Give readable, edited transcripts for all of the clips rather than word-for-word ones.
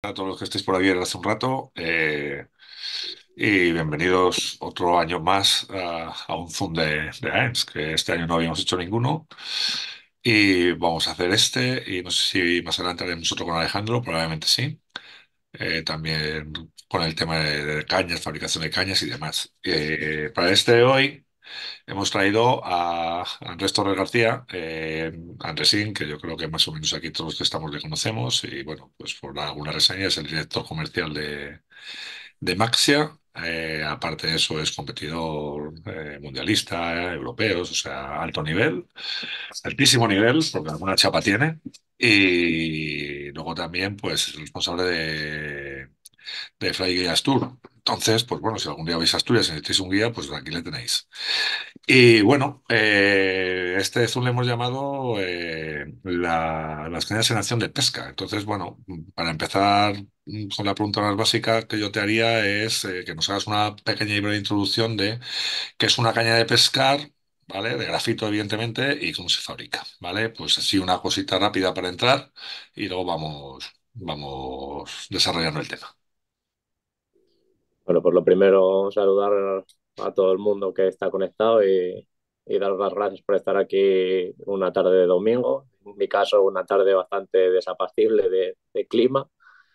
a todos los que estéis por aquí desde hace un rato y bienvenidos otro año más a un Zoom de AENS, que este año no habíamos hecho ninguno y vamos a hacer este y no sé si más adelante haremos otro con Alejandro, probablemente sí. También con el tema de cañas, fabricación de cañas y demás. Para este de hoy hemos traído a Andrés Torres García, Andresín, que yo creo que más o menos aquí todos los que estamos le conocemos, y bueno, pues por alguna reseña es el director comercial de Maxia. Aparte de eso es competidor mundialista, europeos, o sea, alto nivel, altísimo nivel, porque alguna chapa tiene. Y luego también, pues, es responsable de Fly Guías Tour. Entonces, pues bueno, si algún día vais a Asturias y necesitáis un guía, pues aquí le tenéis. Y bueno, este Zoom le hemos llamado las cañas en acción de pesca. Entonces, bueno, para empezar con la pregunta más básica que yo te haría es que nos hagas una pequeña y breve introducción de qué es una caña de pescar, ¿vale? De grafito, evidentemente, y cómo se fabrica, ¿vale? Pues así una cosita rápida para entrar y luego vamos desarrollando el tema. Bueno, pues lo primero, saludar a todo el mundo que está conectado y dar las gracias por estar aquí una tarde de domingo. En mi caso, una tarde bastante desapacible de clima.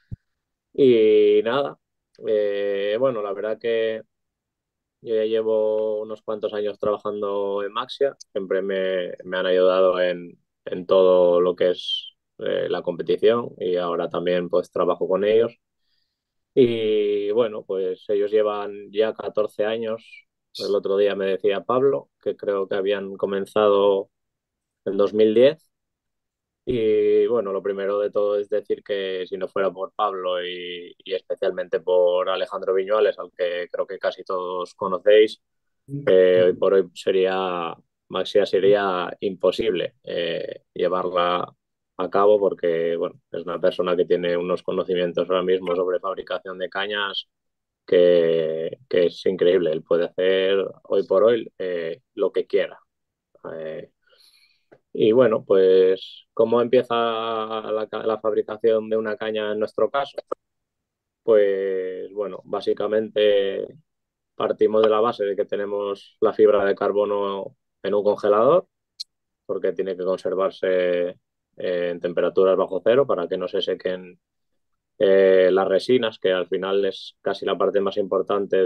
Y nada, bueno, la verdad que yo ya llevo unos cuantos años trabajando en Maxia. Siempre me han ayudado en todo lo que es la competición y ahora también pues trabajo con ellos. Y bueno, pues ellos llevan ya 14 años. El otro día me decía Pablo que creo que habían comenzado en 2010. Y bueno, lo primero de todo es decir que si no fuera por Pablo y especialmente por Alejandro Viñuales, al que creo que casi todos conocéis, hoy por hoy Maxia sería imposible llevarla a cabo porque bueno, es una persona que tiene unos conocimientos ahora mismo sobre fabricación de cañas que es increíble. Él puede hacer hoy por hoy lo que quiera. Eh, y bueno, pues ¿cómo empieza la fabricación de una caña en nuestro caso? Pues bueno, básicamente partimos de la base de que tenemos la fibra de carbono en un congelador, porque tiene que conservarse en temperaturas bajo cero para que no se sequen las resinas, que al final es casi la parte más importante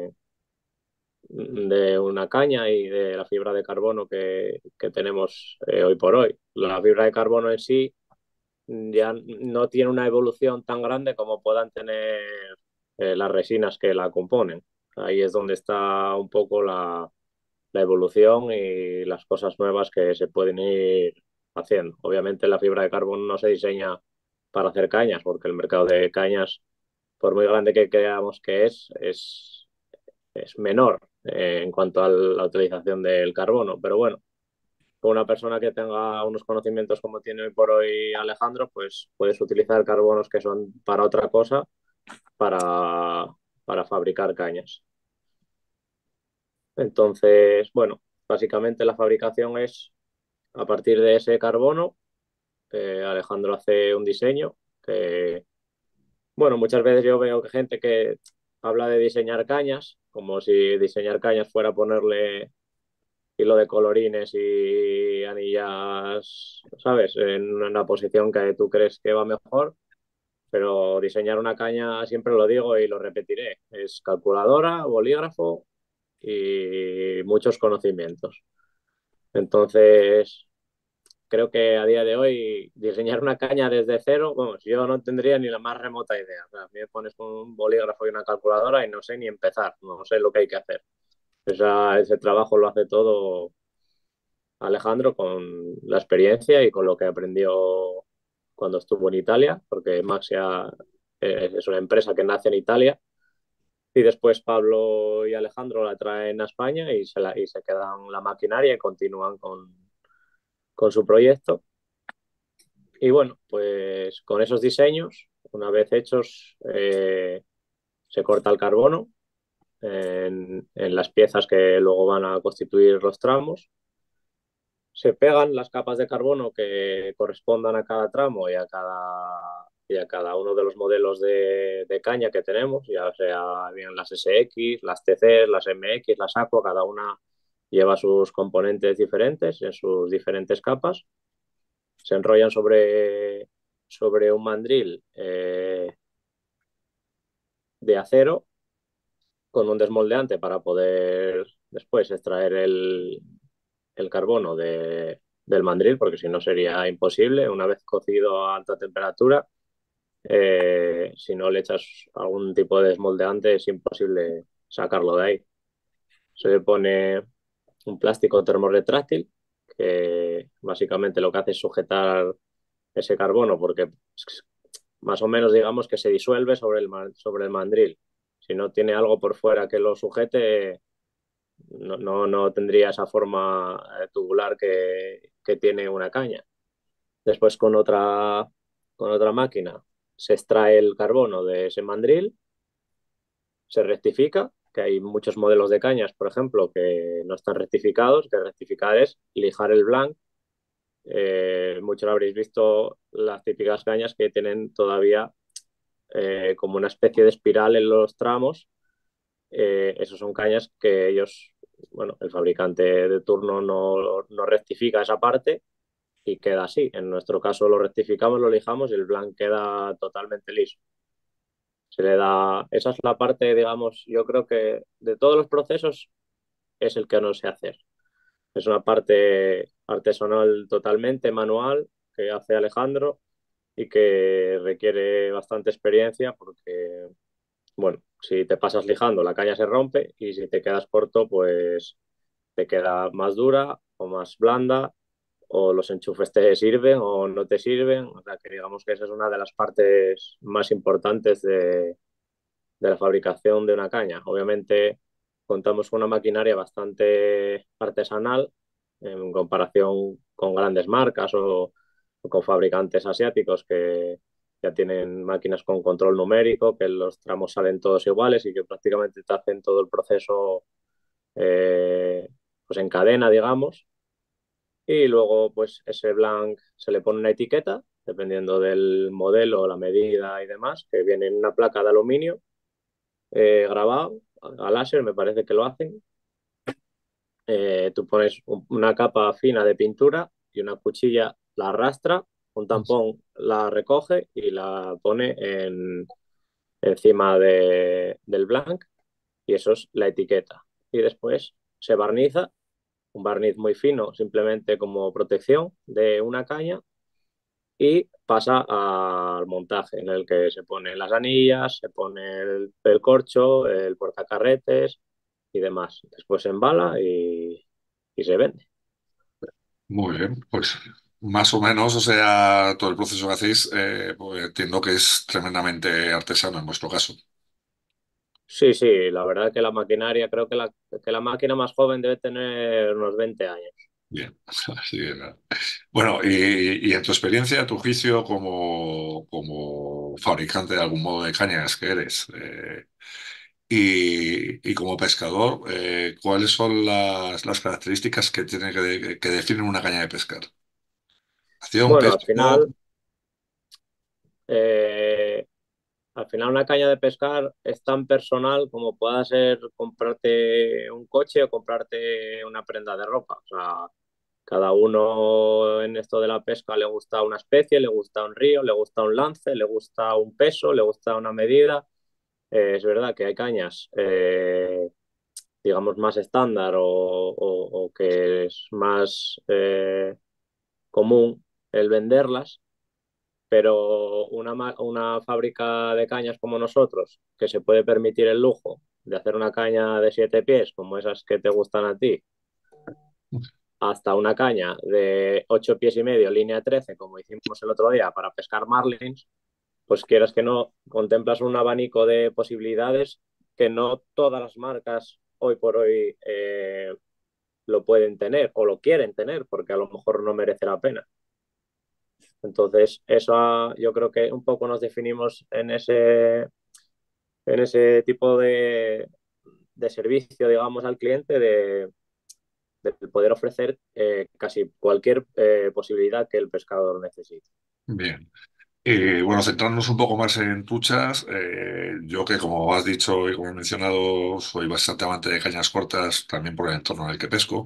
de una caña y de la fibra de carbono que tenemos hoy por hoy. La fibra de carbono en sí ya no tiene una evolución tan grande como puedan tener las resinas que la componen. Ahí es donde está un poco la evolución y las cosas nuevas que se pueden ir haciendo. Obviamente la fibra de carbono no se diseña para hacer cañas, porque el mercado de cañas, por muy grande que creamos que es menor en cuanto a la utilización del carbono. Pero bueno, con una persona que tenga unos conocimientos como tiene hoy por hoy Alejandro, pues puedes utilizar carbonos que son para otra cosa, para, para fabricar cañas. Entonces, bueno, básicamente la fabricación es a partir de ese carbono. Alejandro hace un diseño que, bueno, muchas veces yo veo que gente que habla de diseñar cañas, como si diseñar cañas fuera ponerle hilo de colorines y anillas, ¿sabes? En una posición que tú crees que va mejor, pero diseñar una caña, siempre lo digo y lo repetiré, es calculadora, bolígrafo y muchos conocimientos. Entonces, creo que a día de hoy diseñar una caña desde cero, vamos, yo no tendría ni la más remota idea. O sea, a mí me pones con un bolígrafo y una calculadora y no sé ni empezar, no sé lo que hay que hacer. Ese trabajo lo hace todo Alejandro con la experiencia y con lo que aprendió cuando estuvo en Italia, porque Maxia es una empresa que nace en Italia y después Pablo y Alejandro la traen a España y se quedan la maquinaria y continúan con su proyecto. Y bueno, pues con esos diseños, una vez hechos, se corta el carbono en las piezas que luego van a constituir los tramos. Se pegan las capas de carbono que correspondan a cada tramo y a cada uno de los modelos de caña que tenemos, ya sea bien las SX, las TC, las MX, las Aqua, cada una lleva sus componentes diferentes en sus diferentes capas, se enrollan sobre un mandril de acero con un desmoldeante para poder después extraer el carbono del mandril, porque si no sería imposible. Una vez cocido a alta temperatura, si no le echas algún tipo de desmoldeante, es imposible sacarlo de ahí. Se le pone un plástico termorretráctil que básicamente lo que hace es sujetar ese carbono, porque más o menos digamos que se disuelve sobre el mandril. Si no tiene algo por fuera que lo sujete, no tendría esa forma tubular que tiene una caña. Después con otra máquina se extrae el carbono de ese mandril, se rectifica, que hay muchos modelos de cañas, por ejemplo, que no están rectificados, que rectificar es lijar el blanc. Muchos habréis visto las típicas cañas que tienen todavía como una especie de espiral en los tramos. Esos son cañas que ellos, bueno, el fabricante de turno no rectifica esa parte y queda así. En nuestro caso lo rectificamos, lo lijamos y el blanc queda totalmente liso. Se le da, esa es la parte, digamos, yo creo que de todos los procesos es el que no sé hacer. Es una parte artesanal totalmente manual que hace Alejandro y que requiere bastante experiencia porque, bueno, si te pasas lijando la caña se rompe y si te quedas corto pues te queda más dura o más blanda o los enchufes te sirven o no te sirven. O sea que digamos que esa es una de las partes más importantes de la fabricación de una caña. Obviamente contamos con una maquinaria bastante artesanal en comparación con grandes marcas o con fabricantes asiáticos que ya tienen máquinas con control numérico, que los tramos salen todos iguales y que prácticamente te hacen todo el proceso pues en cadena, digamos. Y luego, pues ese blanc se le pone una etiqueta, dependiendo del modelo, la medida y demás, que viene en una placa de aluminio grabado a láser, me parece que lo hacen. Tú pones una capa fina de pintura y una cuchilla la arrastra, un tampón la recoge y la pone encima del blanc y eso es la etiqueta. Y después se barniza, un barniz muy fino, simplemente como protección de una caña y pasa al montaje en el que se ponen las anillas, se pone el corcho, el portacarretes y demás. Después se embala y se vende. Muy bien, pues más o menos, o sea, todo el proceso que hacéis, pues entiendo que es tremendamente artesano en vuestro caso. Sí, sí, la verdad que la maquinaria, creo que la máquina más joven debe tener unos 20 años. Bien, así es. Bueno, y en tu experiencia, tu juicio como fabricante de algún modo de cañas que eres, y como pescador, ¿cuáles son las características que tiene que definen una caña de pescar? Acción, Bueno, peso, al final, eh, una caña de pescar es tan personal como pueda ser comprarte un coche o comprarte una prenda de ropa. O sea, cada uno en esto de la pesca le gusta una especie, le gusta un río, le gusta un lance, le gusta un peso, le gusta una medida. Es verdad que hay cañas, digamos, más estándar o que es más común el venderlas, pero una fábrica de cañas como nosotros, que se puede permitir el lujo de hacer una caña de 7 pies, como esas que te gustan a ti, hasta una caña de 8 pies y medio, línea 13, como hicimos el otro día para pescar marlins, pues quieras que no, contemplas un abanico de posibilidades que no todas las marcas hoy por hoy lo pueden tener o lo quieren tener, porque a lo mejor no merece la pena. Entonces, yo creo que un poco nos definimos en ese tipo de servicio, digamos, al cliente, de poder ofrecer casi cualquier posibilidad que el pescador necesite. bien. Bueno, centrándonos un poco más en truchas, yo que como has dicho y como he mencionado, soy bastante amante de cañas cortas, también por el entorno en el que pesco.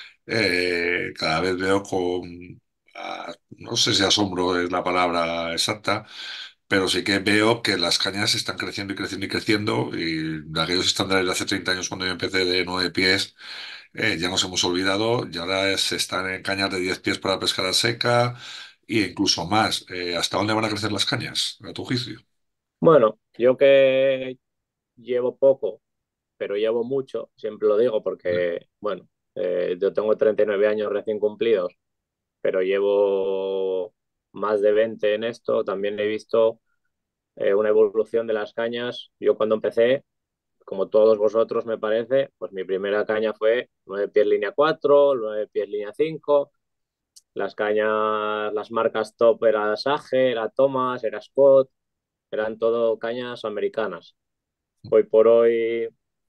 Cada vez veo con, no sé si asombro es la palabra exacta, pero sí que veo que las cañas están creciendo y creciendo y creciendo, y de aquellos estándares de hace 30 años cuando yo empecé de 9 pies, ya nos hemos olvidado, y ahora se están en cañas de 10 pies para pescar a seca e incluso más. ¿Hasta dónde van a crecer las cañas, a tu juicio? Bueno, yo que llevo poco, pero llevo mucho, siempre lo digo porque, bueno, yo tengo 39 años recién cumplidos, pero llevo más de 20 en esto. También he visto una evolución de las cañas. Yo cuando empecé, como todos vosotros me parece, pues mi primera caña fue 9 pies línea 4, 9 pies línea 5. Las cañas, las marcas top era Sage, era Thomas, era Scott, eran todo cañas americanas. Hoy por hoy,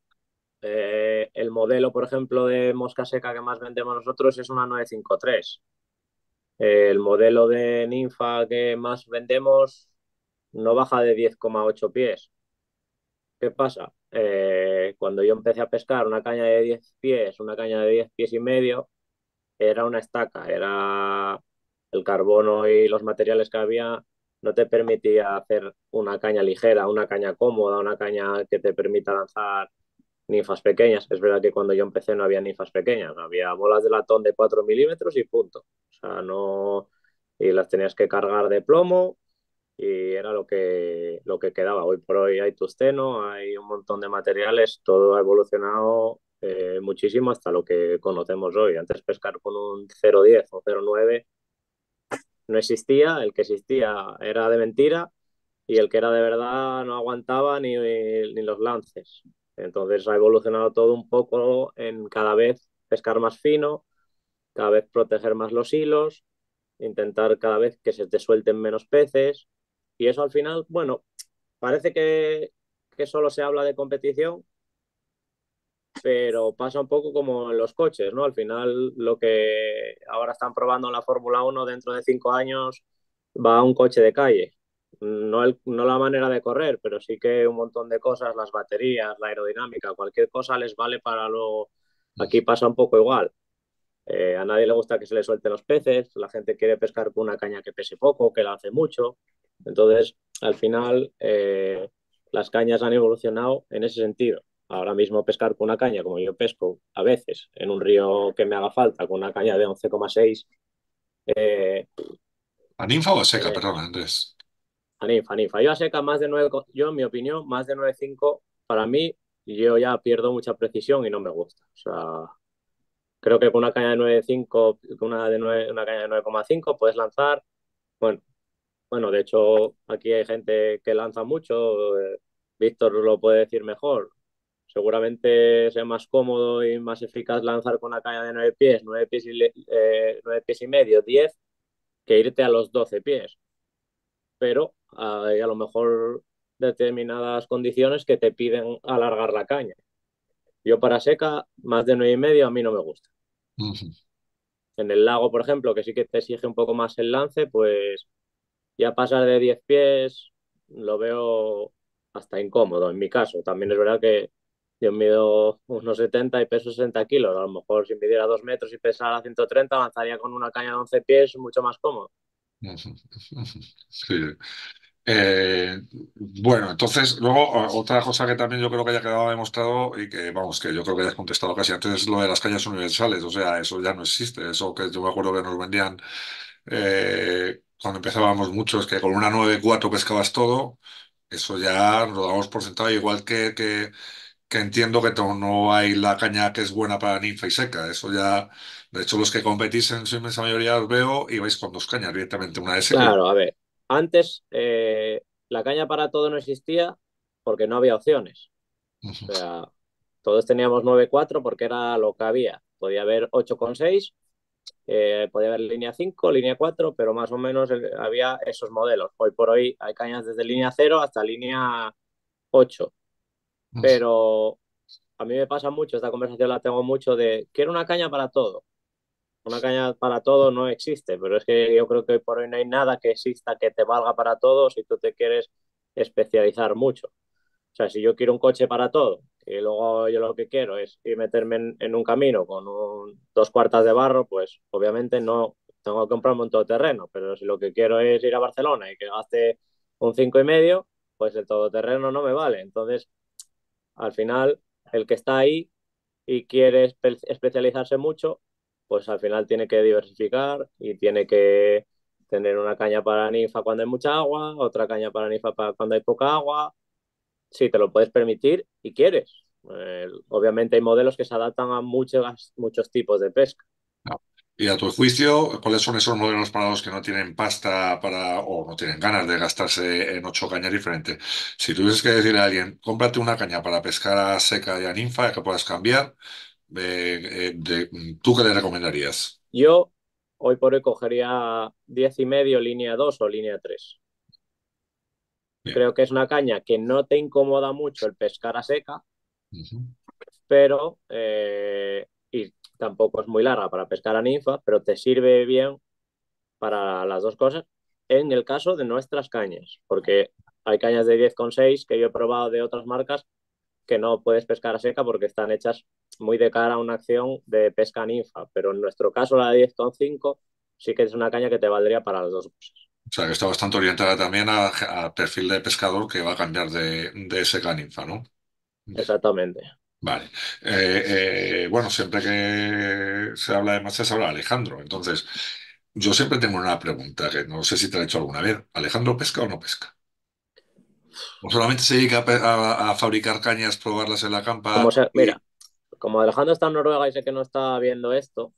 el modelo, por ejemplo, de mosca seca que más vendemos nosotros es una 953. El modelo de ninfa que más vendemos no baja de 10,8 pies. ¿Qué pasa? Cuando yo empecé a pescar una caña de 10 pies, una caña de 10 pies y medio, era una estaca, era el carbono y los materiales que había no te permitía hacer una caña ligera, una caña cómoda, una caña que te permita lanzar ninfas pequeñas. Es verdad que cuando yo empecé no había ninfas pequeñas, había bolas de latón de 4 milímetros y punto. O sea, no. Y las tenías que cargar de plomo y era lo que quedaba. Hoy por hoy hay tusteno, hay un montón de materiales, todo ha evolucionado muchísimo hasta lo que conocemos hoy. Antes pescar con un 0,10 o 0,9 no existía, el que existía era de mentira y el que era de verdad no aguantaba ni los lances. Entonces ha evolucionado todo un poco en cada vez pescar más fino, cada vez proteger más los hilos, intentar cada vez que se te suelten menos peces. Y eso al final, bueno, parece que solo se habla de competición, pero pasa un poco como en los coches, ¿no? Al final, lo que ahora están probando en la Fórmula 1 dentro de 5 años va a un coche de calle. No la manera de correr, pero sí que un montón de cosas, las baterías, la aerodinámica, cualquier cosa les vale para luego. Aquí pasa un poco igual. A nadie le gusta que se le suelten los peces, la gente quiere pescar con una caña que pese poco, que lance mucho. Entonces, al final, las cañas han evolucionado en ese sentido. Ahora mismo pescar con una caña, como yo pesco a veces, en un río que me haga falta, con una caña de 11,6, eh, ¿A ninfa o a seca? eh, Perdón, Andrés. anifa, anifa. Yo a seca más de 9, yo en mi opinión, más de 9,5, para mí, yo ya pierdo mucha precisión y no me gusta. O sea, creo que con una caña de 9,5, con una caña de 9,5 puedes lanzar. Bueno, bueno, de hecho, aquí hay gente que lanza mucho. Víctor lo puede decir mejor. Seguramente sea más cómodo y más eficaz lanzar con una caña de 9 pies, 9 pies y medio, 10, que irte a los 12 pies. Pero hay a lo mejor determinadas condiciones que te piden alargar la caña. Yo para seca, más de 9,5 a mí no me gusta. Ujú, En el lago, por ejemplo, que sí que te exige un poco más el lance, pues ya pasar de 10 pies lo veo hasta incómodo en mi caso. También es verdad que yo mido unos 70 y peso 60 kilos. A lo mejor si midiera 2 metros y pesara 130, lanzaría con una caña de 11 pies mucho más cómodo. ujú, ujú. Sí. Eh, bueno, entonces, luego otra cosa que también yo creo que ya quedado demostrado y que, vamos, que yo creo que ya has contestado casi antes es lo de las cañas universales. O sea, eso ya no existe. Eso que yo me acuerdo que nos vendían cuando empezábamos muchos, que con una 9,4 pescabas todo. Eso ya lo damos por sentado, igual que entiendo que no hay la caña que es buena para ninfa y seca. Eso ya, de hecho, los que competís en su inmensa mayoría os veo y vais con dos cañas directamente, una de seca y una. Claro, a ver, antes la caña para todo no existía porque no había opciones. O Ujú, sea, todos teníamos 9,4 porque era lo que había. Podía haber 8,6. Podía haber línea 5, línea 4, pero más o menos había esos modelos. Hoy por hoy hay cañas desde línea 0 hasta línea 8. ujú, Pero a mí me pasa mucho, esta conversación la tengo mucho de, quiero una caña para todo. una caña para todo no existe, pero es que yo creo que hoy por hoy no hay nada que exista que te valga para todo si tú te quieres especializar mucho. O sea, si yo quiero un coche para todo y luego yo lo que quiero es ir meterme en un camino con dos cuartas de barro, pues obviamente no tengo que comprarme un todoterreno, pero si lo que quiero es ir a Barcelona y que gaste un 5,5, pues el todoterreno no me vale. Entonces, al final, el que está ahí y quiere especializarse mucho, pues al final tiene que diversificar y tiene que tener una caña para ninfa cuando hay mucha agua, otra caña para ninfa para cuando hay poca agua, si te lo puedes permitir y quieres. Obviamente hay modelos que se adaptan a muchos tipos de pesca. No. Y a tu juicio, ¿cuáles son esos modelos para los que no tienen pasta para o no tienen ganas de gastarse en 8 cañas diferentes? Si tuvieses que decirle a alguien, cómprate una caña para pescar a seca y a ninfa que puedas cambiar, ¿tú qué le recomendarías? Yo hoy por hoy cogería 10,5 línea 2 o línea 3. Bien. Creo que es una caña que no te incomoda mucho el pescar a seca, Ujú. pero y tampoco es muy larga para pescar a ninfa, pero te sirve bien para las dos cosas en el caso de nuestras cañas, porque hay cañas de 10,6 que yo he probado de otras marcas que no puedes pescar a seca porque están hechas muy de cara a una acción de pesca ninfa, pero en nuestro caso la de 10,5 sí que es una caña que te valdría para las dos cosas. O sea, que está bastante orientada también a perfil de pescador que va a cambiar de seca a ninfa, ¿no? Exactamente. Vale. Bueno, siempre que se habla de machas se habla de Alejandro. Entonces, yo siempre tengo una pregunta que no sé si te la he hecho alguna vez. ¿Alejandro pesca o no pesca? ¿O solamente se dedica a fabricar cañas, probarlas en la campa y... Mira, como Alejandro está en Noruega y sé que no está viendo esto,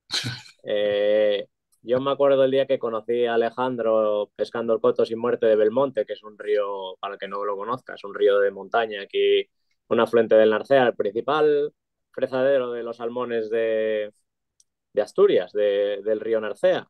eh, yo me acuerdo el día que conocí a Alejandro pescando el coto sin muerte de Belmonte, que es un río, para el que no lo conozca, es un río de montaña aquí, un afluente del Narcea, el principal frezadero de los salmones de Asturias, del río Narcea.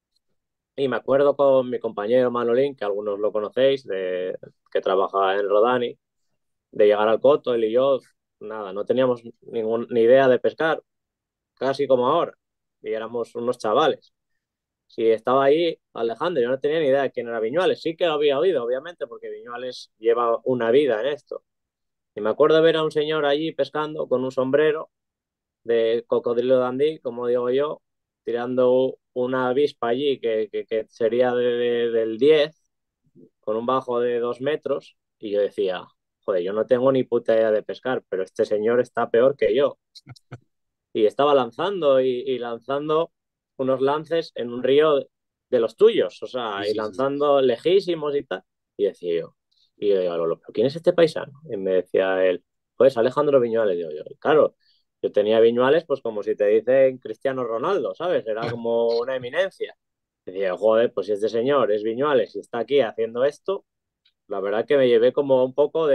Y me acuerdo con mi compañero Manolín, que algunos lo conocéis, que trabaja en Rodani, de llegar al coto, él y yo, nada, no teníamos ni idea de pescar, casi como ahora, y éramos unos chavales. Si estaba ahí Alejandro, yo no tenía ni idea de quién era Viñuales, sí que lo había oído, obviamente, porque Viñuales lleva una vida en esto. Y me acuerdo ver a un señor allí pescando con un sombrero de cocodrilo dandí, como digo yo, tirando una avispa allí que sería del 10 con un bajo de 2 metros, y yo decía, joder, yo no tengo ni puta idea de pescar, pero este señor está peor que yo. Y estaba lanzando y lanzando unos lances en un río de los tuyos, o Sí, sea, y sí, sí. lanzando lejísimos y tal. Y decía yo, y yo digo, ¿pero quién es este paisano? Y me decía él, pues Alejandro Viñuales. Digo yo, y claro, yo tenía Viñuales, pues como si te dicen Cristiano Ronaldo, ¿sabes? Era como una eminencia. Y decía, joder, pues si este señor es Viñuales y está aquí haciendo esto, la verdad que me llevé como un poco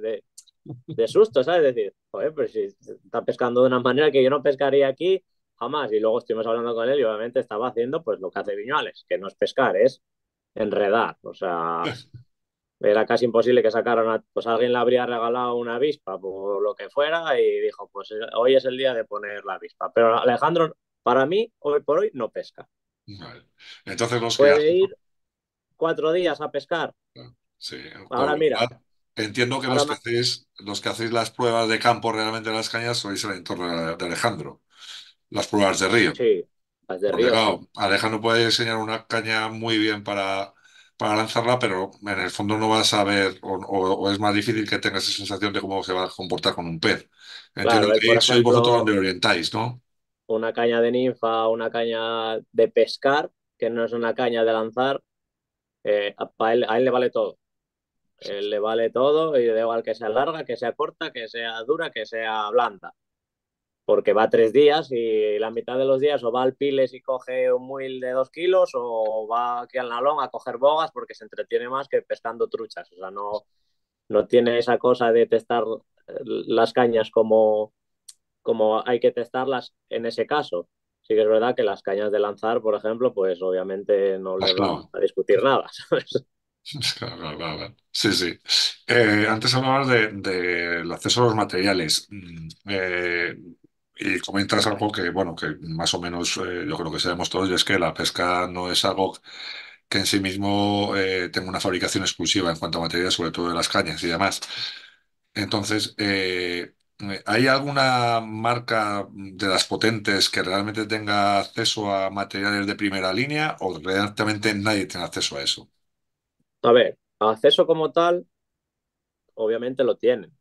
de susto, ¿sabes? Es decir, joder, pero si está pescando de una manera que yo no pescaría aquí jamás. Y luego estuvimos hablando con él y obviamente estaba haciendo pues lo que hace Viñuales, que no es pescar, es enredar. O sea, era casi imposible que sacaran, pues alguien le habría regalado una avispa por lo que fuera y dijo, pues hoy es el día de poner la avispa. Pero Alejandro, para mí, hoy por hoy, no pesca. Vale. Entonces los que Puede hacen... ir 4 días a pescar. Sí, con Ahora lo mira, cual entiendo que ahora los que hacéis las pruebas de campo realmente en las cañas sois el entorno de Alejandro, las pruebas de río. sí, las de Porque Río sí. claro, Alejandro puede diseñar una caña muy bien para lanzarla, pero en el fondo no vas a ver o es más difícil que tengas esa sensación de cómo se va a comportar con un pez. Entiendo Claro, él, que por ahí sois vosotros donde ejemplo, orientáis, ¿no? una caña de ninfa, una caña de pescar, que no es una caña de lanzar, a él le vale todo. Él le vale todo y da igual que sea larga, que sea corta, que sea dura, que sea blanda. Porque va 3 días y la mitad de los días o va al Piles y coge un muil de 2 kilos o va aquí al Nalón a coger bogas porque se entretiene más que pescando truchas. O sea, no tiene esa cosa de testar las cañas como hay que testarlas en ese caso. Sí que es verdad que las cañas de lanzar, por ejemplo, pues obviamente no Las les va clavo. a discutir nada, ¿sabes? Claro, claro, claro, claro. Sí, sí. Antes hablabas del acceso a los materiales. Y comentas algo que, bueno, que más o menos yo creo que sabemos todos, y es que la pesca no es algo que en sí mismo tenga una fabricación exclusiva en cuanto a materiales, sobre todo de las cañas y demás. Entonces, ¿hay alguna marca de las potentes que realmente tenga acceso a materiales de primera línea o realmente nadie tiene acceso a eso? A ver, acceso como tal, obviamente lo tienen,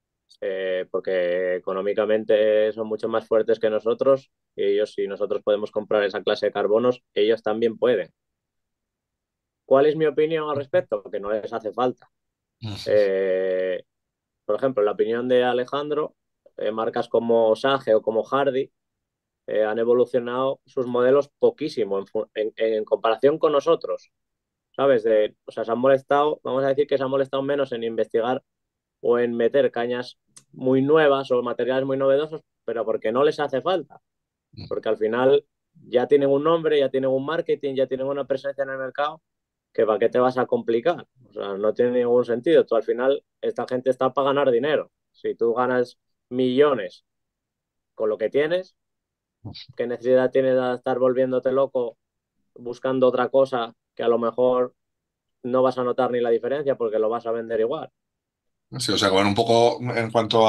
porque económicamente son mucho más fuertes que nosotros y ellos, si nosotros podemos comprar esa clase de carbonos, ellos también pueden. ¿Cuál es mi opinión al respecto? Que no les hace falta. Ujú. Eh, por ejemplo, la opinión de Alejandro, marcas como Sage o como Hardy han evolucionado sus modelos poquísimo en comparación con nosotros, ¿sabes? O sea, se han molestado, vamos a decir que se han molestado menos en investigar o en meter cañas muy nuevas o materiales muy novedosos, pero porque no les hace falta, porque al final ya tienen un nombre, ya tienen un marketing, ya tienen una presencia en el mercado, que para qué te vas a complicar. O sea, no tiene ningún sentido. Tú al final, esta gente está para ganar dinero. Si tú ganas millones con lo que tienes, ¿qué necesidad tienes de estar volviéndote loco buscando otra cosa que a lo mejor no vas a notar ni la diferencia porque lo vas a vender igual? Sí, o sea, que bueno, un poco en cuanto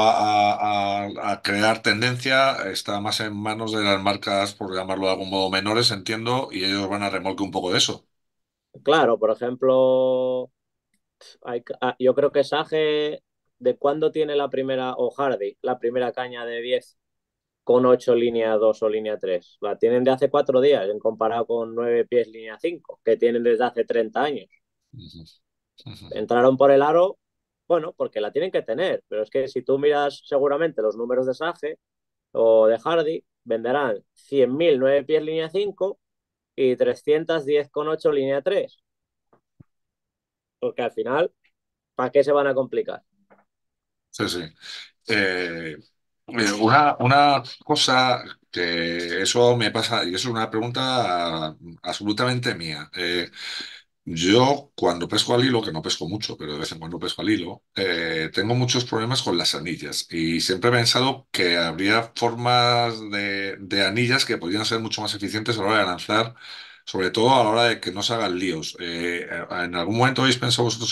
a crear tendencia, está más en manos de las marcas, por llamarlo de algún modo, menores, entiendo, y ellos van a remolque un poco de eso. Claro, por ejemplo, yo creo que Sage, ¿de cuándo tiene la primera, o Hardy, la primera caña de 10 con 8 línea 2 o línea 3? La tienen de hace 4 días, en comparado con 9 pies línea 5 que tienen desde hace 30 años. Ujú, ujú. Entraron por el aro, bueno, porque la tienen que tener, pero es que si tú miras seguramente los números de Sage o de Hardy, venderán 100.000 9 pies línea 5 y 310,8 línea 3, porque al final, ¿para qué se van a complicar? Sí, sí. Eh, una cosa que eso me pasa, y es una pregunta absolutamente mía. Yo cuando pesco al hilo, que no pesco mucho, pero de vez en cuando pesco al hilo, tengo muchos problemas con las anillas y siempre he pensado que habría formas de anillas que podrían ser mucho más eficientes a la hora de lanzar, sobre todo a la hora de que no se hagan líos. ¿En algún momento habéis pensado vosotros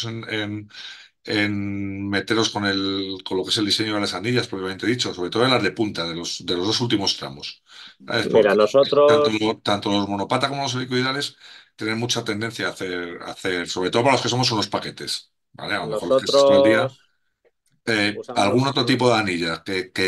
en meteros con lo que es el diseño de las anillas, propiamente dicho, sobre todo en las de punta, de los dos últimos tramos? ¿Sabes? Mira, Porque tanto, nosotros, tanto los monopata como los helicoidales tienen mucha tendencia a hacer, sobre todo para los que somos unos paquetes, ¿vale? A lo mejor los que estás todo el día. nosotros ¿Algún usamos, otro tipo de anilla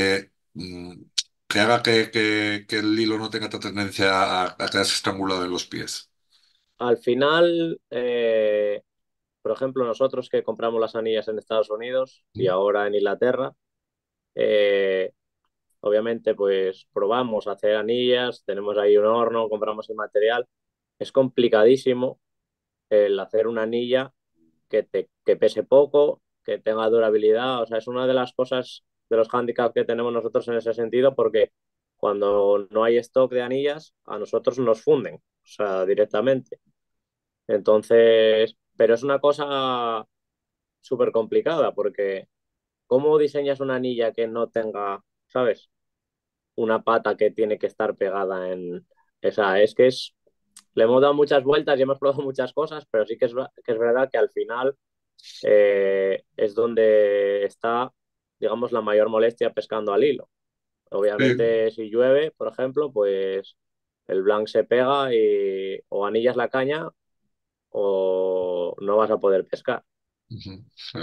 que haga que el hilo no tenga tanta tendencia a quedarse estrangulado en los pies? al final, por ejemplo, nosotros que compramos las anillas en Estados Unidos y ¿Mm? ahora en Inglaterra, eh, obviamente pues probamos a hacer anillas, tenemos ahí un horno, compramos el material. Es complicadísimo el hacer una anilla que pese poco, que tenga durabilidad. O sea, es una de las cosas, de los handicaps que tenemos nosotros en ese sentido, porque cuando no hay stock de anillas, a nosotros nos funden, o sea, directamente. Entonces, pero es una cosa súper complicada, porque ¿cómo diseñas una anilla que no tenga, ¿sabes? Una pata que tiene que estar pegada en... Esa, es que es... Le hemos dado muchas vueltas y hemos probado muchas cosas, pero sí que es verdad que al final es donde está, digamos, la mayor molestia pescando al hilo. Sí. Obviamente, si llueve, por ejemplo, pues el blanc se pega y o anillas la caña o no vas a poder pescar. Ujú. Sí.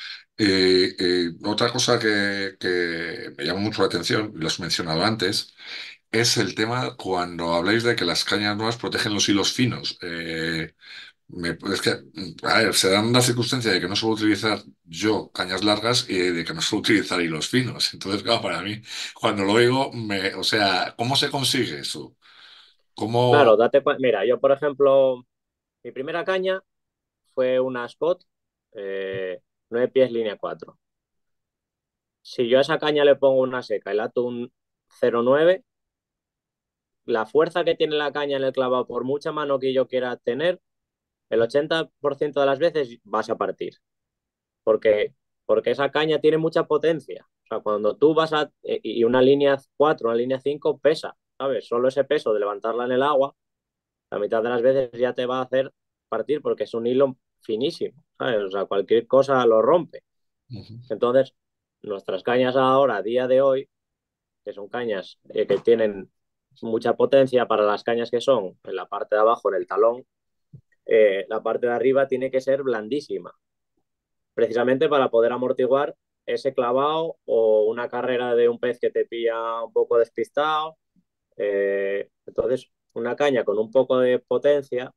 Otra cosa que me llama mucho la atención, lo has mencionado antes, es el tema cuando habláis de que las cañas nuevas protegen los hilos finos. Es que, a ver, se dan la circunstancia de que no suelo utilizar yo cañas largas y de que no suelo utilizar hilos finos. Entonces, claro, para mí, cuando lo oigo, o sea, ¿cómo se consigue eso? Claro, ¿Cómo? date cuenta. Mira, yo, por ejemplo, mi primera caña fue una Scott, 9 pies línea 4. Si yo a esa caña le pongo una seca y la ato un 0,9, la fuerza que tiene la caña en el clavado, por mucha mano que yo quiera tener, el 80% de las veces vas a partir, porque, porque esa caña tiene mucha potencia. O sea, cuando tú vas y una línea 4 una línea 5 pesa, ¿sabes? Solo ese peso de levantarla en el agua, la mitad de las veces ya te va a hacer partir porque es un hilo finísimo, ¿sabes? O sea, cualquier cosa lo rompe. Ujú. Entonces, nuestras cañas ahora, a día de hoy, que son cañas que tienen mucha potencia para las cañas que son en la parte de abajo, en el talón, la parte de arriba tiene que ser blandísima, precisamente para poder amortiguar ese clavado o una carrera de un pez que te pilla un poco despistado. Entonces, una caña con un poco de potencia,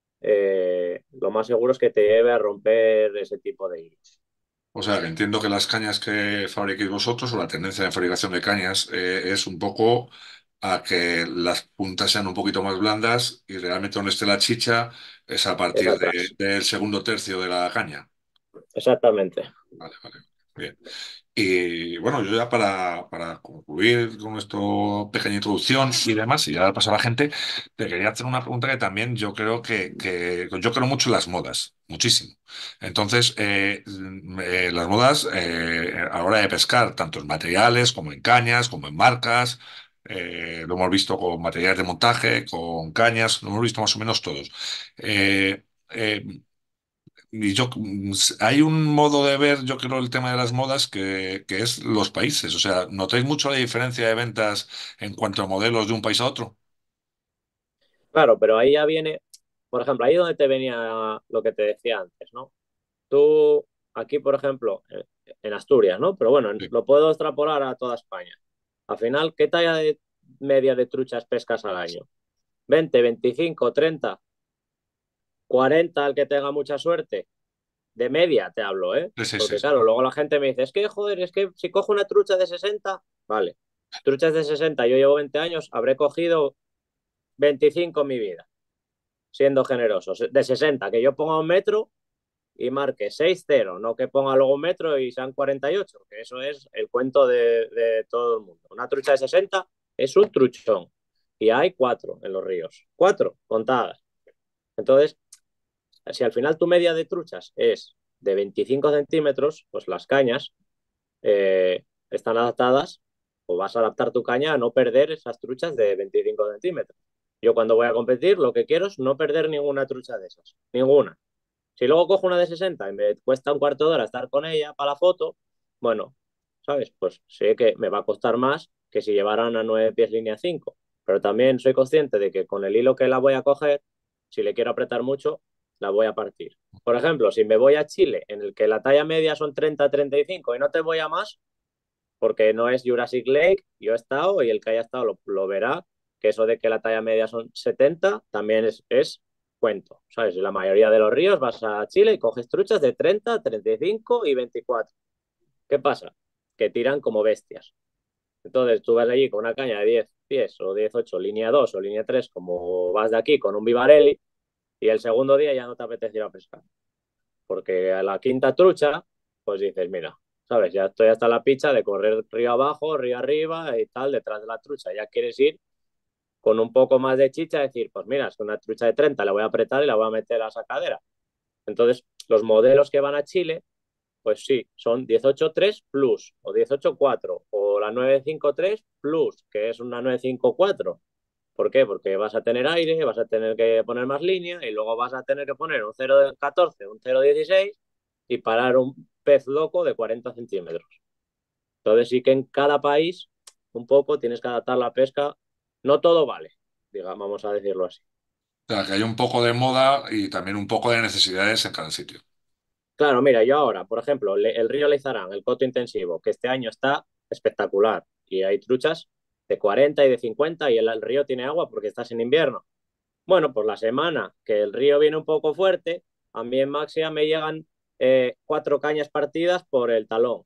lo más seguro es que te lleve a romper ese tipo de hilos. O sea, que entiendo que las cañas que fabriquéis vosotros o la tendencia de fabricación de cañas es un poco a que las puntas sean un poquito más blandas y realmente donde esté la chicha es a Es partir atrás. del segundo tercio de la caña. Exactamente. Vale, vale. Bien. Y bueno, yo ya para concluir con esta pequeña introducción y demás, y ya paso a la gente, te quería hacer una pregunta que también yo creo que yo creo mucho en las modas, muchísimo. Entonces, las modas a la hora de pescar, tanto en materiales como en cañas, como en marcas, lo hemos visto con materiales de montaje, con cañas, lo hemos visto más o menos todos. Eh, eh, y hay un modo de ver, yo creo, el tema de las modas que es los países. O sea, ¿notáis mucho la diferencia de ventas en cuanto a modelos de un país a otro? Claro, pero ahí ya viene, por ejemplo, ahí donde te venía lo que te decía antes, ¿no? Tú, aquí, por ejemplo, en Asturias, ¿no? Pero bueno, Sí, lo puedo extrapolar a toda España. Al final, ¿qué talla de media de truchas pescas al año? 20, 25, 30, 40 al que tenga mucha suerte. De media te hablo, ¿eh? sí, sí, sí, Porque sí. claro, luego la gente me dice, es que, joder, es que si cojo una trucha de 60, vale. Truchas de 60, yo llevo 20 años, habré cogido 25 en mi vida, siendo generosos. De 60, que yo ponga un metro y marque 6-0, no que ponga luego un metro y sean 48, que eso es el cuento de todo el mundo. Una trucha de 60 es un truchón y hay cuatro en los ríos, cuatro contadas. Entonces, si al final tu media de truchas es de 25 centímetros, pues las cañas están adaptadas o vas a adaptar tu caña a no perder esas truchas de 25 centímetros. Yo cuando voy a competir lo que quiero es no perder ninguna trucha de esas, ninguna. Si luego cojo una de 60 y me cuesta un cuarto de hora estar con ella para la foto, bueno, ¿sabes? Pues sé que me va a costar más que si llevaran a 9 pies línea 5. Pero también soy consciente de que con el hilo que la voy a coger, si le quiero apretar mucho, la voy a partir. Por ejemplo, si me voy a Chile, en el que la talla media son 30-35 y no te voy a más, porque no es Jurassic Lake, yo he estado y el que haya estado lo verá, que eso de que la talla media son 70 también es cuento, ¿sabes? En la mayoría de los ríos vas a Chile y coges truchas de 30, 35 y 24. ¿Qué pasa? Que tiran como bestias. Entonces tú vas allí con una caña de 10 pies o 18, línea 2 o línea 3, como vas de aquí con un Vivarelli, y el segundo día ya no te apetece ir a pescar. Porque a la quinta trucha, pues dices, mira, ¿sabes? Ya estoy hasta la picha de correr río abajo, río arriba y tal, detrás de la trucha. Ya quieres ir con un poco más de chicha, decir, pues mira, es que una trucha de 30 la voy a apretar y la voy a meter a esa cadera. Entonces, los modelos que van a Chile, pues sí, son 18.3 Plus o 18.4 o la 953 Plus, que es una 954. ¿Por qué? Porque vas a tener aire, vas a tener que poner más línea y luego vas a tener que poner un 0,14, un 0,16 y parar un pez loco de 40 centímetros. Entonces sí que en cada país un poco tienes que adaptar la pesca. No todo vale, digamos, vamos a decirlo así. O sea, que hay un poco de moda y también un poco de necesidades en cada sitio. Claro, mira, yo ahora, por ejemplo, el río Leizarán, el coto intensivo, que este año está espectacular y hay truchas de 40 y de 50 y el río tiene agua porque estás en invierno. Bueno, pues la semana que el río viene un poco fuerte, a mí en Maxia me llegan 4 cañas partidas por el talón.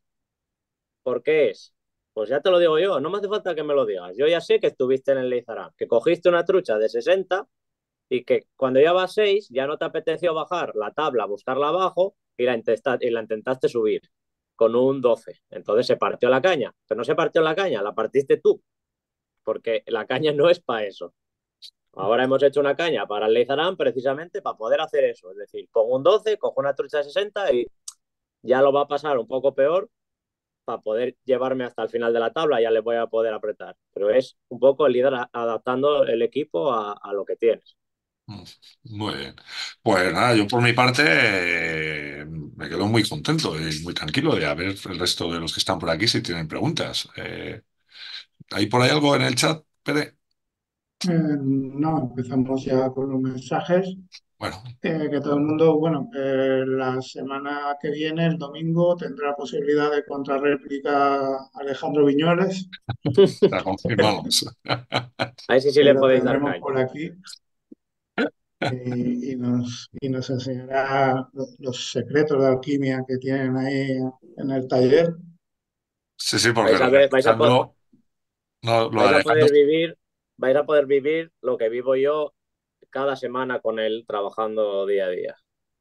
¿Por qué es? Pues ya te lo digo yo, no me hace falta que me lo digas. Yo ya sé que estuviste en el Leizarán, que cogiste una trucha de 60 y que cuando ya vas 6 ya no te apeteció bajar la tabla, buscarla abajo y la intentaste subir con un 12. Entonces se partió la caña, pero no se partió la caña, la partiste tú, porque la caña no es para eso. Ahora hemos hecho una caña para el Leizarán precisamente para poder hacer eso. Es decir, con un 12, cojo una trucha de 60 y ya lo va a pasar un poco peor poder llevarme hasta el final de la tabla, ya le voy a poder apretar. Pero es un poco el líder adaptando el equipo a lo que tienes. Mm, muy bien. Pues nada, yo por mi parte me quedo muy contento y muy tranquilo de a ver el resto de los que están por aquí si tienen preguntas. ¿Hay por ahí algo en el chat, Pere? No, empezamos ya con los mensajes. Bueno, Que todo el mundo, bueno, la semana que viene, el domingo, tendrá posibilidad de contrarréplica Alejandro Viñoles, la confirmamos. A ese sí que le lo podéis dar tendremos caña. por aquí y nos enseñará los secretos de alquimia que tienen ahí en el taller. Sí, sí, porque Vais lo a de ver, Alejandro, no, lo de vais a Alejandro, poder vivir, vais a poder vivir lo que vivo yo cada semana con él trabajando día a día.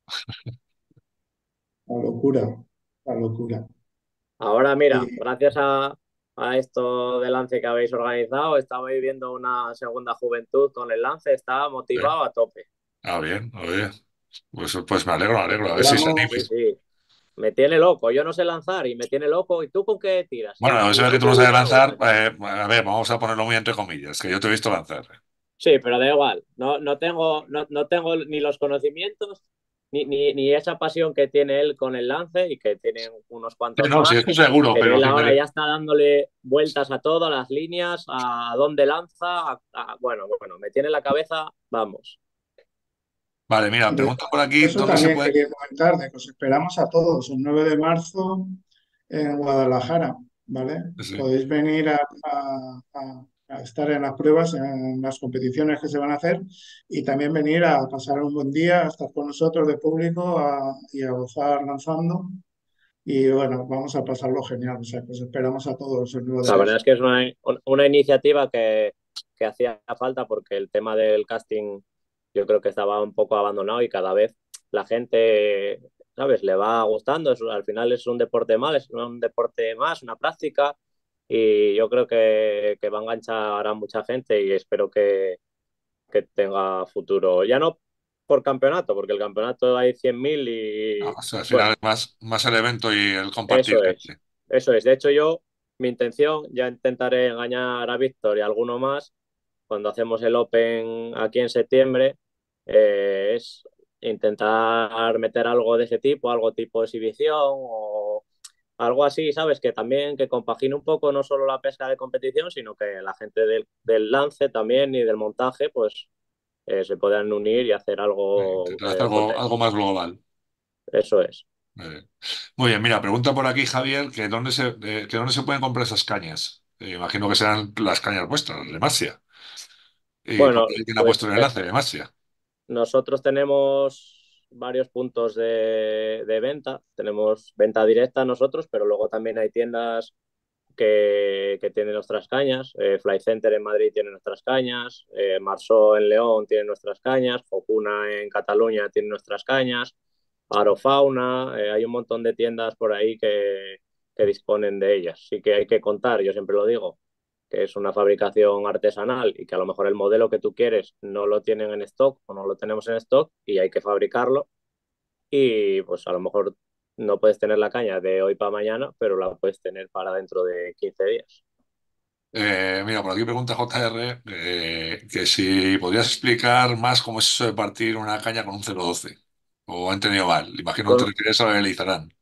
La locura, la locura. Ahora, mira, Y gracias a esto del lance que habéis organizado, estaba viviendo una segunda juventud con el lance, estaba motivado a tope. bien, bien. Pues me alegro, me alegro. A ver si se esperamos, Sí, anima. sí, me tiene loco. Yo no sé lanzar y me tiene loco. ¿Y tú con qué tiras? Bueno, eso ¿Y de que tú tú qué no sabes usa? lanzar, a ver, vamos a ponerlo muy entre comillas, que yo te he visto lanzar. Sí, pero da igual. No tengo ni los conocimientos ni esa pasión que tiene él con el lance y que tienen unos Sí, cuantos no, sí, más. eso seguro, Pero pero él que ahora ya está dándole vueltas a todas las líneas, a dónde lanza. Bueno, me tiene la cabeza, vamos. Vale, mira, de pregunta por aquí, eso ¿dónde se también puede? quería comentar, de que os esperamos a todos el 9 de marzo en Guadalajara, ¿vale? Sí. Podéis venir a estar en las pruebas, en las competiciones que se van a hacer y también venir a pasar un buen día, a estar con nosotros de público y a gozar lanzando. Y bueno, vamos a pasarlo genial, o sea, que os esperamos a todos el 9 de La verdad marzo. es que es una iniciativa que hacía falta porque el tema del casting yo creo que estaba un poco abandonado y cada vez la gente, ¿sabes? Le va gustando. Al final es un deporte más, es un deporte más, una práctica y yo creo que va a enganchar a mucha gente y espero que tenga futuro. Ya no por campeonato, porque el campeonato hay 100.000 No, y o sea, al final bueno, es más el evento y el compartir eso es, gente. eso es. De hecho, mi intención, ya intentaré engañar a Víctor y a alguno más cuando hacemos el Open aquí en septiembre, es intentar meter algo de ese tipo, algo tipo exhibición o algo así, ¿sabes? Que también que compagine un poco no solo la pesca de competición, sino que la gente del lance también y del montaje, pues se puedan unir y hacer algo Intentar hacer algo potente. más global. Eso es. Eh, Muy bien, mira, pregunta por aquí Javier que dónde se pueden comprar esas cañas. Imagino que serán las cañas vuestras, de Masia. Y por Bueno, ahí quién ha pues puesto el enlace de Masia. nosotros tenemos varios puntos de venta. Tenemos venta directa nosotros, pero luego también hay tiendas que tienen nuestras cañas. Fly Center en Madrid tiene nuestras cañas. Marsó en León tiene nuestras cañas. Focuna en Cataluña tiene nuestras cañas. Arofauna. Hay un montón de tiendas por ahí que disponen de ellas. Sí que hay que contar, yo siempre lo digo, que es una fabricación artesanal y que a lo mejor el modelo que tú quieres no lo tienen en stock o no lo tenemos en stock y hay que fabricarlo y pues a lo mejor no puedes tener la caña de hoy para mañana, pero la puedes tener para dentro de 15 días. Mira, por aquí pregunta JR que si podrías explicar más cómo es eso de partir una caña con un 0,12. O he entendido mal. Imagino que te Con, refieres a el Izarán.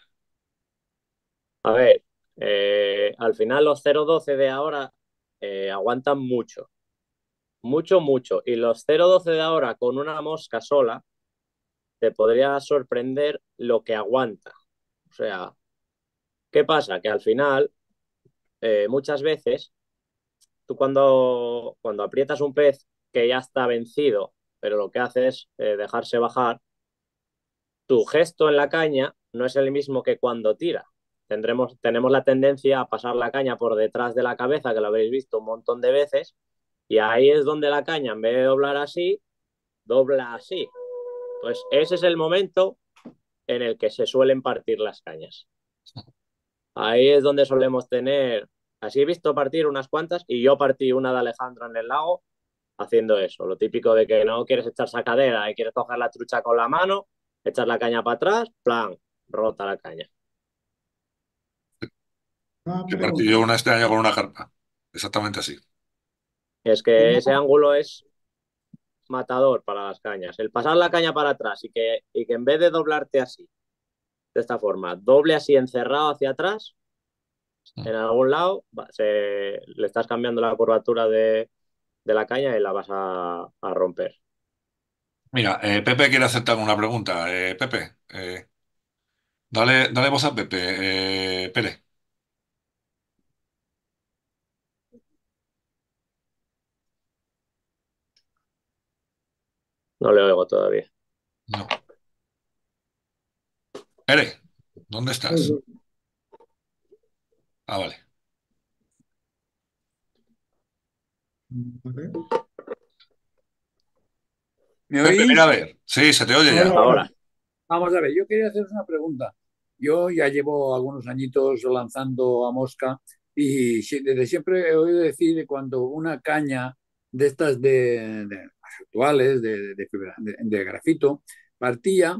a ver, al final los 0,12 de ahora aguantan mucho, mucho, mucho. Y los 0,12 de ahora con una mosca sola te podría sorprender lo que aguanta. O sea, ¿qué pasa? Que al final, muchas veces, tú cuando aprietas un pez que ya está vencido, pero lo que hace es dejarse bajar, tu gesto en la caña no es el mismo que cuando tira. Tenemos la tendencia a pasar la caña por detrás de la cabeza, que lo habéis visto un montón de veces, y ahí es donde la caña, en vez de doblar así, dobla así. Pues ese es el momento en el que se suelen partir las cañas. Ahí es donde solemos tener, así he visto partir unas cuantas y yo partí una de Alejandro en el lago haciendo eso. Lo típico de que no quieres echar sacadera y quieres coger la trucha con la mano, echar la caña para atrás, plan, rota la caña. Una He partido pregunta. una este año con una carpa. Exactamente así. Es que ¿Cómo? ese ángulo es matador para las cañas. El pasar la caña para atrás y que en vez de doblarte así, de esta forma, doble así encerrado hacia atrás, en algún lado, le estás cambiando la curvatura de la caña y la vas a romper. Mira, Pepe quiere aceptar una pregunta. Pepe, dale voz a Pepe. Pérez. No le oigo todavía. No. Pérez, ¿dónde estás? Ah, vale. Vale. ¿Me Pepe, mira a oís? ver. Sí, se te oye Ahora, ya. ahora. Ahora, Vamos a ver, yo quería haceros una pregunta. Yo ya llevo algunos añitos lanzando a mosca y desde siempre he oído decir que cuando una caña de estas las actuales, de grafito, partía,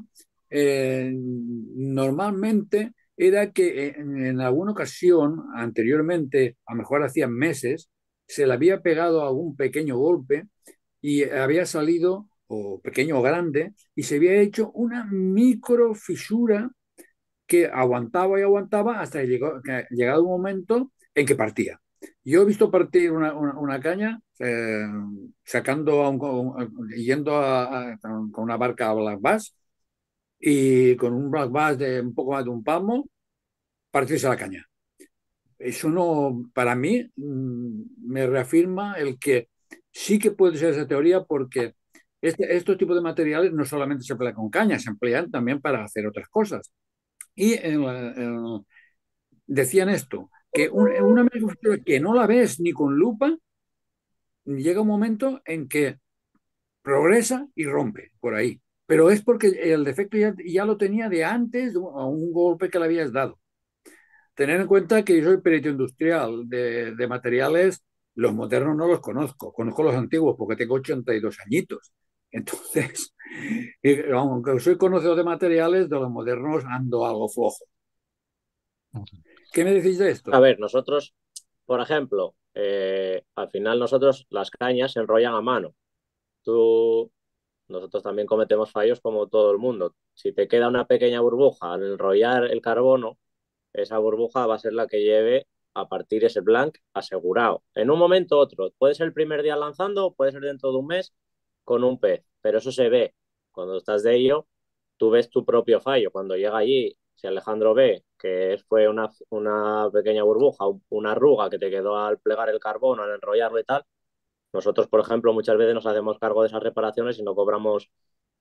normalmente era que en alguna ocasión, anteriormente, a lo mejor hacía meses, se le había pegado algún pequeño golpe y había salido, o pequeño o grande, y se había hecho una micro fisura que aguantaba y aguantaba hasta que llegado un momento en que partía. Yo he visto partir una caña sacando yendo con una barca a Black Bass y con un Black Bass de un poco más de un palmo, partirse la caña. Eso no, para mí, me reafirma el que sí que puede ser esa teoría porque estos tipos de materiales no solamente se emplean con caña, se emplean también para hacer otras cosas. Y decían esto, que una manufactura que no la ves ni con lupa, llega un momento en que progresa y rompe por ahí. Pero es porque el defecto ya lo tenía de antes a un golpe que le habías dado. Tener en cuenta que yo soy perito industrial de materiales, los modernos no los conozco, conozco los antiguos porque tengo 82 añitos. Entonces, aunque soy conocedor de materiales, de los modernos ando algo flojo. ¿Qué me decís de a esto? ver, nosotros, por ejemplo, al final nosotros las cañas se enrollan a mano. Tú, nosotros también cometemos fallos como todo el mundo. Si te queda una pequeña burbuja al enrollar el carbono, esa burbuja va a ser la que lleve a partir ese blank asegurado. En un momento u otro, puede ser el primer día lanzando, puede ser dentro de un mes con un pez, pero eso se ve. Cuando estás de ello, tú ves tu propio fallo. Cuando llega allí, si Alejandro ve que fue una pequeña burbuja, una arruga que te quedó al plegar el carbono, al enrollarlo y tal, nosotros, por ejemplo, muchas veces nos hacemos cargo de esas reparaciones y no cobramos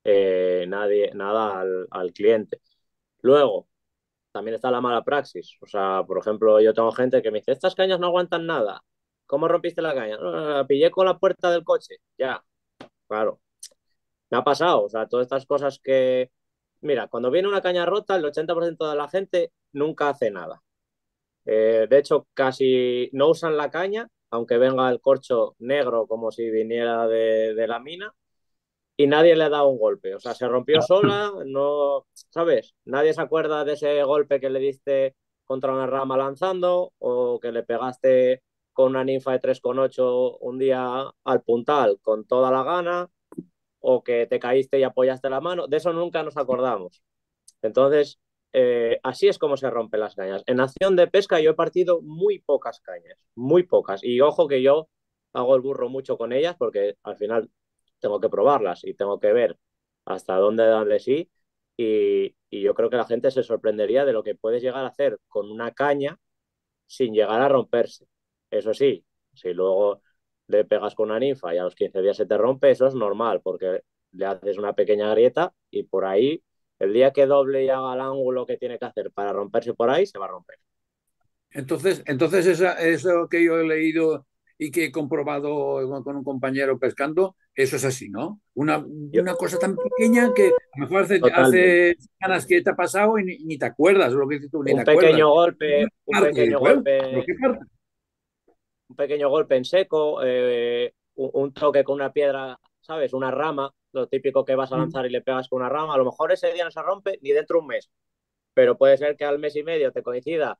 nada al cliente. Luego, también está la mala praxis. O sea, por ejemplo, yo tengo gente que me dice, estas cañas no aguantan nada. ¿Cómo rompiste la caña? "No, la pillé con la puerta del coche. Ya, claro. Me ha pasado. O sea, todas estas cosas que... Mira, cuando viene una caña rota, el 80% de la gente nunca hace nada. De hecho, casi no usan la caña, aunque venga el corcho negro como si viniera de la mina, y nadie le ha dado un golpe. O sea, se rompió sola, no, ¿sabes? Nadie se acuerda de ese golpe que le diste contra una rama lanzando o que le pegaste con una ninfa de 3,8 un día al puntal con toda la gana o que te caíste y apoyaste la mano. De eso nunca nos acordamos. Entonces, así es como se rompen las cañas. En acción de pesca yo he partido muy pocas cañas, muy pocas. Y ojo que yo hago el burro mucho con ellas porque al final tengo que probarlas y tengo que ver hasta dónde dan de sí. Y yo creo que la gente se sorprendería de lo que puedes llegar a hacer con una caña sin llegar a romperse. Eso sí, si luego le pegas con una ninfa y a los 15 días se te rompe, eso es normal porque le haces una pequeña grieta y por ahí, el día que doble y haga el ángulo que tiene que hacer para romperse por ahí, se va a romper. Entonces eso que yo he leído y que he comprobado con un compañero pescando, eso es así, ¿no? Yo, Una cosa tan pequeña que a lo mejor totalmente. hace semanas que te ha pasado y ni te acuerdas, lo que dices tú, ni te Un acuerdas. pequeño golpe, un Parte, y dices, pequeño bueno, ¿pero golpe, qué parte? un pequeño golpe en seco, un toque con una piedra, ¿sabes? Una rama, lo típico que vas a lanzar y le pegas con una rama. A lo mejor ese día no se rompe ni dentro de un mes, pero puede ser que al mes y medio te coincida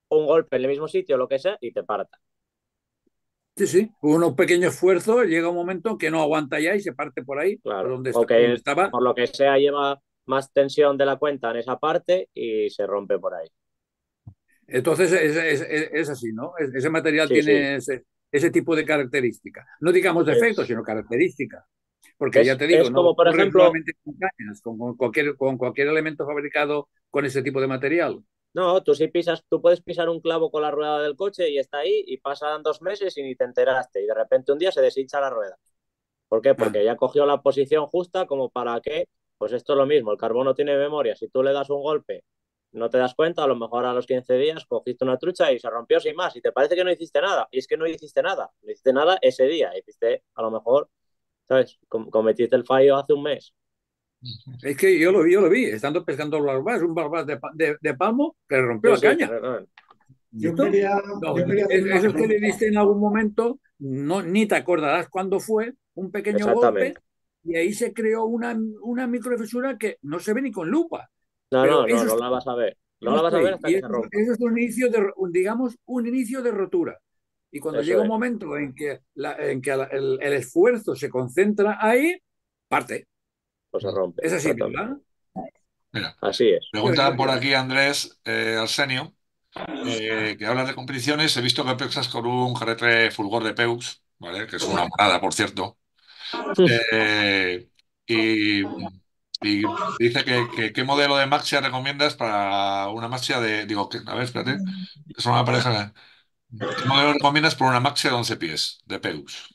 un golpe en el mismo sitio, lo que sea, y te parta. Sí, sí, con unos pequeños esfuerzos llega un momento que no aguanta ya y se parte por ahí, por Claro. donde, O donde que estaba. por lo que sea lleva más tensión de la cuenta en esa parte y se rompe por ahí. Entonces es así, ¿no? Ese material Sí, sí. tiene ese tipo de características. No digamos defectos, Es, sino características. Porque ya te digo, es no como, por ocurre ejemplo, solamente con cañas, con cualquier elemento fabricado con ese tipo de material. no, tú si pisas, tú puedes pisar un clavo con la rueda del coche y está ahí y pasan 2 meses y ni te enteraste y de repente un día se deshincha la rueda. ¿Por qué? Ah, Porque ya cogió la posición justa como para que, pues esto es lo mismo, el carbono tiene memoria, si tú le das un golpe, no te das cuenta, a lo mejor a los 15 días cogiste una trucha y se rompió sin más y te parece que no hiciste nada, y es que no hiciste nada, no hiciste nada ese día, hiciste a lo mejor, ¿sabes? Cometiste el fallo hace un mes. es que yo lo vi, estando pescando barbas, un barbás de palmo que le rompió Sí, la sí, caña. perfectamente. Yo ¿Listo? quería, No, yo quería hacer una eso es que le pregunta. diste en algún momento, no, ni te acordarás cuándo fue, un pequeño golpe, Exactamente. y ahí se creó una microfisura que no se ve ni con lupa. No, Pero no, no, no la vas a ver. No eso la vas está a ver ahí. hasta Y que eso, se rompa. eso es un inicio digamos, un inicio de rotura. Y cuando Eso llega un es. momento en que el esfuerzo se concentra ahí, parte. Pues se rompe. Es así, Exactamente. ¿verdad? Mira, Así es. preguntan por aquí Andrés Arsenio, que habla de competiciones. He visto que empiezas con un GR Fulgor de Peux, ¿vale? Que es una monada, por cierto. Eh, y, y dice qué modelo de Maxia recomiendas para una Maxia de. Digo, a ver, espérate. Es una pareja. ¿Qué modelo recomiendas por una Maxia de 11 pies de Peux?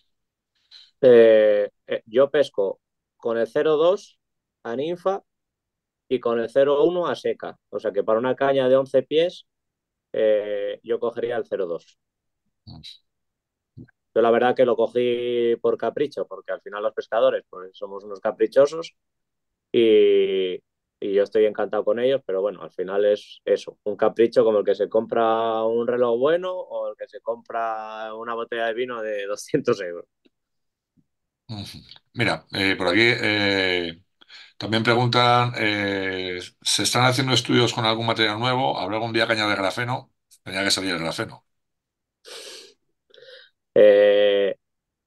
Yo pesco con el 0,2 a ninfa y con el 0,1 a seca. O sea que para una caña de 11 pies yo cogería el 0,2. Yo la verdad que lo cogí por capricho, porque al final los pescadores pues, somos unos caprichosos y, y yo estoy encantado con ellos, pero bueno, al final es eso, un capricho como el que se compra un reloj bueno o el que se compra una botella de vino de 200 euros. Ujú. Mira, por aquí también preguntan, ¿se están haciendo estudios con algún material nuevo? ¿Habrá algún día caña de grafeno? Tenía que salir el grafeno. Eh,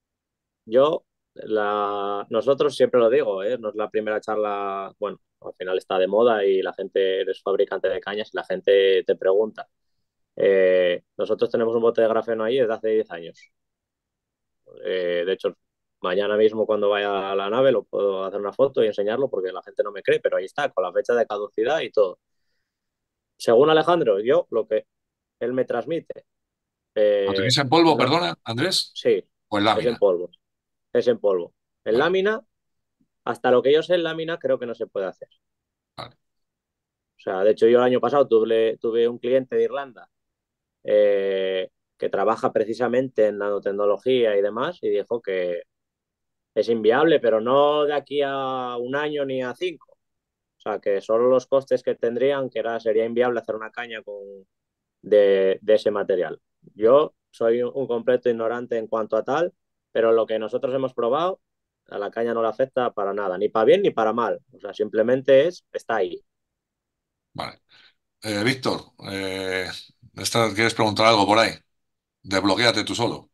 nosotros siempre lo digo, no es la primera charla, bueno, al final está de moda y la gente eres fabricante de cañas y la gente te pregunta. Nosotros tenemos un bote de grafeno ahí desde hace 10 años. De hecho, mañana mismo cuando vaya a la nave lo puedo hacer una foto y enseñarlo porque la gente no me cree, pero ahí está, con la fecha de caducidad y todo. Según Alejandro, yo lo que él me transmite, ¿Lo eh, tenéis en polvo, no, perdona, Andrés? sí, ¿O en es en lámina? polvo, es en polvo. En Vale, lámina, hasta lo que yo sé en lámina, creo que no se puede hacer. vale. O sea, de hecho, yo el año pasado tuve un cliente de Irlanda que trabaja precisamente en nanotecnología y demás, y dijo que es inviable, pero no de aquí a un año ni a 5. O sea, que solo los costes que tendrían, sería inviable hacer una caña de ese material. Yo soy un completo ignorante en cuanto a tal, pero lo que nosotros hemos probado, a la caña no le afecta para nada, ni para bien ni para mal. O sea, simplemente está ahí. Vale. Víctor, ¿quieres preguntar algo por ahí? Desbloquéate tú solo.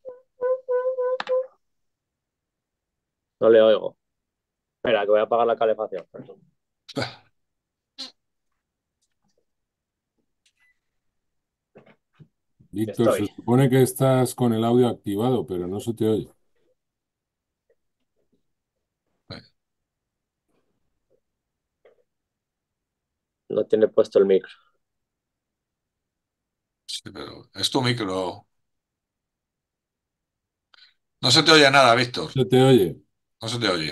No le oigo. Espera, que voy a apagar la calefacción. Víctor, se Estoy. supone que estás con el audio activado, pero no se te oye. No tiene puesto el micro. Sí, pero es tu micro. No se te oye nada, Víctor. ¿Se te oye? No se te oye.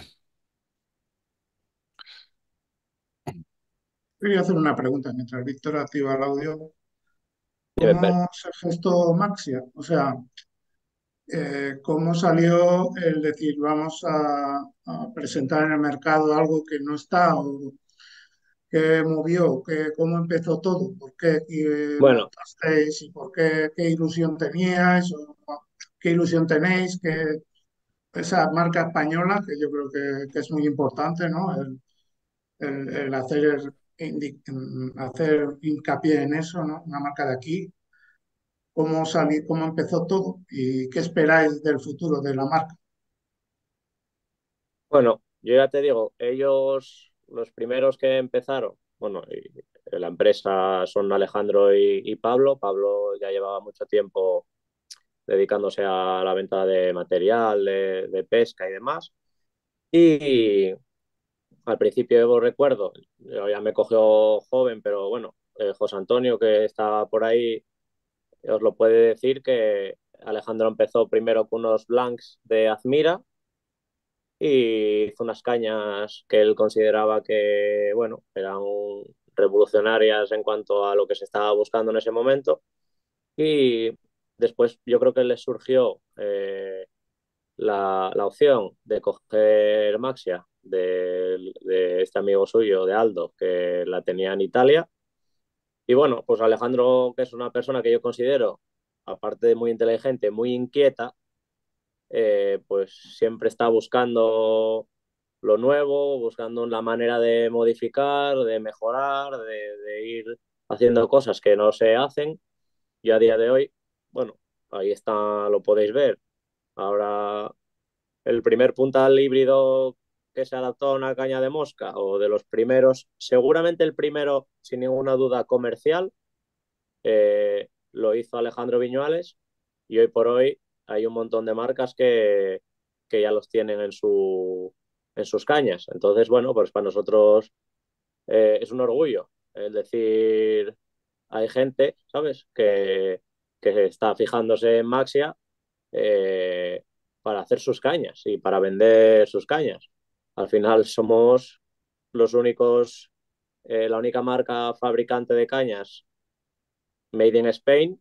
Quería hacer una pregunta mientras Víctor activa el audio. Dime, Pep. ¿Cómo se gestó Maxia? O sea, ¿cómo salió el decir vamos a presentar en el mercado algo que no está? ¿O qué movió? ¿Cómo empezó todo? ¿Por qué Bueno, montasteis? ¿Y por qué ilusión teníais? ¿O qué ilusión tenéis? Esa marca española, que yo creo que es muy importante, ¿no? El hacer hacer hincapié en eso, ¿no? Una marca de aquí, cómo empezó todo y qué esperáis del futuro de la marca. Bueno, yo ya te digo, ellos, los primeros que empezaron, bueno, la empresa son Alejandro y Pablo. Pablo ya llevaba mucho tiempo dedicándose a la venta de material, de pesca y demás. Y al principio yo recuerdo, yo ya me cogió joven, pero bueno, José Antonio, que estaba por ahí, os lo puede decir que Alejandro empezó primero con unos blancs de Azmira y hizo unas cañas que él consideraba que, bueno, eran revolucionarias en cuanto a lo que se estaba buscando en ese momento. Y después yo creo que les surgió la opción de coger Maxia de este amigo suyo, de Aldo, que la tenía en Italia. Y bueno, pues Alejandro, que es una persona que yo considero, aparte de muy inteligente, muy inquieta, pues siempre está buscando lo nuevo, buscando la manera de modificar, de mejorar, de ir haciendo cosas que no se hacen. Y a día de hoy, bueno, ahí está, lo podéis ver. Ahora el primer puntal híbrido que se adaptó a una caña de mosca, o de los primeros, seguramente el primero, sin ninguna duda, comercial, lo hizo Alejandro Viñuales, y hoy por hoy hay un montón de marcas que ya los tienen en sus cañas. Entonces, bueno, pues para nosotros es un orgullo. Es decir, hay gente, ¿sabes?, que está fijándose en Maxia eh, para hacer sus cañas y para vender sus cañas. Al final somos los únicos, la única marca fabricante de cañas made in Spain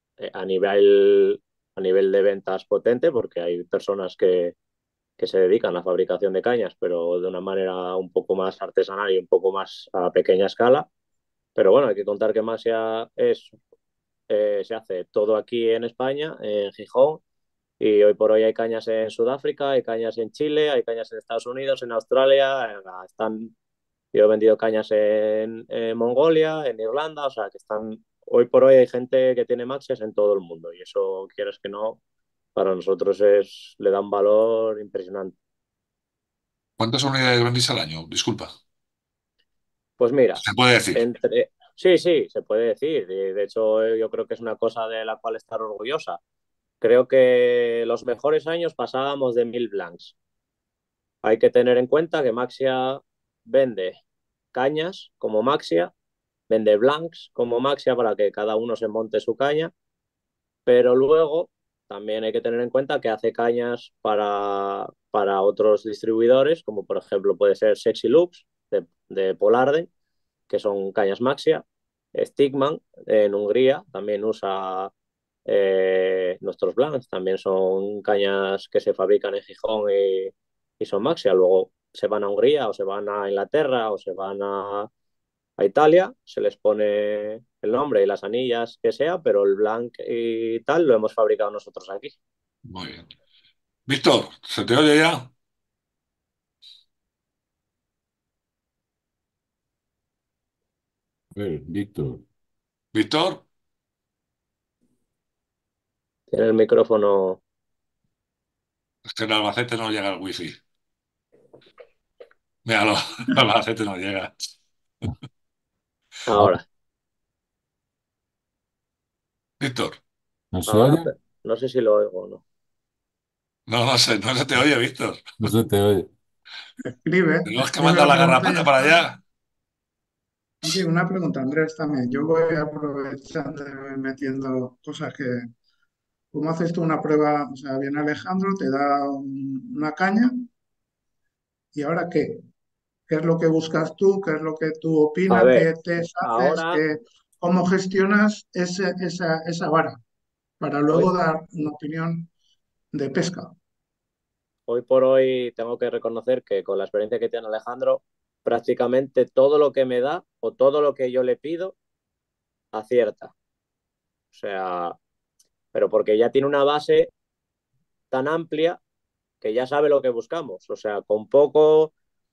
a nivel de ventas potente, porque hay personas que se dedican a la fabricación de cañas, pero de una manera un poco más artesanal y un poco más a pequeña escala. Pero bueno, hay que contar que Masia se hace todo aquí en España, en Gijón, y hoy por hoy hay cañas en Sudáfrica, hay cañas en Chile, hay cañas en Estados Unidos, en Australia, yo he vendido cañas en Mongolia, en Irlanda, o sea que están, hoy por hoy hay gente que tiene Maxias en todo el mundo, y eso, quieres que no, para nosotros le da un valor impresionante. ¿Cuántas unidades vendís al año? Disculpa. Pues mira, Se puede decir. sí, sí, se puede decir. Y de hecho, yo creo que es una cosa de la cual estar orgullosa. Creo que los mejores años pasábamos de 1000 blanks. Hay que tener en cuenta que Maxia vende cañas como Maxia, vende blanks como Maxia para que cada uno se monte su caña, pero luego también hay que tener en cuenta que hace cañas para otros distribuidores, como por ejemplo puede ser Sexy Loops de Polarden, que son cañas Maxia. Stigman en Hungría también usa nuestros blancs, también son cañas que se fabrican en Gijón y son Maxia. Luego se van a Hungría o se van a Inglaterra o se van a Italia, se les pone el nombre y las anillas que sea, pero el blanc y tal lo hemos fabricado nosotros aquí. Muy bien. Víctor, ¿se te oye ya? A ver, Víctor, Víctor, Tiene el micrófono es que en Albacete no llega el wifi. Míralo, en Albacete no llega. ¿ahora ahora. Víctor, no se Ahora, oye? no sé si lo oigo o no. no, no sé, no se te oye, Víctor. No se te oye. Tenemos que Escribe mandar la la pregunta y ya garrapata para está. allá. Oye, una pregunta, Andrés, también. Yo voy aprovechando y voy metiendo cosas que, ¿cómo haces tú una prueba? O sea, viene Alejandro, te da una caña y ¿ahora qué? ¿Qué es lo que buscas tú? ¿Qué es lo que tú A opinas? ver, ¿Qué test haces? ahora, ¿Cómo gestionas esa vara para hoy, luego dar una opinión de pesca? hoy por hoy tengo que reconocer que con la experiencia que tiene Alejandro, prácticamente todo lo que me da o todo lo que yo le pido, acierta. O sea, pero porque ya tiene una base tan amplia que ya sabe lo que buscamos. O sea, con poco,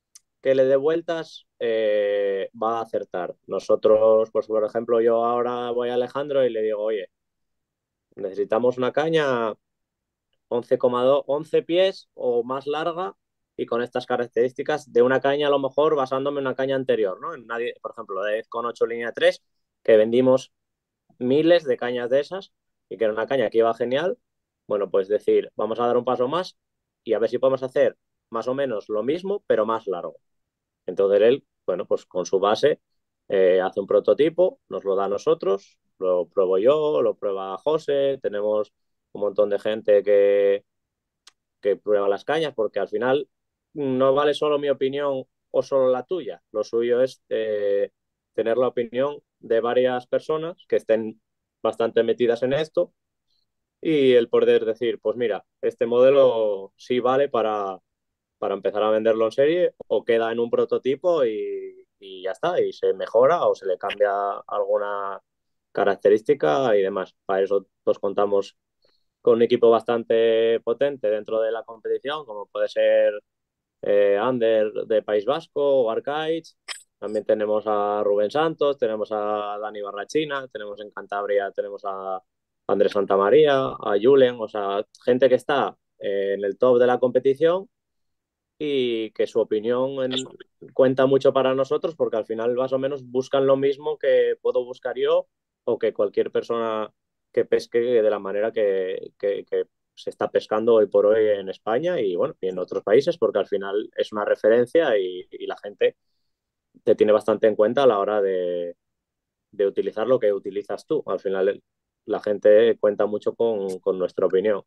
que le dé vueltas va a acertar. Nosotros, pues por ejemplo, yo ahora voy a Alejandro y le digo, oye, necesitamos una caña 11,2, 11 pies o más larga y con estas características de una caña a lo mejor basándome en una caña anterior, ¿no? En una, por ejemplo, de 10,8 línea 3 que vendimos miles de cañas de esas y que era una caña que iba genial. Bueno, pues decir, vamos a dar un paso más y a ver si podemos hacer más o menos lo mismo, pero más largo. Entonces él, bueno, pues con su base hace un prototipo, nos lo da a nosotros, lo pruebo yo, lo prueba José, tenemos un montón de gente que prueba las cañas, porque al final no vale solo mi opinión o solo la tuya, lo suyo es tener la opinión de varias personas que estén bastante metidas en esto y el poder decir, pues mira, este modelo sí vale para empezar a venderlo en serie o queda en un prototipo y ya está, y se mejora o se le cambia alguna característica y demás. Para eso pues contamos con un equipo bastante potente dentro de la competición, como puede ser Ander de País Vasco o Arcaiz. También tenemos a Rubén Santos, tenemos a Dani Barrachina, tenemos en Cantabria, tenemos a Andrés Santamaría, a Julen, o sea, gente que está en el top de la competición y que su opinión cuenta mucho para nosotros porque al final más o menos buscan lo mismo que puedo buscar yo o que cualquier persona que pesque de la manera que se está pescando hoy por hoy en España y bueno, y en otros países porque al final es una referencia y la gente te tiene bastante en cuenta a la hora de utilizar lo que utilizas tú. Al final la gente cuenta mucho con nuestra opinión.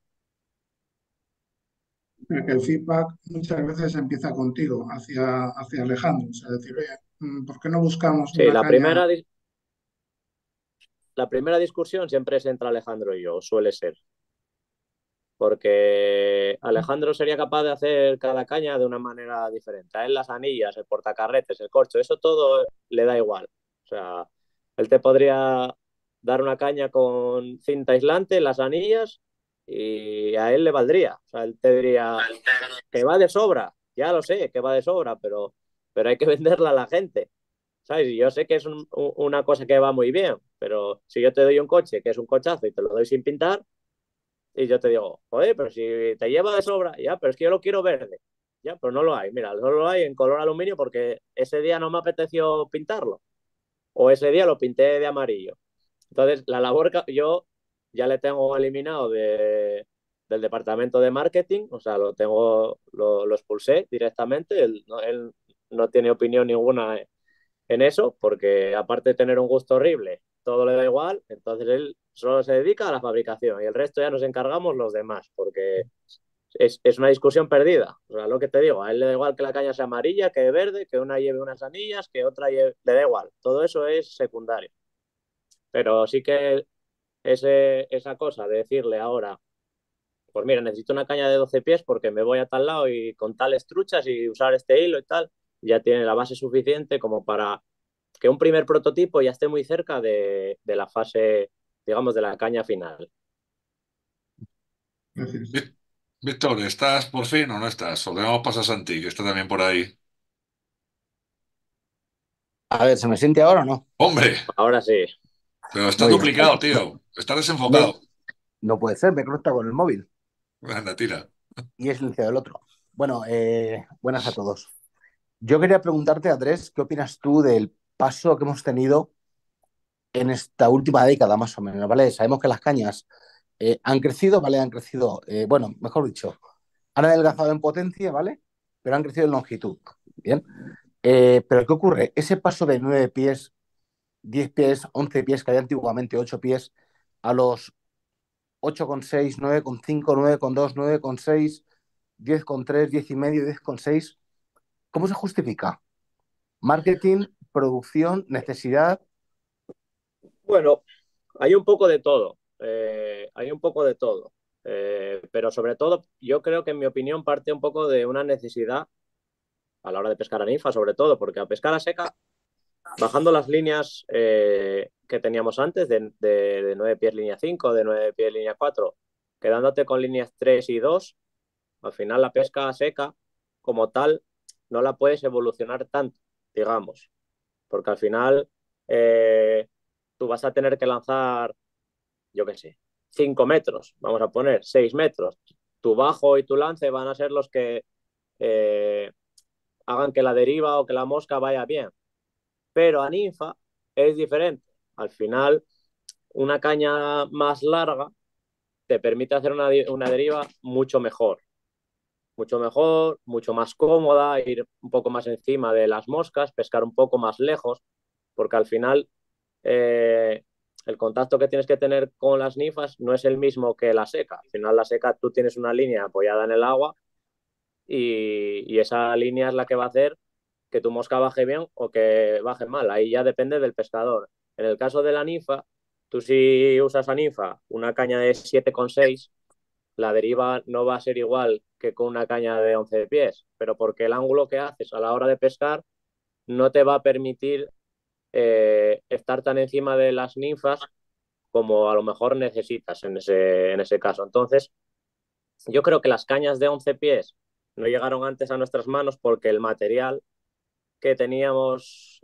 Que el feedback muchas veces empieza contigo, hacia Alejandro. O sea, decir, oye, ¿por qué no buscamos Sí, una caña? la primera discusión siempre es entre Alejandro y yo, suele ser. Porque Alejandro sería capaz de hacer cada caña de una manera diferente. A él las anillas, el portacarretes, el corcho, eso todo le da igual. O sea, él te podría dar una caña con cinta aislante, las anillas, y a él le valdría. O sea, él te diría que va de sobra, ya lo sé, que va de sobra, pero hay que venderla a la gente. ¿Sabes? Y yo sé que es una cosa que va muy bien, pero si yo te doy un coche que es un cochazo y te lo doy sin pintar, y yo te digo, joder, pero si te lleva de sobra, ya, pero es que yo lo quiero verde. Ya, pero no lo hay. Mira, solo lo hay en color aluminio porque ese día no me apeteció pintarlo. O ese día lo pinté de amarillo. Entonces, la labor que yo ya le tengo eliminado del departamento de marketing, o sea, lo expulsé directamente. Él no tiene opinión ninguna en eso, porque aparte de tener un gusto horrible, todo le da igual, entonces él solo se dedica a la fabricación y el resto ya nos encargamos los demás, porque es una discusión perdida. O sea, lo que te digo, a él le da igual que la caña sea amarilla, que verde, que una lleve unas anillas, que otra le da igual. Todo eso es secundario. Pero sí que esa cosa de decirle ahora, pues mira, necesito una caña de 12 pies porque me voy a tal lado y con tales truchas y usar este hilo y tal, ya tiene la base suficiente como para que un primer prototipo ya esté muy cerca de la fase, digamos, de la caña final. Gracias. Ví- Víctor, ¿estás por fin o no estás? O le damos paso a Santi, que está también por ahí. A ver, ¿se me siente ahora o no? ¡Hombre! Ahora sí. Pero estás Muy bien. duplicado, tío. Estás Me- desenfocado. no puede ser, me conecta con el móvil Anda, tira. y es silenciado el otro. Bueno, buenas a todos. Yo quería preguntarte, Andrés, ¿qué opinas tú del paso que hemos tenido en esta última década, más o menos? ¿Vale? Sabemos que las cañas han crecido, ¿vale? Han crecido, bueno, mejor dicho, han adelgazado en potencia, ¿vale? Pero han crecido en longitud. Bien. Pero ¿qué ocurre? Ese paso de 9 pies, 10 pies, 11 pies, que había antiguamente 8 pies, a los 8,6, 9,5, 9,2, 9,6, 10,3, 10,5, 10,6. ¿Cómo se justifica? Marketing, producción, necesidad. Bueno, hay un poco de todo. Hay un poco de todo. Pero sobre todo, yo creo que en mi opinión parte un poco de una necesidad a la hora de pescar a ninfa, sobre todo, porque a pescar a seca, bajando las líneas que teníamos antes, de 9 pies línea 5, de 9 pies línea 4, quedándote con líneas 3 y 2, al final la pesca a seca, como tal, no la puedes evolucionar tanto, digamos, porque al final tú vas a tener que lanzar, yo qué sé, 5 metros, vamos a poner 6 metros. Tu bajo y tu lance van a ser los que eh, hagan que la deriva o que la mosca vaya bien. Pero a ninfa es diferente. Al final, una caña más larga te permite hacer una deriva mucho mejor, mucho más cómoda, ir un poco más encima de las moscas, pescar un poco más lejos, porque al final eh, el contacto que tienes que tener con las ninfas no es el mismo que la seca. Al final la seca tú tienes una línea apoyada en el agua y esa línea es la que va a hacer que tu mosca baje bien o que baje mal. Ahí ya depende del pescador. En el caso de la ninfa, tú si usas a ninfa una caña de 7,6, la deriva no va a ser igual que con una caña de 11 pies, pero porque el ángulo que haces a la hora de pescar no te va a permitir estar tan encima de las ninfas como a lo mejor necesitas en ese caso. Entonces, yo creo que las cañas de 11 pies no llegaron antes a nuestras manos porque el material que teníamos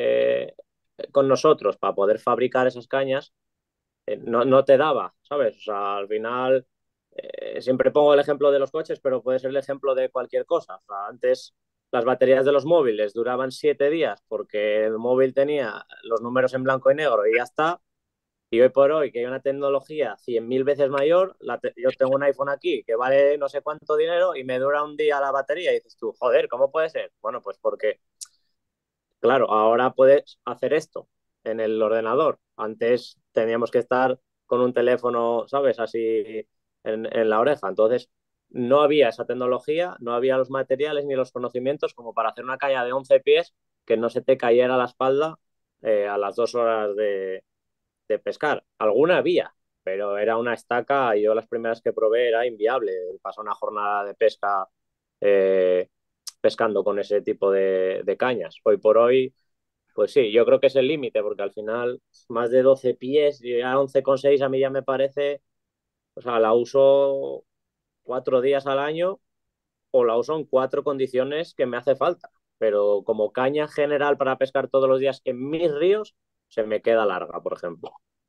con nosotros para poder fabricar esas cañas no te daba, ¿sabes? O sea, al final siempre pongo el ejemplo de los coches, pero puede ser el ejemplo de cualquier cosa. O sea, antes las baterías de los móviles duraban 7 días porque el móvil tenía los números en blanco y negro y ya está. Y hoy por hoy, que hay una tecnología 100.000 veces mayor, yo tengo un iPhone aquí que vale no sé cuánto dinero y me dura un día la batería. Y dices tú, joder, ¿cómo puede ser? Bueno, pues porque, claro, ahora puedes hacer esto en el ordenador. Antes teníamos que estar con un teléfono, ¿sabes? Así en la oreja. Entonces, no había esa tecnología, no había los materiales ni los conocimientos como para hacer una caña de 11 pies que no se te cayera a la espalda a las 2 horas de pescar. Alguna había, pero era una estaca y yo las primeras que probé era inviable. Pasar una jornada de pesca eh, pescando con ese tipo de cañas. Hoy por hoy, pues sí, yo creo que es el límite, porque al final más de 12 pies, y a 11,6 a mí ya me parece, o sea, la uso 4 días al año o la uso en 4 condiciones que me hace falta. Pero como caña general para pescar todos los días en mis ríos, se me queda larga, por ejemplo.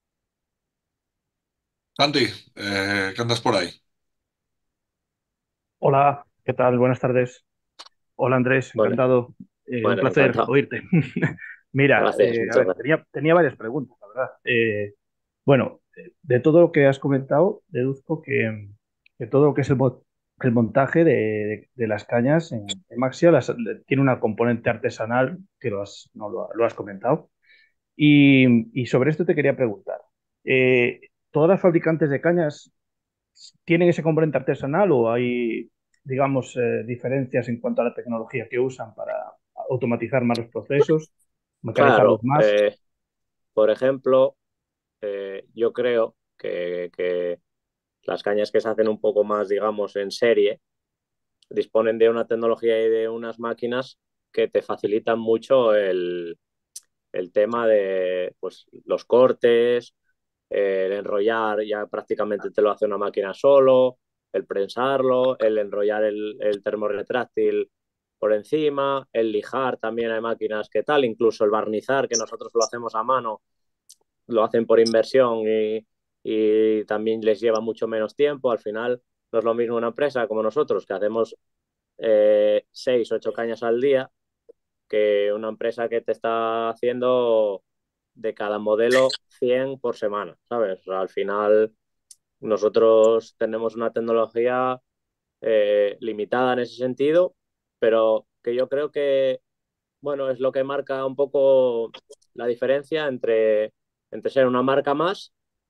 Santi, ¿qué andas por ahí? Hola, ¿qué tal? Buenas tardes. Hola Andrés, Bueno, encantado. Un bueno, placer encantado. oírte. Mira, Gracias, a muchas ver, gracias. tenía varias preguntas, la verdad. Bueno, de todo lo que has comentado, deduzco que todo lo que es el montaje de las cañas en Maxia tiene una componente artesanal que no lo has comentado. Y sobre esto te quería preguntar. ¿Todas las fabricantes de cañas tienen ese componente artesanal o hay, digamos, diferencias en cuanto a la tecnología que usan para automatizar más los procesos, mecanizarlos Claro, más? por ejemplo, yo creo que las cañas que se hacen un poco más, digamos, en serie, disponen de una tecnología y de unas máquinas que te facilitan mucho el tema de pues, los cortes, el enrollar ya prácticamente te lo hace una máquina solo, el prensarlo, el enrollar el termorretráctil por encima, el lijar también hay máquinas que tal, incluso el barnizar, que nosotros lo hacemos a mano, lo hacen por inversión y también les lleva mucho menos tiempo. Al final no es lo mismo una empresa como nosotros, que hacemos 6, 8 cañas al día, que una empresa que te está haciendo de cada modelo 100 por semana, ¿sabes? O sea, al final nosotros tenemos una tecnología limitada en ese sentido, pero que yo creo que, bueno, es lo que marca un poco la diferencia entre ser una marca más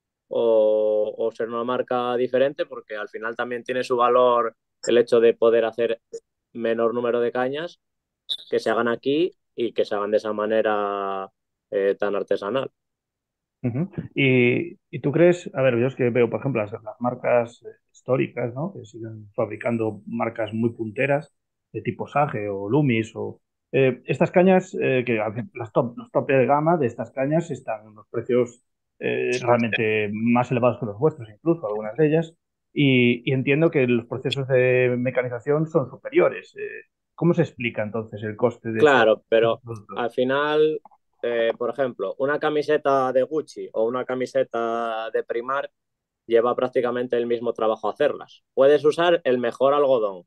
o ser una marca diferente, porque al final también tiene su valor el hecho de poder hacer menor número de cañas que se hagan aquí y que se hagan de esa manera tan artesanal. Ujú. Y tú crees, a ver, yo es que veo, por ejemplo, las marcas históricas, ¿no? Que siguen fabricando marcas muy punteras, de tipo Sage o Lumis, o estas cañas, los top de gama de estas cañas están en los precios realmente más elevados que los vuestros, incluso algunas de ellas, y entiendo que los procesos de mecanización son superiores. ¿Cómo se explica entonces el coste de Claro, esos pero productos? al final, por ejemplo, una camiseta de Gucci o una camiseta de Primark lleva prácticamente el mismo trabajo hacerlas. Puedes usar el mejor algodón,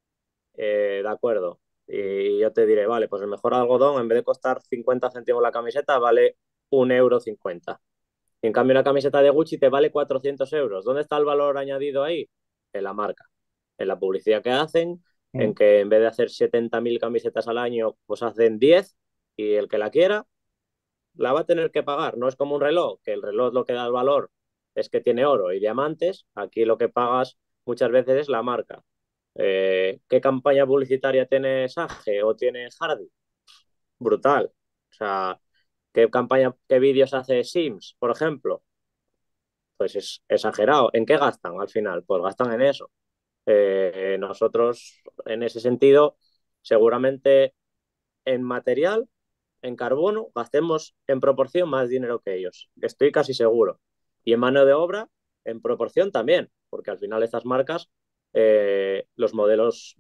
de acuerdo. Y yo te diré, vale, pues el mejor algodón en vez de costar 50 céntimos la camiseta vale 1,50 € En cambio, una camiseta de Gucci te vale 400 euros. ¿Dónde está el valor añadido ahí? En la marca, en la publicidad que hacen, en Mm. que en vez de hacer 70.000 camisetas al año, pues hacen 10 y el que la quiera la va a tener que pagar. No es como un reloj, que el reloj lo que da el valor es que tiene oro y diamantes. Aquí lo que pagas muchas veces es la marca. ¿Qué campaña publicitaria tiene Sage o tiene Hardy? Brutal. O sea, ¿qué campaña, qué vídeos hace Sims, por ejemplo? Pues es exagerado. ¿En qué gastan al final? Pues gastan en eso. Nosotros, en ese sentido, seguramente en material, en carbono, gastemos en proporción más dinero que ellos. Estoy casi seguro. Y en mano de obra, en proporción también, porque al final estas marcas, los modelos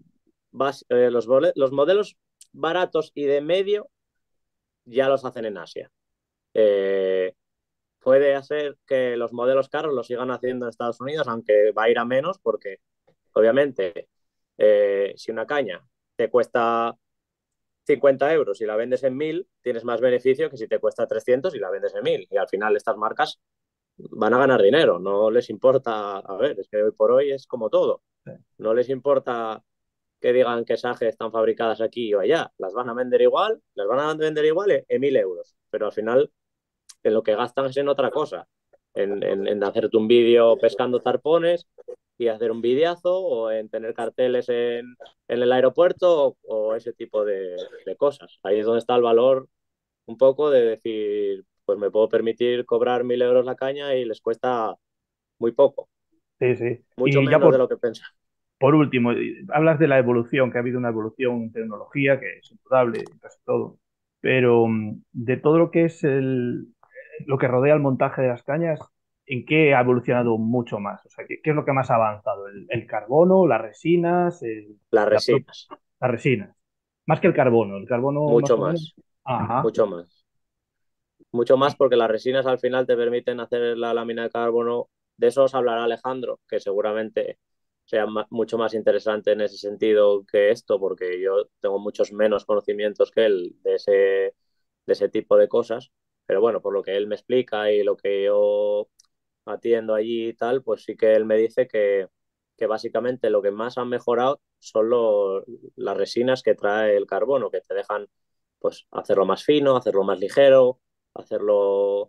los modelos baratos y de medio ya los hacen en Asia. Eh, Puede hacer que los modelos caros los sigan haciendo en Estados Unidos, aunque va a ir a menos, porque obviamente si una caña te cuesta 50 euros y la vendes en 1.000, tienes más beneficio que si te cuesta 300 y la vendes en 1.000. Y al final estas marcas van a ganar dinero, no les importa, a ver, es que hoy por hoy es como todo, no les importa que digan que Sage están fabricadas aquí o allá, las van a vender igual, las van a vender igual en 1.000 euros, pero al final en lo que gastan es en otra cosa, en hacerte un vídeo pescando tarpones y hacer un videazo o en tener carteles en el aeropuerto o ese tipo de cosas. Ahí es donde está el valor un poco de decir, pues me puedo permitir cobrar 1.000 € la caña y les cuesta muy poco, Sí, sí. mucho Y ya menos de lo que pensaba. por último, hablas de la evolución, que ha habido una evolución en tecnología, que es indudable en casi todo, pero de todo lo que es lo que rodea el montaje de las cañas, ¿en qué ha evolucionado mucho más? O sea, ¿qué es lo que más ha avanzado? ¿El carbono, las resinas, Las la pro- resinas, las resinas? Más que el carbono más mucho o menos. más, Ajá, mucho más. Mucho más porque las resinas al final te permiten hacer la lámina de carbono. De eso os hablará Alejandro, que seguramente sea mucho más interesante en ese sentido que esto, porque yo tengo muchos menos conocimientos que él de ese tipo de cosas. Pero bueno, por lo que él me explica y lo que yo atiendo allí y tal, pues sí que él me dice que básicamente lo que más han mejorado son las resinas que trae el carbono, que te dejan pues hacerlo más fino, hacerlo más ligero, hacerlo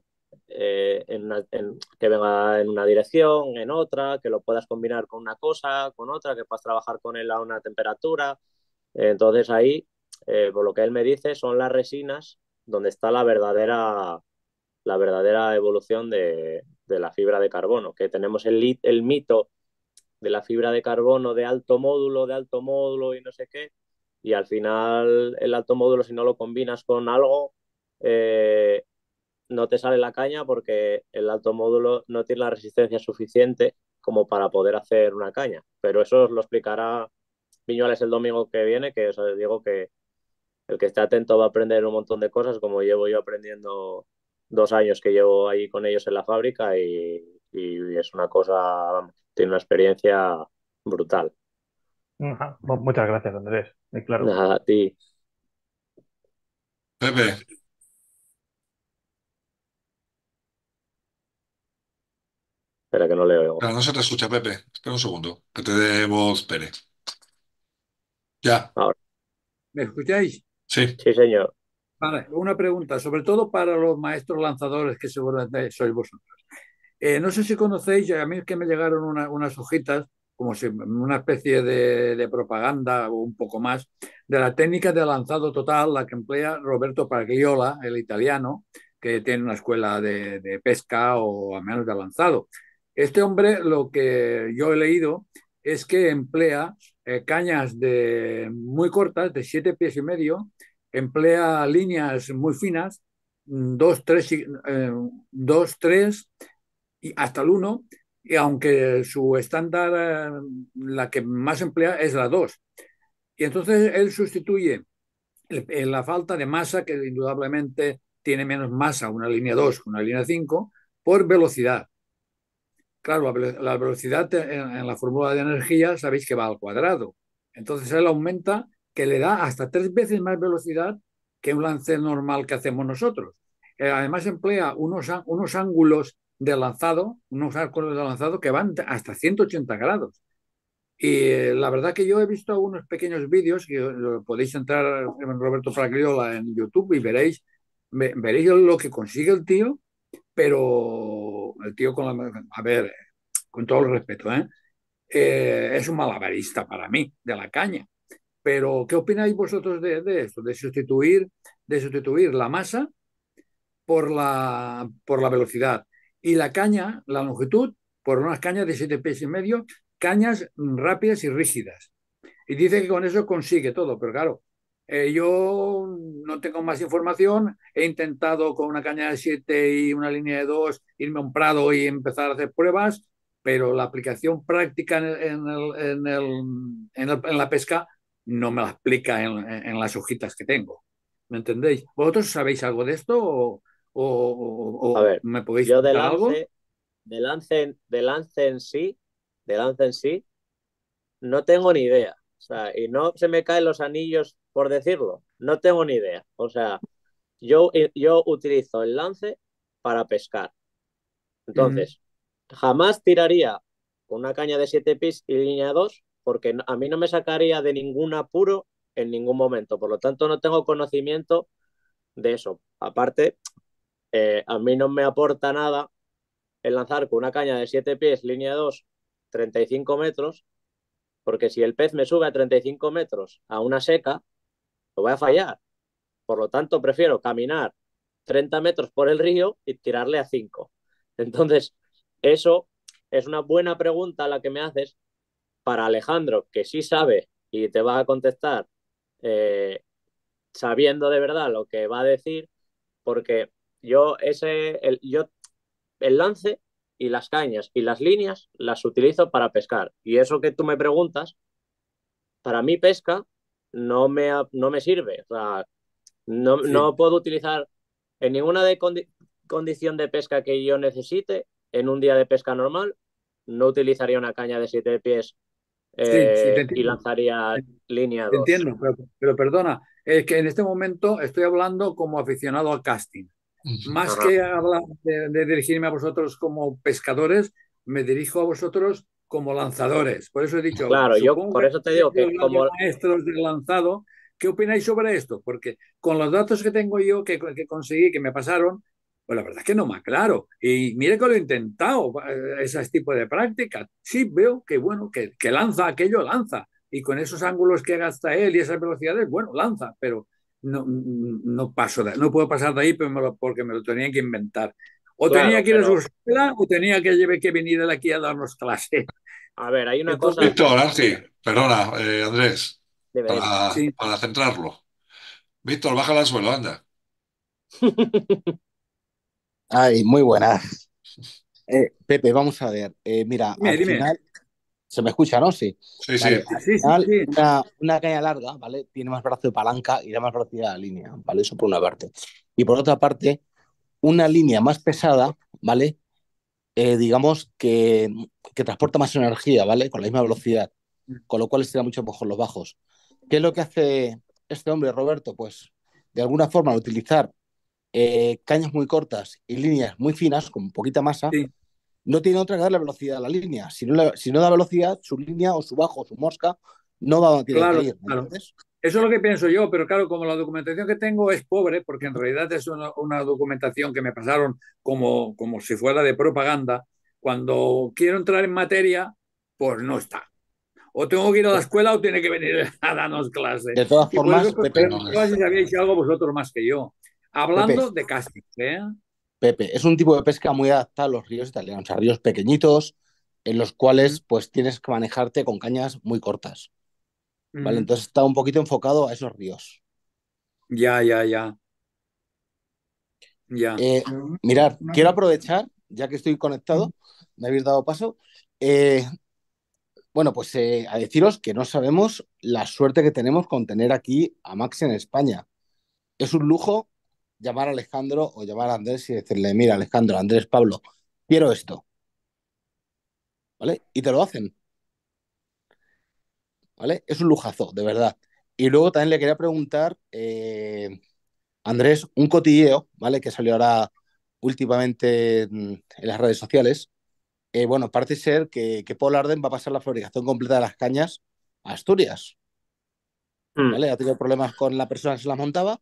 que venga en una dirección, en otra, que lo puedas combinar con una cosa, con otra, que puedas trabajar con él a una temperatura. Entonces ahí, por lo que él me dice, son las resinas donde está la verdadera evolución de la fibra de carbono, que tenemos el mito de la fibra de carbono de alto módulo y no sé qué, y al final el alto módulo si no lo combinas con algo, eh, no te sale la caña porque el alto módulo no tiene la resistencia suficiente como para poder hacer una caña. Pero eso os lo explicará Viñuales el domingo que viene, que os digo que el que esté atento va a aprender un montón de cosas, como llevo yo aprendiendo 2 años que llevo ahí con ellos en la fábrica y es una cosa, vamos, tiene una experiencia brutal. ajá. Muchas gracias, Andrés. Muy claro. Nada, a ti, Pepe, espera que no le oigo. claro, no se te escucha, Pepe. Espera un segundo, que te dé voz, Pérez. Ya, Ahora, ¿Me escucháis? sí. sí, señor. Vale, una pregunta, sobre todo para los maestros lanzadores que seguramente sois vosotros. No sé si conocéis, a mí es que me llegaron unas hojitas, como si una especie de propaganda o un poco más, de la técnica de lanzado total, la que emplea Roberto Pagliola, el italiano, que tiene una escuela de pesca o al menos de lanzado. Este hombre, lo que yo he leído, es que emplea cañas muy cortas, de 7 pies y medio, emplea líneas muy finas, 2, 3, 2, 3 y hasta el 1, y aunque su estándar, la que más emplea es la 2. Y entonces él sustituye la falta de masa, que indudablemente tiene menos masa una línea 2 que una línea 5, por velocidad. Claro, la velocidad en la fórmula de energía sabéis que va al cuadrado. Entonces él aumenta que le da hasta 3 veces más velocidad que un lance normal que hacemos nosotros. Además emplea unos ángulos de lanzado, que van hasta 180 grados. Y la verdad que yo he visto algunos pequeños vídeos, que podéis entrar en Roberto Fragliola en YouTube y veréis lo que consigue el tío, pero el tío a ver, con todo el respeto, es un malabarista para mí, de la caña. Pero, ¿qué opináis vosotros de esto? De sustituir la masa por la velocidad y la caña, la longitud, por unas cañas de 7 pies y medio, cañas rápidas y rígidas. Y dice que con eso consigue todo, pero claro, yo no tengo más información. He intentado con una caña de 7 y una línea de 2 irme a un prado y empezar a hacer pruebas, pero la aplicación práctica en la pesca no me la explica en las hojitas que tengo. ¿Me entendéis? ¿Vosotros sabéis algo de esto A o ver, me podéis yo contar algo? de lance en sí, no tengo ni idea. O sea, y no se me caen los anillos por decirlo. No tengo ni idea. O sea, yo utilizo el lance para pescar. Ujú. Entonces, jamás tiraría con una caña de 7 pies y línea 2 porque a mí no me sacaría de ningún apuro en ningún momento. Por lo tanto, no tengo conocimiento de eso. Aparte, a mí no me aporta nada el lanzar con una caña de 7 pies, línea 2, 35 metros, porque si el pez me sube a 35 metros a una seca, lo voy a fallar. Por lo tanto, prefiero caminar 30 metros por el río y tirarle a 5. Entonces, eso es una buena pregunta la que me haces para Alejandro, que sí sabe y te va a contestar eh, sabiendo de verdad lo que va a decir, porque el lance y las cañas y las líneas las utilizo para pescar. Y eso que tú me preguntas, para mí pesca no me sirve. O sea, Sí. no puedo utilizar en ninguna condición de pesca que yo necesite, en un día de pesca normal, no utilizaría una caña de 7 pies Sí, sí, te y entiendo. lanzaría línea Te 2. entiendo, pero perdona, es que en este momento estoy hablando como aficionado al casting. Ujú. Más Ajá. que hablar de dirigirme a vosotros como pescadores, me dirijo a vosotros como lanzadores. Por eso he dicho, Claro, yo supongo por que eso te sois digo los que grandes como, maestros del lanzado. ¿Qué opináis sobre esto? Porque con los datos que tengo yo, que conseguí, que me pasaron, pues la verdad es que no me aclaro. Y mire que lo he intentado, ese tipo de prácticas. Sí, veo que, bueno, que lanza aquello, lanza. Y con esos ángulos que gasta él y esas velocidades, bueno, lanza, pero no puedo pasar de ahí porque me lo tenía que inventar. O tenía claro, que ir a su pero escuela o tenía que venir él aquí a darnos clase. a ver, hay una Entonces, cosa, Víctor, Arci, perdona, Andrés, dime. para, sí, para centrarlo. Víctor, baja al suelo, anda. Ay, muy buenas. Pepe, vamos a ver. Mira, dime, al dime. final, se me escucha, ¿no? Sí. Sí, sí. Vale, al Sí, sí, final, sí. una caña larga, ¿vale? Tiene más brazo de palanca y da más velocidad a la línea, ¿vale? Eso por una parte. Y por otra parte, una línea más pesada, ¿vale? Digamos que transporta más energía, ¿vale? Con la misma velocidad, con lo cual estira mucho mejor los bajos. ¿Qué es lo que hace este hombre, Roberto? Pues, de alguna forma, al utilizar cañas muy cortas y líneas muy finas, con poquita masa, Sí, no tiene otra que darle velocidad a la línea. Si no da velocidad, su línea o su bajo o su mosca no va donde tiene que claro, ir. ¿Me claro. entiendes? Eso es lo que pienso yo, pero claro, como la documentación que tengo es pobre, porque en realidad es una documentación que me pasaron como si fuera de propaganda, cuando quiero entrar en materia, pues no está. O tengo que ir a la escuela o tiene que venir a darnos clase. De todas Y por eso formas, pues, Pepe, preguntaba si sabíais algo vosotros más que yo. Pepe, Hablando de casting, ¿eh? Pepe, es un tipo de pesca muy adaptado a los ríos italianos, a ríos pequeñitos, en los Mm, cuales pues tienes que manejarte con cañas muy cortas, ¿vale? mm. Entonces está un poquito enfocado a esos ríos. Ya, ya, ya, ya. Eh, Pero Mirad, quiero una- aprovechar, ya que estoy conectado, me habéis dado paso. eh, Bueno, pues a deciros que no sabemos la suerte que tenemos con tener aquí a Max en España. Es un lujo llamar a Alejandro o llamar a Andrés y decirle, mira, Alejandro, Andrés, Pablo, quiero esto, ¿vale? Y te lo hacen, ¿vale? Es un lujazo, de verdad. Y luego también le quería preguntar, Andrés, un cotilleo, ¿vale? Que salió ahora últimamente en las redes sociales. Bueno, parece ser que Paul Arden va a pasar la fabricación completa de las cañas a Asturias, Mm. ¿vale? Ha tenido problemas con la persona que se las montaba.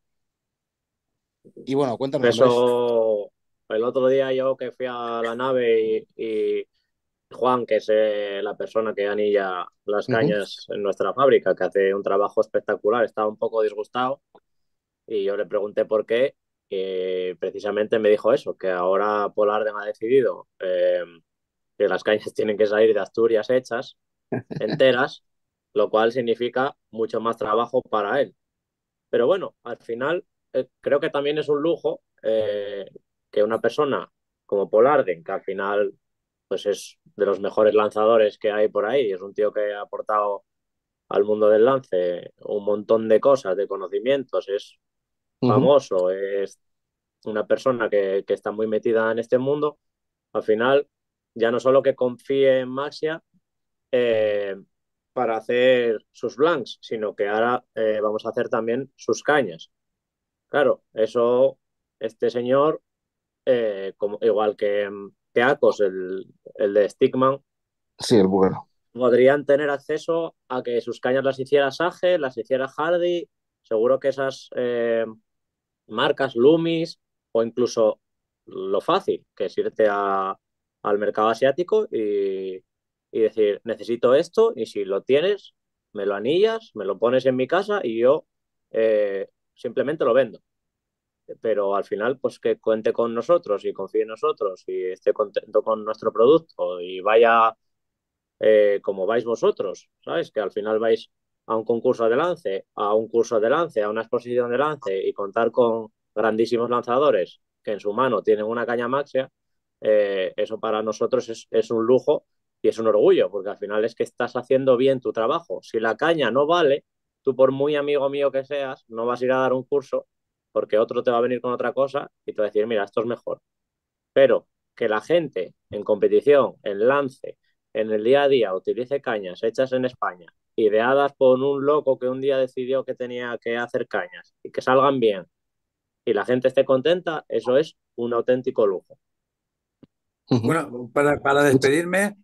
Y bueno, cuéntanos, Andrés. Eso, el otro día yo que fui a la nave y Juan, que es la persona que anilla las Ujú, cañas en nuestra fábrica, que hace un trabajo espectacular, estaba un poco disgustado y yo le pregunté por qué. Y precisamente me dijo eso, que ahora Polarden ha decidido que las cañas tienen que salir de Asturias hechas, enteras, lo cual significa mucho más trabajo para él. Pero bueno, al final creo que también es un lujo que una persona como Paul Arden, que al final pues es de los mejores lanzadores que hay por ahí, es un tío que ha aportado al mundo del lance un montón de cosas, de conocimientos, es ujú. famoso, es una persona que está muy metida en este mundo, al final ya no solo que confíe en Maxia eh, para hacer sus blanks, sino que ahora vamos a hacer también sus cañas. Claro, eso, este señor, como, igual que Acos, el de Stickman, Sí, el bueno. podrían tener acceso a que sus cañas las hiciera Sage, las hiciera Hardy. Seguro que esas marcas, Loomis, o incluso lo fácil, que es irte al mercado asiático y decir, necesito esto, y si lo tienes, me lo anillas, me lo pones en mi casa y yo simplemente lo vendo. Pero al final, pues que cuente con nosotros y confíe en nosotros y esté contento con nuestro producto y vaya como vais vosotros, ¿sabes? Que al final vais a un concurso de lance, a un curso de lance, a una exposición de lance y contar con grandísimos lanzadores que en su mano tienen una caña Maxia, eso para nosotros es un lujo y es un orgullo, porque al final es que estás haciendo bien tu trabajo. Si la caña no vale, tú por muy amigo mío que seas, no vas a ir a dar un curso porque otro te va a venir con otra cosa y te va a decir, mira, esto es mejor. Pero que la gente en competición, en lance, en el día a día, utilice cañas hechas en España, ideadas por un loco que un día decidió que tenía que hacer cañas y que salgan bien y la gente esté contenta, eso es un auténtico lujo. Ujú. Bueno, para despedirme,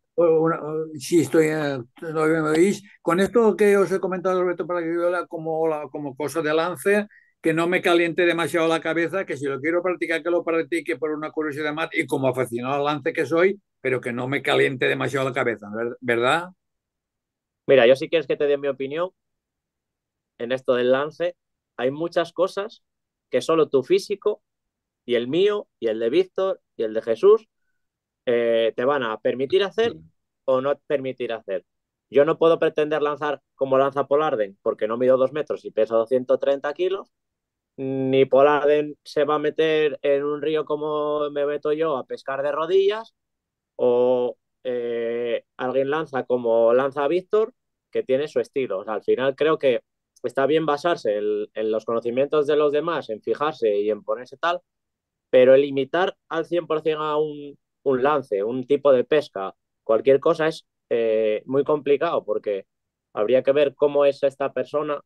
si estoy, no me oís, con esto que os he comentado, Roberto, para que yo como cosa de lance, que no me caliente demasiado la cabeza, que si lo quiero practicar, que lo practique por una curiosidad más y como aficionado al lance que soy, pero que no me caliente demasiado la cabeza, ¿verdad? Mira, yo si quieres que te dé mi opinión en esto del lance, hay muchas cosas que solo tu físico y el mío y el de Víctor y el de Jesús te van a permitir hacer o no permitir hacer. Yo no puedo pretender lanzar como lanza Polarden porque no mido 2 metros y peso 230 kilos, ni Polarden se va a meter en un río como me meto yo a pescar de rodillas, o alguien lanza como lanza Víctor, que tiene su estilo. O sea, al final creo que está bien basarse en los conocimientos de los demás, en fijarse y en ponerse tal, pero el imitar al 100% a un lance, un tipo de pesca, cualquier cosa es muy complicado porque habría que ver cómo es esta persona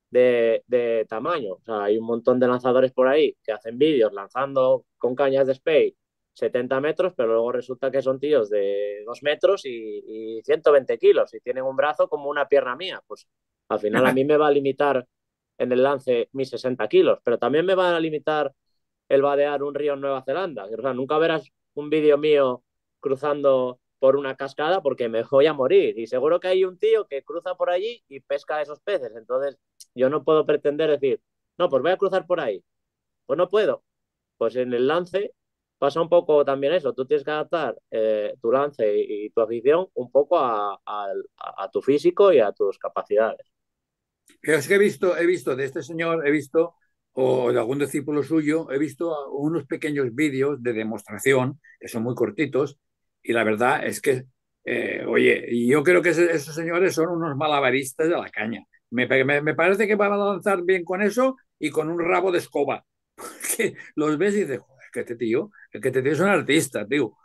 de tamaño. O sea, hay un montón de lanzadores por ahí que hacen vídeos lanzando con cañas de spey 70 metros, pero luego resulta que son tíos de 2 metros y 120 kilos y tienen un brazo como una pierna mía. Pues al final a mí me va a limitar en el lance mis 60 kilos, pero también me va a limitar el vadear un río en Nueva Zelanda. O sea, nunca verás un vídeo mío cruzando por una cascada porque me voy a morir. Y seguro que hay un tío que cruza por allí y pesca esos peces. Entonces, yo no puedo pretender decir, no, pues voy a cruzar por ahí. Pues no puedo. Pues en el lance pasa un poco también eso. Tú tienes que adaptar tu lance y tu afición un poco a tu físico y a tus capacidades. Es que he visto de este señor, o de algún discípulo suyo, he visto unos pequeños vídeos de demostración, que son muy cortitos, y la verdad es que Oye, y yo creo que esos señores son unos malabaristas de la caña. Me parece que van a lanzar bien con eso y con un rabo de escoba. Que los ves y dices, joder, que este tío es un artista, tío.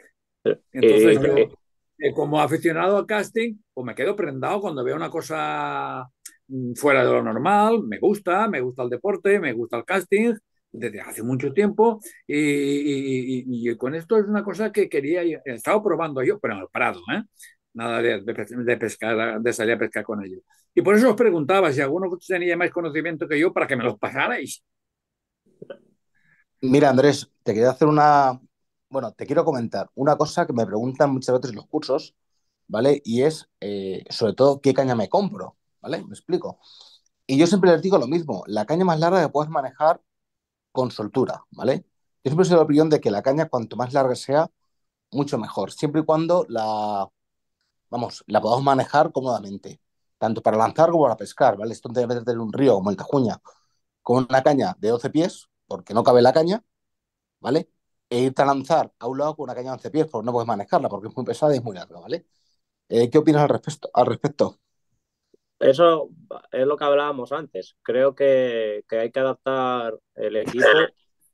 Y, Entonces yo, como aficionado al casting, pues me quedo prendado cuando veo una cosa fuera de lo normal. Me gusta el deporte, me gusta el casting desde hace mucho tiempo y con esto es una cosa que he estado probando yo, pero en el Prado, ¿eh? Nada de pescar, de salir a pescar con ellos. Y por eso os preguntaba si alguno tenía más conocimiento que yo para que me los pasarais. Mira, Andrés, te quería hacer bueno, te quiero comentar una cosa que me preguntan muchas veces en los cursos, ¿vale? Y es, sobre todo, ¿qué caña me compro? ¿Vale? Me explico. Y yo siempre les digo lo mismo, la caña más larga que puedes manejar con soltura, ¿vale? Yo siempre soy de la opinión de que la caña, cuanto más larga sea, mucho mejor, siempre y cuando la podamos manejar cómodamente, tanto para lanzar como para pescar, ¿vale? Esto de meterte en un río como el Tajuña, con una caña de 12 pies, porque no cabe la caña, ¿vale? E irte a lanzar a un lado con una caña de 11 pies, porque no puedes manejarla, porque es muy pesada y es muy larga, ¿vale? ¿Qué opinas al respecto? eso es lo que hablábamos antes. Creo que hay que adaptar el equipo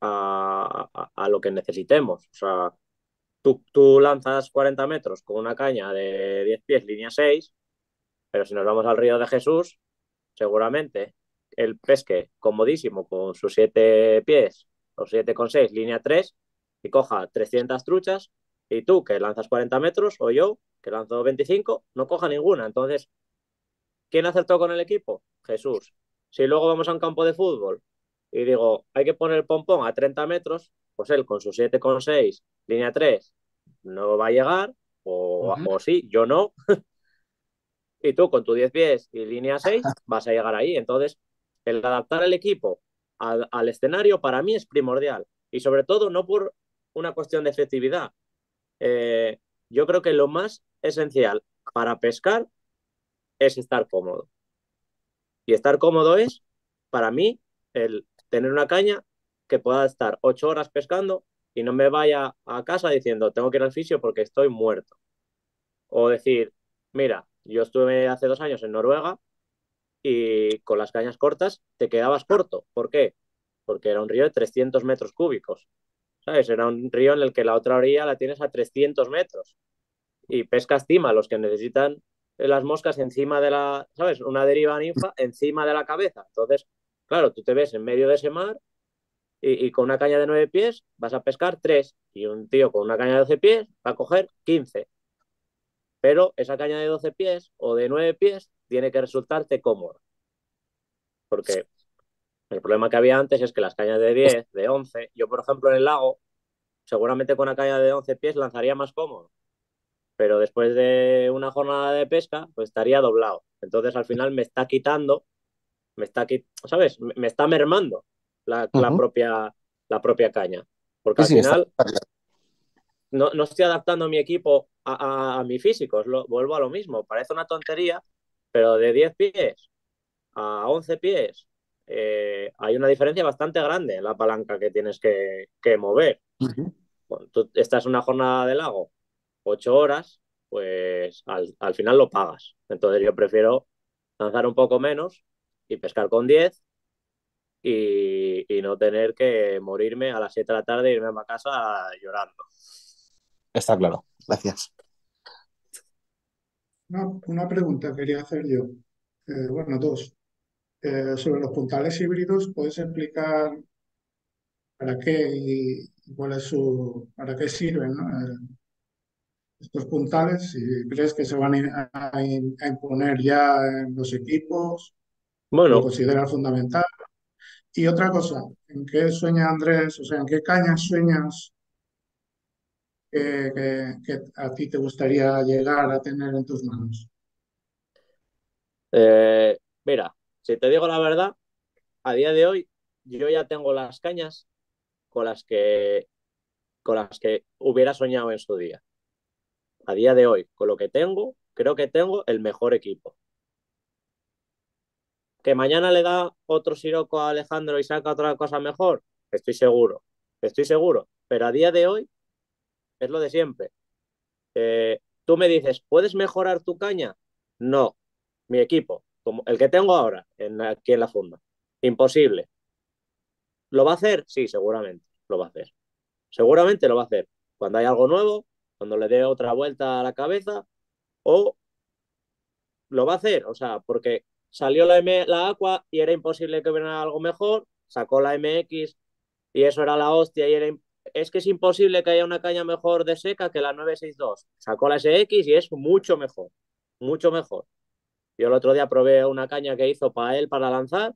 a lo que necesitemos. O sea, tú lanzas 40 metros con una caña de 10 pies, línea 6, pero si nos vamos al río de Jesús, seguramente el pesque comodísimo con sus 7 pies o 7,6, línea 3, y coja 300 truchas, y tú que lanzas 40 metros o yo que lanzo 25, no coja ninguna. Entonces, ¿quién acertó con el equipo? Jesús. Si luego vamos a un campo de fútbol y digo, hay que poner el pompón a 30 metros, pues él con su 7,6, línea 3, no va a llegar, Ujú. o sí, yo no, y tú con tu 10 pies y línea 6 vas a llegar ahí. Entonces, el adaptar el equipo al escenario para mí es primordial, y sobre todo no por una cuestión de efectividad. Eh, yo creo que lo más esencial para pescar es estar cómodo. Y estar cómodo es, para mí, el tener una caña que pueda estar 8 horas pescando y no me vaya a casa diciendo tengo que ir al fisio porque estoy muerto. O decir, mira, yo estuve hace 2 años en Noruega y con las cañas cortas te quedabas corto. ¿Por qué? Porque era un río de 300 metros cúbicos. ¿Sabes? Era un río en el que la otra orilla la tienes a 300 metros. Y pescas cima, los que necesitan las moscas encima de la, ¿sabes? Una deriva ninfa encima de la cabeza. Entonces, claro, tú te ves en medio de ese mar y con una caña de 9 pies vas a pescar 3 y un tío con una caña de 12 pies va a coger 15. Pero esa caña de 12 pies o de 9 pies tiene que resultarte cómoda. Porque el problema que había antes es que las cañas de 10, de 11, yo por ejemplo en el lago, seguramente con una caña de 11 pies lanzaría más cómodo, pero después de una jornada de pesca, pues estaría doblado. Entonces al final me está quitando, ¿sabes? Me está mermando la, la Ujú. propia, la propia caña. Porque Sí, al sí, final no estoy adaptando mi equipo a mi físico, vuelvo a lo mismo. Parece una tontería, pero de 10 pies a 11 pies hay una diferencia bastante grande en la palanca que tienes que mover. Ujú. Bueno, tú estás en una jornada de lago 8 horas, pues al final lo pagas. Entonces yo prefiero lanzar un poco menos y pescar con 10 y no tener que morirme a las 7 de la tarde e irme a casa llorando. Está claro. Gracias. Una pregunta quería hacer yo. Bueno, dos. Sobre los puntales híbridos, ¿puedes explicar para qué y cuál es para qué sirven, ¿no? Estos puntales? Si crees que se van a imponer ya en los equipos, lo Bueno, consideras fundamental. Y otra cosa, ¿en qué sueña Andrés? O sea, ¿en qué cañas sueñas que a ti te gustaría llegar a tener en tus manos? mira, si te digo la verdad, a día de hoy yo ya tengo las cañas con las con las que hubiera soñado en su día. A día de hoy, con lo que tengo, creo que tengo el mejor equipo. ¿Que mañana le da otro siroco a Alejandro y saca otra cosa mejor? Estoy seguro. Pero a día de hoy es lo de siempre. tú me dices, ¿puedes mejorar tu caña? No, mi equipo, como el que tengo ahora aquí en la funda, imposible. ¿Lo va a hacer? Sí, seguramente lo va a hacer. Seguramente lo va a hacer. Cuando hay algo nuevo, cuando le dé otra vuelta a la cabeza, o lo va a hacer, o sea, porque salió la Aqua y era imposible que hubiera algo mejor, sacó la MX y eso era la hostia y es que es imposible que haya una caña mejor de seca que la 962. Sacó la SX y es mucho mejor, mucho mejor. Yo el otro día probé una caña que hizo para él para lanzar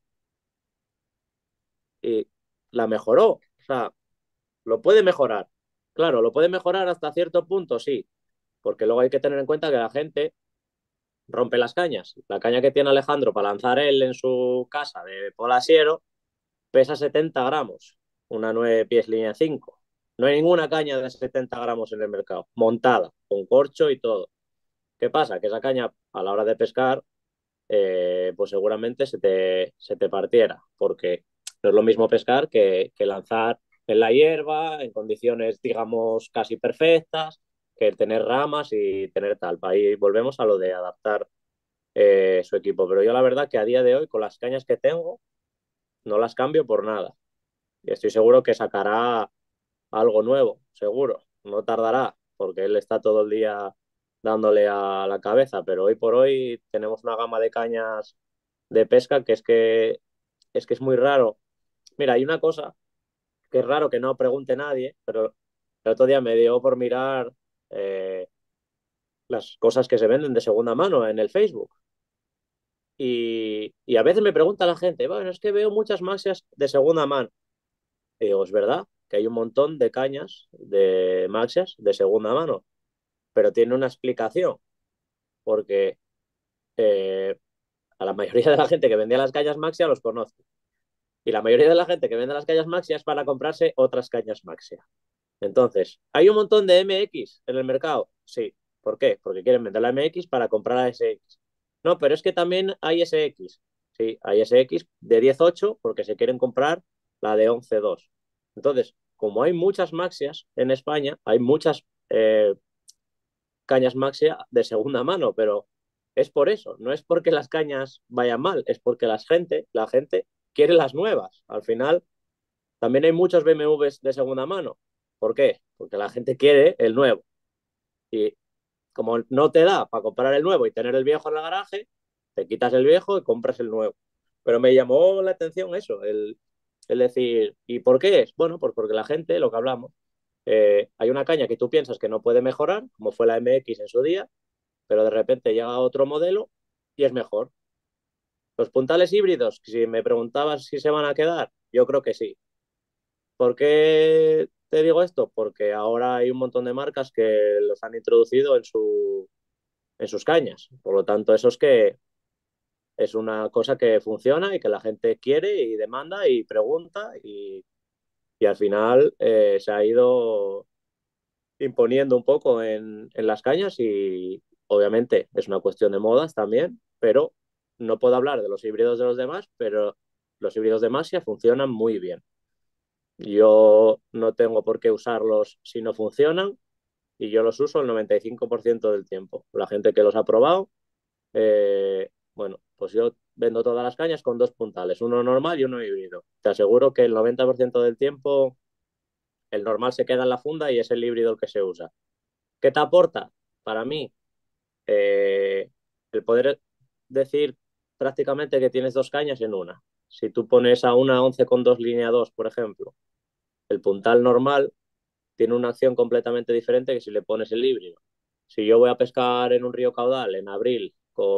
y la mejoró, o sea, lo puede mejorar. Claro, lo puede mejorar hasta cierto punto, sí, porque luego hay que tener en cuenta que la gente rompe las cañas. La caña que tiene Alejandro para lanzar él en su casa de Polasiero pesa 70 gramos, una 9 pies línea 5. No hay ninguna caña de 70 gramos en el mercado, montada, con corcho y todo. ¿Qué pasa? Que esa caña a la hora de pescar, pues seguramente se te partiera, porque no es lo mismo pescar que lanzar en la hierba, en condiciones, digamos, casi perfectas, que tener ramas y tener tal. Ahí volvemos a lo de adaptar su equipo. Pero yo la verdad que a día de hoy, con las cañas que tengo, no las cambio por nada. Y estoy seguro que sacará algo nuevo, seguro. No tardará, porque él está todo el día dándole a la cabeza, pero hoy por hoy tenemos una gama de cañas de pesca que es muy raro. Mira, hay una cosa que es raro que no pregunte nadie, pero el otro día me dio por mirar las cosas que se venden de segunda mano en el Facebook. Y a veces me pregunta la gente, bueno, es que veo muchas maxias de segunda mano. Y digo, es verdad que hay un montón de cañas de maxias de segunda mano, pero tiene una explicación, porque eh, a la mayoría de la gente que vendía las cañas Maxia los conozco. Y la mayoría de la gente que vende las cañas Maxia es para comprarse otras cañas Maxia. Entonces, ¿hay un montón de MX en el mercado? Sí. ¿Por qué? Porque quieren vender la MX para comprar la SX. No, pero es que también hay SX. Sí, hay SX de 10.8 porque se quieren comprar la de 11.2. Entonces, como hay muchas Maxias en España, hay muchas cañas Maxia de segunda mano, pero es por eso, no es porque las cañas vayan mal, es porque la gente quiere las nuevas. Al final, también hay muchos BMWs de segunda mano. ¿Por qué? Porque la gente quiere el nuevo. Y como no te da para comprar el nuevo y tener el viejo en el garaje, te quitas el viejo y compras el nuevo. Pero me llamó la atención eso, el decir, ¿y por qué es? Bueno, pues porque la gente, lo que hablamos, hay una caña que tú piensas que no puede mejorar, como fue la MX en su día, pero de repente llega otro modelo y es mejor. Los puntales híbridos, si me preguntabas si se van a quedar, yo creo que sí. ¿Por qué te digo esto? Porque ahora hay un montón de marcas que los han introducido en sus cañas. Por lo tanto, eso es que es una cosa que funciona y que la gente quiere y demanda y pregunta y al final se ha ido imponiendo un poco en las cañas y obviamente es una cuestión de modas también, pero no puedo hablar de los híbridos de los demás, pero los híbridos de Maxia funcionan muy bien. Yo no tengo por qué usarlos si no funcionan y yo los uso el 95% del tiempo. La gente que los ha probado, bueno, pues yo vendo todas las cañas con dos puntales, uno normal y uno híbrido. Te aseguro que el 90% del tiempo el normal se queda en la funda y es el híbrido el que se usa. ¿Qué te aporta? Para mí, eh, el poder decir prácticamente que tienes dos cañas en una. Si tú pones a una 11,2 línea 2, por ejemplo, el puntal normal tiene una acción completamente diferente que si le pones el híbrido. Si yo voy a pescar en un río caudal en abril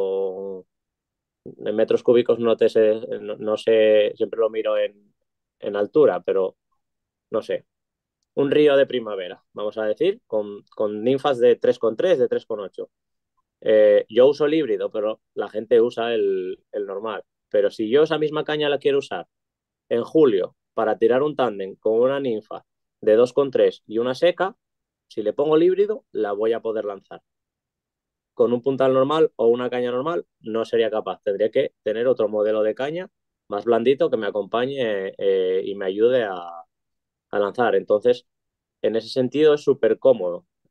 en metros cúbicos no te sé, no sé, siempre lo miro en altura, pero no sé, un río de primavera, vamos a decir, con ninfas de 3,3, de 3,8. Yo uso el híbrido, pero la gente usa el normal. Pero si yo esa misma caña la quiero usar en julio para tirar un tándem con una ninfa de 2,3 y una seca, si le pongo el híbrido, la voy a poder lanzar. Con un puntal normal o una caña normal no sería capaz. Tendría que tener otro modelo de caña más blandito que me acompañe y me ayude a lanzar. Entonces, en ese sentido es súper cómodo.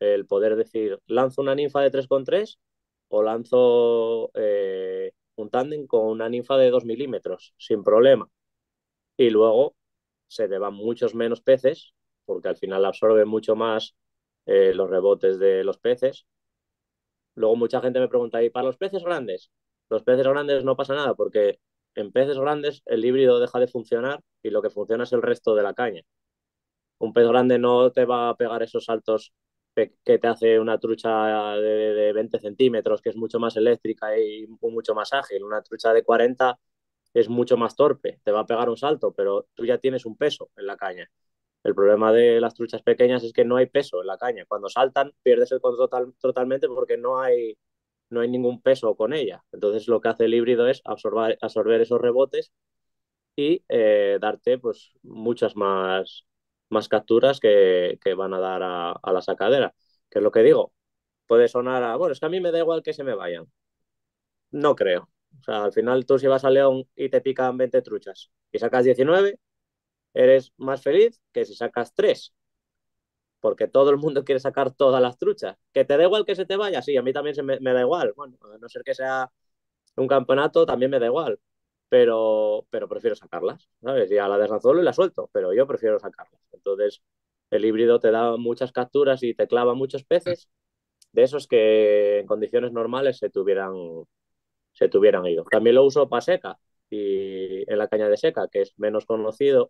el poder decir, lanzo una ninfa de 3,3 o lanzo un tándem con una ninfa de 2 milímetros, sin problema. Y luego se te van muchos menos peces, porque al final absorbe mucho más los rebotes de los peces. Luego mucha gente me pregunta, ¿y para los peces grandes? Los peces grandes no pasa nada, porque en peces grandes el híbrido deja de funcionar y lo que funciona es el resto de la caña. Un pez grande no te va a pegar esos saltos que te hace una trucha de 20 centímetros, que es mucho más eléctrica y mucho más ágil. Una trucha de 40 es mucho más torpe, te va a pegar un salto, pero tú ya tienes un peso en la caña. El problema de las truchas pequeñas es que no hay peso en la caña. Cuando saltan, pierdes el control totalmente porque no hay ningún peso con ella. Entonces, lo que hace el híbrido es absorber esos rebotes y darte pues, muchas más capturas que van a dar a la sacadera. Que es lo que digo. Puede sonar a, bueno, es que a mí me da igual que se me vayan. No creo. O sea, al final tú si vas a León y te pican 20 truchas y sacas 19, eres más feliz que si sacas 3, porque todo el mundo quiere sacar todas las truchas. ¿Que te da igual que se te vaya? Sí, a mí también me da igual. Bueno, a no ser que sea un campeonato, también me da igual. Pero prefiero sacarlas, ¿sabes? Y a la deslanzuelo y la suelto, pero yo prefiero sacarlas. Entonces, el híbrido te da muchas capturas y te clava muchos peces, de esos que en condiciones normales se tuvieran ido. También lo uso para seca y en la caña de seca, que es menos conocido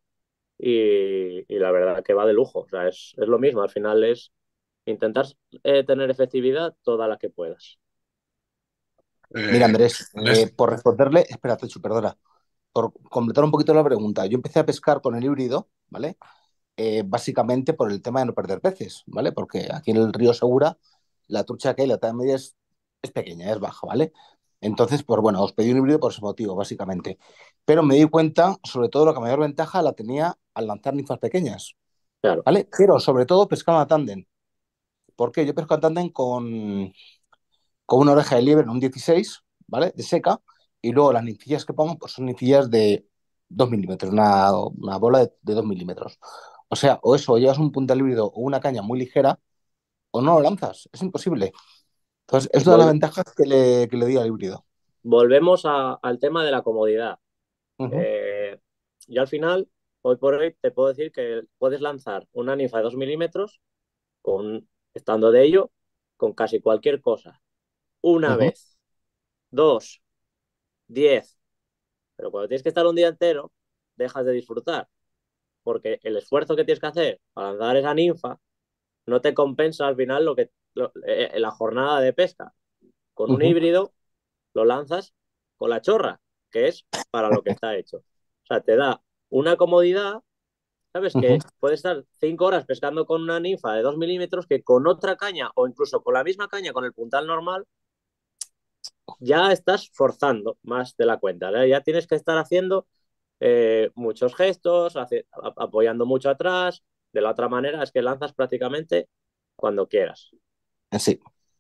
y la verdad que va de lujo. O sea, es lo mismo, al final es intentar tener efectividad toda la que puedas. Mira, Eh, Andrés, Ernest, por responderle, espera, Techu, perdona, por completar un poquito la pregunta, yo empecé a pescar con el híbrido, ¿vale? Básicamente por el tema de no perder peces, ¿vale? Porque aquí en el río Segura la trucha que hay, la talla media es pequeña, es baja, ¿vale? Entonces, pues bueno, os pedí un híbrido por ese motivo, básicamente. Pero me di cuenta, sobre todo, lo que mayor ventaja la tenía al lanzar ninfas pequeñas, Claro. ¿vale? Pero sobre todo pescando a tándem. ¿Por qué? Yo pesco a tándem con una oreja de liebre en un 16, ¿vale? De seca, y luego las ninfillas que pongo pues son ninfillas de 2 milímetros, una bola de 2 milímetros. O sea, o eso, o llevas un puntal híbrido o una caña muy ligera, o no lo lanzas, es imposible. Entonces, es una de las Vol- ventajas que le di al híbrido. Volvemos al tema de la comodidad. Ujú, Eh, yo al final, hoy por hoy, te puedo decir que puedes lanzar una ninfa de 2 milímetros estando de ello con casi cualquier cosa. Una ujú, vez, dos, 10. Pero cuando tienes que estar un día entero, dejas de disfrutar. Porque el esfuerzo que tienes que hacer para lanzar esa ninfa no te compensa al final la jornada de pesca. Con un ujú, híbrido lo lanzas con la chorra, que es para lo que está hecho. O sea, te da una comodidad, ¿sabes? ujú. Que puedes estar 5 horas pescando con una ninfa de 2 milímetros que con otra caña o incluso con la misma caña, con el puntal normal, ya estás forzando más de la cuenta. ¿Eh? Ya tienes que estar haciendo muchos gestos, apoyando mucho atrás. De la otra manera es que lanzas prácticamente cuando quieras. Sí,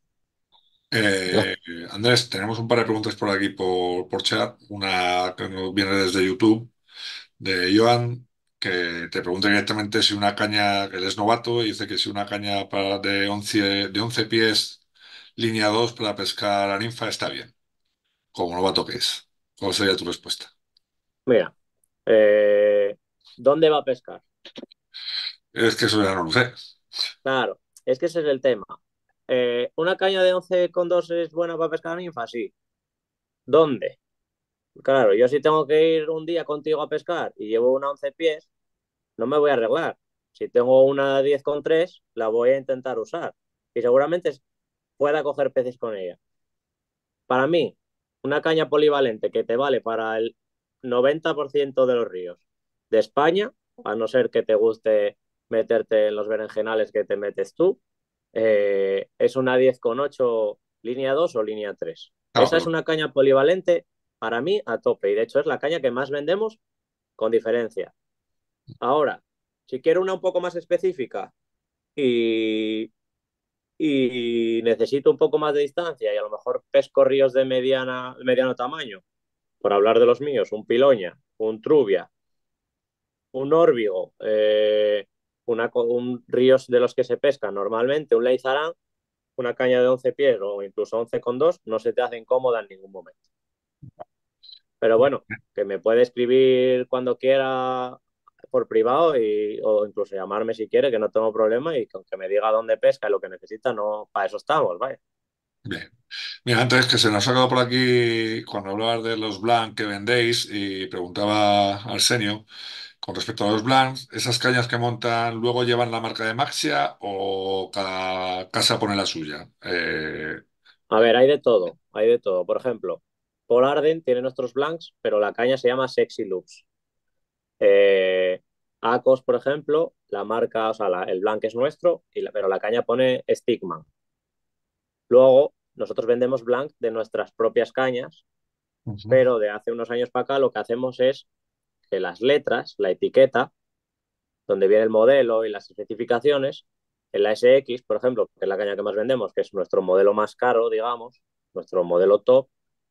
eh, Andrés, tenemos un par de preguntas por aquí por chat. Una que nos viene desde YouTube, de Joan, que te pregunta directamente si una caña, él es novato, y dice que si una caña de 11 pies, línea 2 para pescar a ninfa está bien, como novato que es. ¿Cuál sería tu respuesta? Mira, eh, ¿dónde va a pescar? Es que eso ya no lo sé. Claro, es que ese es el tema. ¿Una caña de 11,2 es buena para pescar ninfa? Sí. ¿Dónde? Claro, yo si tengo que ir un día contigo a pescar y llevo una 11 pies, no me voy a arreglar. Si tengo una 10,3, la voy a intentar usar. Y seguramente pueda coger peces con ella. Para mí, una caña polivalente que te vale para el 90% de los ríos de España, a no ser que te guste meterte en los berenjenales que te metes tú, es una 10,8 línea 2 o línea 3. Claro, Esa es pero una caña polivalente para mí a tope y de hecho es la caña que más vendemos con diferencia. Ahora, si quiero una un poco más específica y, y necesito un poco más de distancia y a lo mejor pesco ríos de mediano tamaño, por hablar de los míos, un piloña, un trubia, un órbigo, un río de los que se pesca normalmente, un leizarán, una caña de 11 pies o incluso 11,2 no se te hace incómoda en ningún momento. Pero bueno, que me puede escribir cuando quiera por privado o incluso llamarme si quiere, que no tengo problema, y con que me diga dónde pesca y lo que necesita, no, para eso estamos, vaya. Bien. Mira, antes que se nos ha quedado por aquí cuando hablabas de los blanc que vendéis y preguntaba Arsenio con respecto a los blancs, ¿esas cañas que montan luego llevan la marca de Maxia o cada casa pone la suya? A ver, hay de todo, hay de todo. Por ejemplo, Paul Arden tiene nuestros blanks, pero la caña se llama Sexy Loops. Eh, Acos, por ejemplo, la marca, o sea, el blank es nuestro, pero la caña pone Stickman. Luego, nosotros vendemos blank de nuestras propias cañas, Ujú. pero de hace unos años para acá lo que hacemos es que las letras, la etiqueta, donde viene el modelo y las especificaciones, en la SX, por ejemplo, que es la caña que más vendemos, que es nuestro modelo más caro, digamos, nuestro modelo top,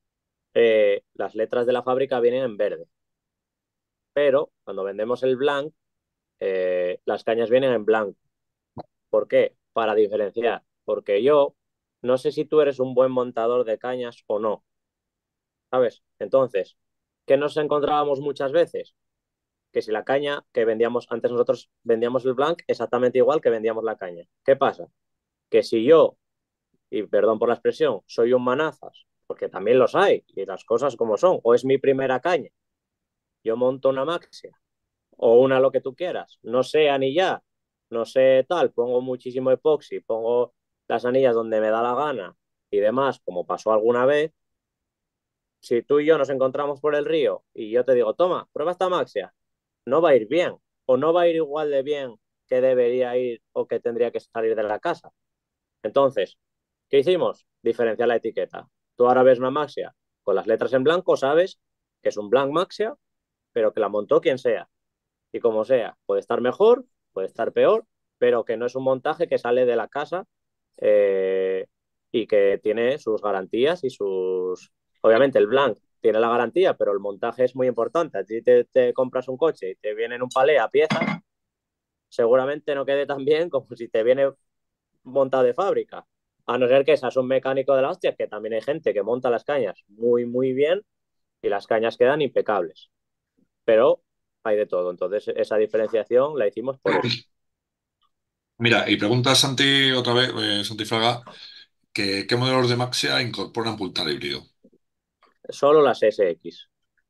las letras de la fábrica vienen en verde. Pero cuando vendemos el blanc, las cañas vienen en blanco. ¿Por qué? Para diferenciar. Porque yo no sé si tú eres un buen montador de cañas o no, ¿sabes? Entonces, ¿qué nos encontrábamos muchas veces? Que si la caña que vendíamos, antes nosotros vendíamos el blanc exactamente igual que vendíamos la caña. ¿Qué pasa? Que si yo, y perdón por la expresión, soy un manazas, porque también los hay, y las cosas como son, o es mi primera caña, yo monto una Maxia, o una lo que tú quieras, no sé anillar, no sé tal, pongo muchísimo epoxi, pongo las anillas donde me da la gana y demás, como pasó alguna vez, si tú y yo nos encontramos por el río y yo te digo, toma, prueba esta Maxia, no va a ir bien, o no va a ir igual de bien que debería ir o que tendría que salir de la casa. Entonces, ¿qué hicimos? Diferenciar la etiqueta. Tú ahora ves una Maxia con las letras en blanco, sabes que es un blanc Maxia, pero que la montó quien sea. Y como sea, puede estar mejor, puede estar peor, pero que no es un montaje que sale de la casa eh, y que tiene sus garantías y sus... Obviamente el blanc tiene la garantía, pero el montaje es muy importante. A ti te compras un coche y te viene en un palé a piezas, seguramente no quede tan bien como si te viene montado de fábrica. A no ser que seas un mecánico de la hostia, que también hay gente que monta las cañas muy, muy bien y las cañas quedan impecables. Pero hay de todo. Entonces, esa diferenciación la hicimos por eso. Mira, y pregunta Santi otra vez, Santi Fraga, que ¿qué modelos de Maxia incorporan Pultar híbrido? Solo las SX.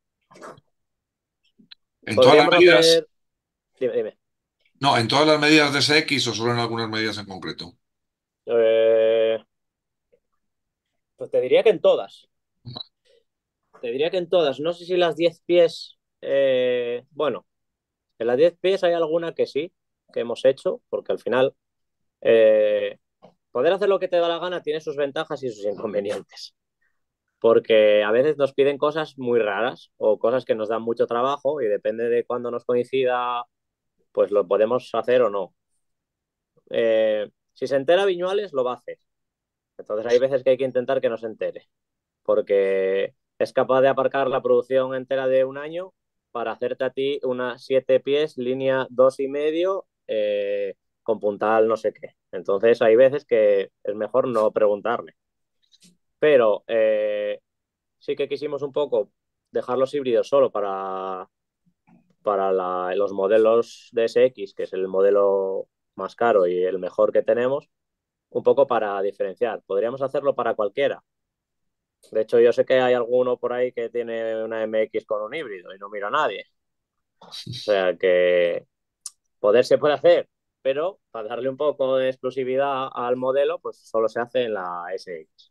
¿En todas las Podríamos medidas? hacer. Dime, dime. No, ¿en todas las medidas de SX o solo en algunas medidas en concreto? Eh, pues te diría que en todas. Te diría que en todas. No sé si las 10 pies. Bueno, en las 10 pies hay alguna que sí, que hemos hecho, porque al final eh, poder hacer lo que te da la gana tiene sus ventajas y sus inconvenientes. Porque a veces nos piden cosas muy raras o cosas que nos dan mucho trabajo y depende de cuándo nos coincida, pues lo podemos hacer o no. Si se entera Viñuales, lo va a hacer. Entonces hay veces que hay que intentar que no se entere, porque es capaz de aparcar la producción entera de un año para hacerte a ti unas 7 pies, línea 2,5, con puntal no sé qué. Entonces hay veces que es mejor no preguntarle. Pero sí que quisimos un poco dejar los híbridos solo para los modelos DSX, que es el modelo más caro y el mejor que tenemos, un poco para diferenciar. Podríamos hacerlo para cualquiera. De hecho, yo sé que hay alguno por ahí que tiene una MX con un híbrido y no mira a nadie. O sea que poder se puede hacer, pero para darle un poco de exclusividad al modelo, pues solo se hace en la SX.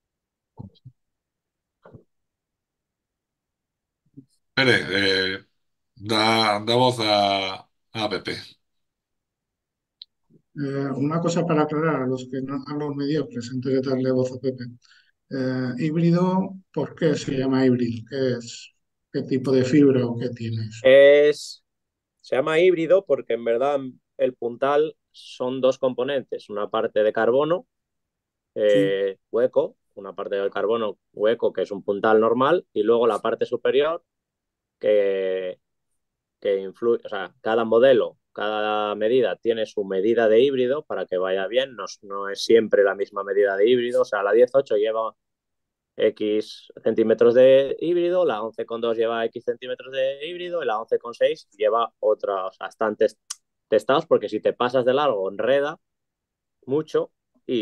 Pere, da voz a Pepe. Una cosa para aclarar a los que no, a los mediocres, antes de darle voz a Pepe. Híbrido, ¿por qué se llama híbrido? ¿Qué es? ¿Qué tipo de fibra o qué tienes? Se llama híbrido porque en verdad el puntal son dos componentes, una parte de carbono Sí. hueco, una parte del carbono hueco que es un puntal normal y luego la parte superior que influye, o sea, cada modelo cada medida tiene su medida de híbrido para que vaya bien, no es siempre la misma medida de híbrido, o sea, la 10.8 lleva X centímetros de híbrido, la 11,2 lleva X centímetros de híbrido y la 11,6 lleva otra, o sea, están testados porque si te pasas de largo enreda mucho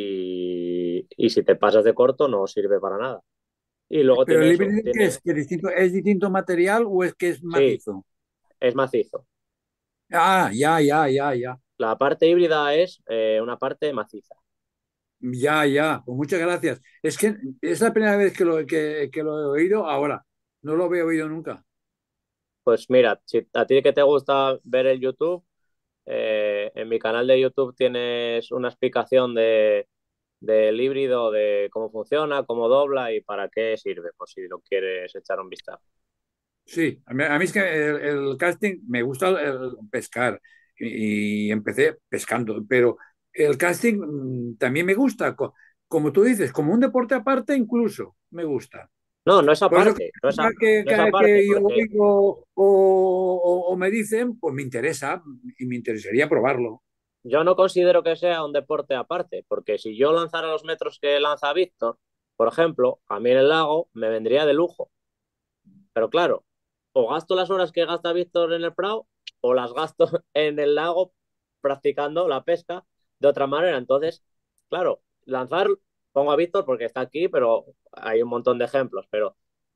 y si te pasas de corto no sirve para nada. Y luego Pero tiene el eso, híbrido, ¿qué tiene, es? ¿Que es distinto material o es que es sí, macizo? es macizo. Ah, ya, ya, ya, ya. La parte híbrida es una parte maciza. Ya, ya. Pues muchas gracias. Es que es la primera vez que lo he oído ahora. No lo había oído nunca. Pues mira, si a ti que te gusta ver el YouTube, en mi canal de YouTube tienes una explicación del híbrido, de cómo funciona, cómo dobla y para qué sirve, por si lo quieres echar un vistazo. Sí, a mí es que el casting me gusta el pescar y empecé pescando, pero el casting también me gusta, como tú dices, como un deporte aparte incluso me gusta. No, no es Por eso aparte, no es cada aparte, que yo porque oigo o me dicen, pues me interesa y me interesaría probarlo. yo no considero que sea un deporte aparte, porque si yo lanzara los metros que lanza Víctor, por ejemplo, a mí en el lago me vendría de lujo. Pero claro, o gasto las horas que gasta Víctor en el Prado o las gasto en el lago practicando la pesca de otra manera. Entonces, claro, lanzar, pongo a Víctor porque está aquí, pero hay un montón de ejemplos. Pero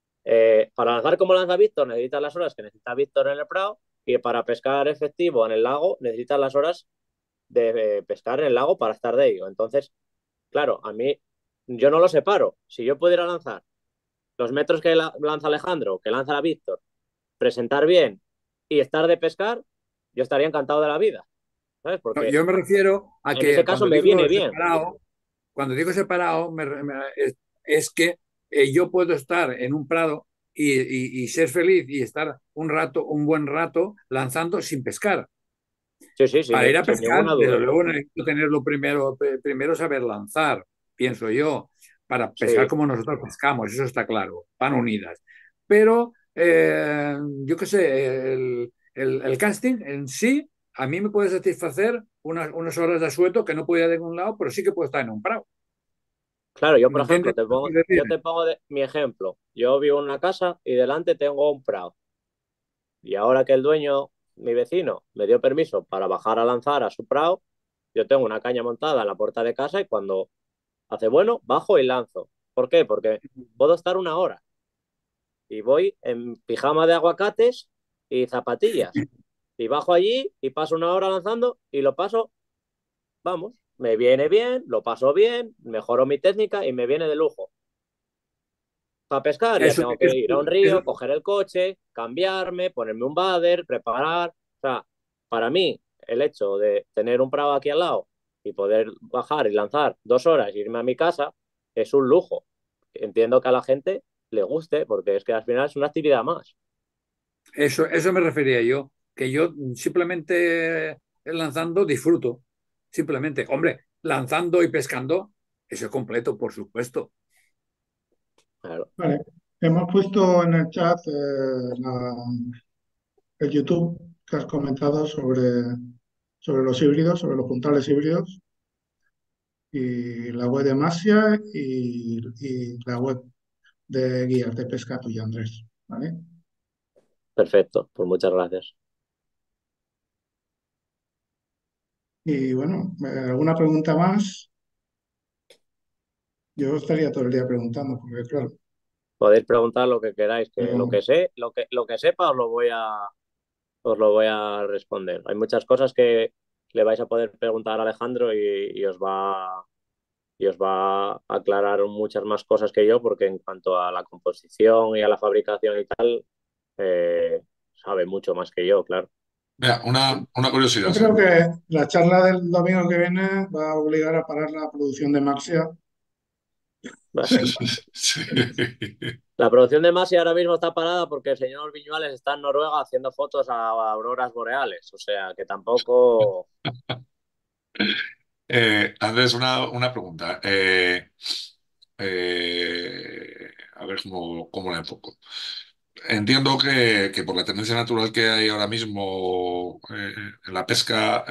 para lanzar como lanza Víctor necesitas las horas que necesita Víctor en el Prado y para pescar efectivo en el lago necesitas las horas de pescar en el lago para estar de ello. Entonces, claro, a mí yo no lo separo. Si yo pudiera lanzar los metros que lanza Alejandro, que lanza la Víctor, presentar bien y estar de pescar, yo estaría encantado de la vida, ¿sabes? No, Porque yo me refiero a en ese que caso me viene bien. cuando digo separado, es que yo puedo estar en un prado y ser feliz y estar un rato, un buen rato lanzando sin pescar. Sí, sí, Para ir a sin pescar, ninguna desde duda. luego necesito tenerlo primero saber lanzar, pienso yo, para pescar Sí, como nosotros pescamos, eso está claro, van unidas. Pero yo qué sé, el casting en sí a mí me puede satisfacer unas horas de asueto que no puedo ir de ningún lado, pero sí que puedo estar en un prado. claro, yo por ¿Me entiendes ejemplo, lo que quiero decir? yo te pongo mi ejemplo. Yo vivo en una casa y delante tengo un prado. Y ahora que el dueño, mi vecino, me dio permiso para bajar a lanzar a su prado, yo tengo una caña montada en la puerta de casa y cuando hace bueno, bajo y lanzo. ¿Por qué? Porque puedo estar una hora y voy en pijama de aguacates y zapatillas. Y bajo allí y paso una hora lanzando y lo paso, vamos, me viene bien, lo paso bien, mejoro mi técnica y me viene de lujo. Para pescar ya Eso, tengo que eso, ir a un eso, río, coger el coche, cambiarme, ponerme un bader, preparar. O sea, para mí, el hecho de tener un prado aquí al lado y poder bajar y lanzar 2 horas y irme a mi casa es un lujo. Entiendo que a la gente le guste porque es que al final es una actividad más. eso me refería yo, que yo simplemente lanzando disfruto, simplemente. Hombre, lanzando y pescando, eso es completo, por supuesto. Claro. Vale, hemos puesto en el chat el YouTube que has comentado sobre los híbridos, sobre los puntales híbridos, y la web de Masia y la web de guías de pesca tuya, Andrés. ¿Vale? Perfecto, pues muchas gracias. Y bueno, ¿alguna pregunta más? Yo estaría todo el día preguntando, porque claro, Podéis preguntar lo que queráis, que lo pero que sé, lo que sepa os lo voy a responder. Hay muchas cosas que le vais a poder preguntar a Alejandro y os va a aclarar muchas más cosas que yo, porque en cuanto a la composición y a la fabricación y tal, sabe mucho más que yo, claro. Mira, una curiosidad. yo creo que la charla del domingo que viene va a obligar a parar la producción de Maxia. Sí. La producción de Masi ahora mismo está parada porque el señor Viñuales está en Noruega haciendo fotos a auroras boreales, o sea que tampoco. Andrés, una pregunta. A ver cómo la enfoco. entiendo que por la tendencia natural que hay ahora mismo en la pesca,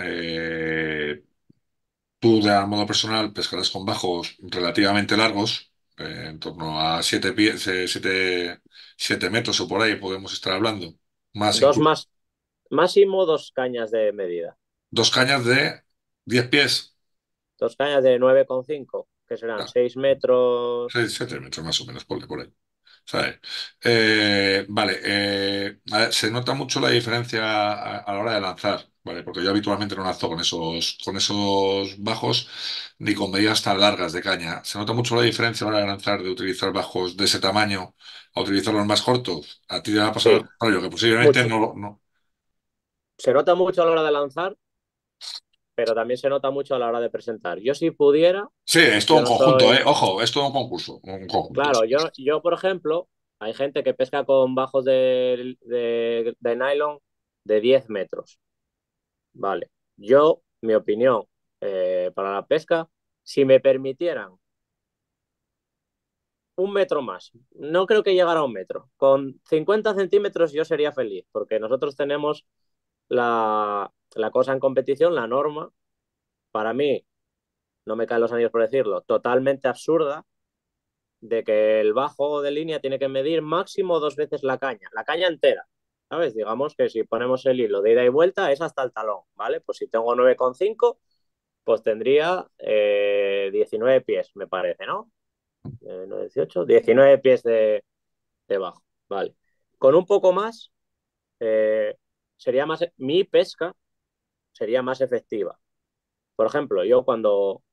tú de a modo personal pescarás con bajos relativamente largos, en torno a 7 pies, 7 metros o por ahí podemos estar hablando. Más Dos incluso. más, máximo 2 cañas de medida. 2 cañas de 10 pies. 2 cañas de 9,5, que serán Ah, 6 metros. 7 metros más o menos, por ahí. ¿Sabes? Vale, a ver, se nota mucho la diferencia a la hora de lanzar, ¿vale? Porque yo habitualmente no lanzo con esos bajos ni con medidas tan largas de caña. Se nota mucho la diferencia a la hora de lanzar, de utilizar bajos de ese tamaño a utilizarlos más cortos. A ti te va a pasar al Sí, contrario, que posiblemente mucho. no. Se nota mucho a la hora de lanzar, pero también se nota mucho a la hora de presentar. Yo si pudiera, Sí, es todo yo un no conjunto, ¿eh? soy. Ojo, es todo un concurso, un conjunto. Claro, yo por ejemplo, hay gente que pesca con bajos de nylon de 10 metros. Vale. Yo, mi opinión, para la pesca, si me permitieran 1 metro más, no creo que llegara a 1 metro. Con 50 centímetros yo sería feliz, porque nosotros tenemos la cosa en competición, la norma, para mí, no me caen los anillos por decirlo, totalmente absurda, de que el bajo de línea tiene que medir máximo 2 veces la caña entera. ¿Sabes? Digamos que si ponemos el hilo de ida y vuelta es hasta el talón, ¿vale? Pues si tengo 9,5 pues tendría 19 pies, me parece, ¿no? No 18, 19 pies de bajo, ¿vale? Con un poco más, eh, mi pesca sería más efectiva. Por ejemplo, yo cuando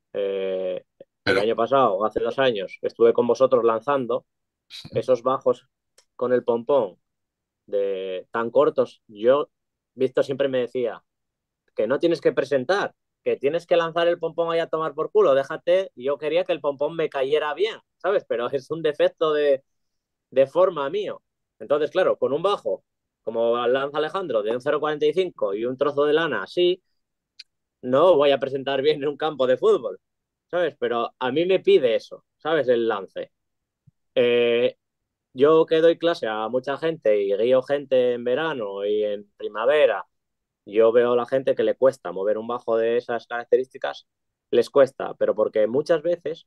el Pero, año pasado, o hace 2 años, estuve con vosotros lanzando esos bajos con el pompón tan cortos, Víctor siempre me decía que no tienes que presentar, que tienes que lanzar el pompón ahí a tomar por culo, déjate, yo quería que el pompón me cayera bien, ¿sabes? Pero es un defecto de forma mío. Entonces, claro, con un bajo, como lanza Alejandro, de un 0,45 y un trozo de lana así, no voy a presentar bien en un campo de fútbol, ¿sabes? Pero a mí me pide eso, ¿sabes? El lance. Eh, yo que doy clase a mucha gente y guío gente en verano y en primavera, yo veo a la gente que le cuesta mover un bajo de esas características, les cuesta, pero porque muchas veces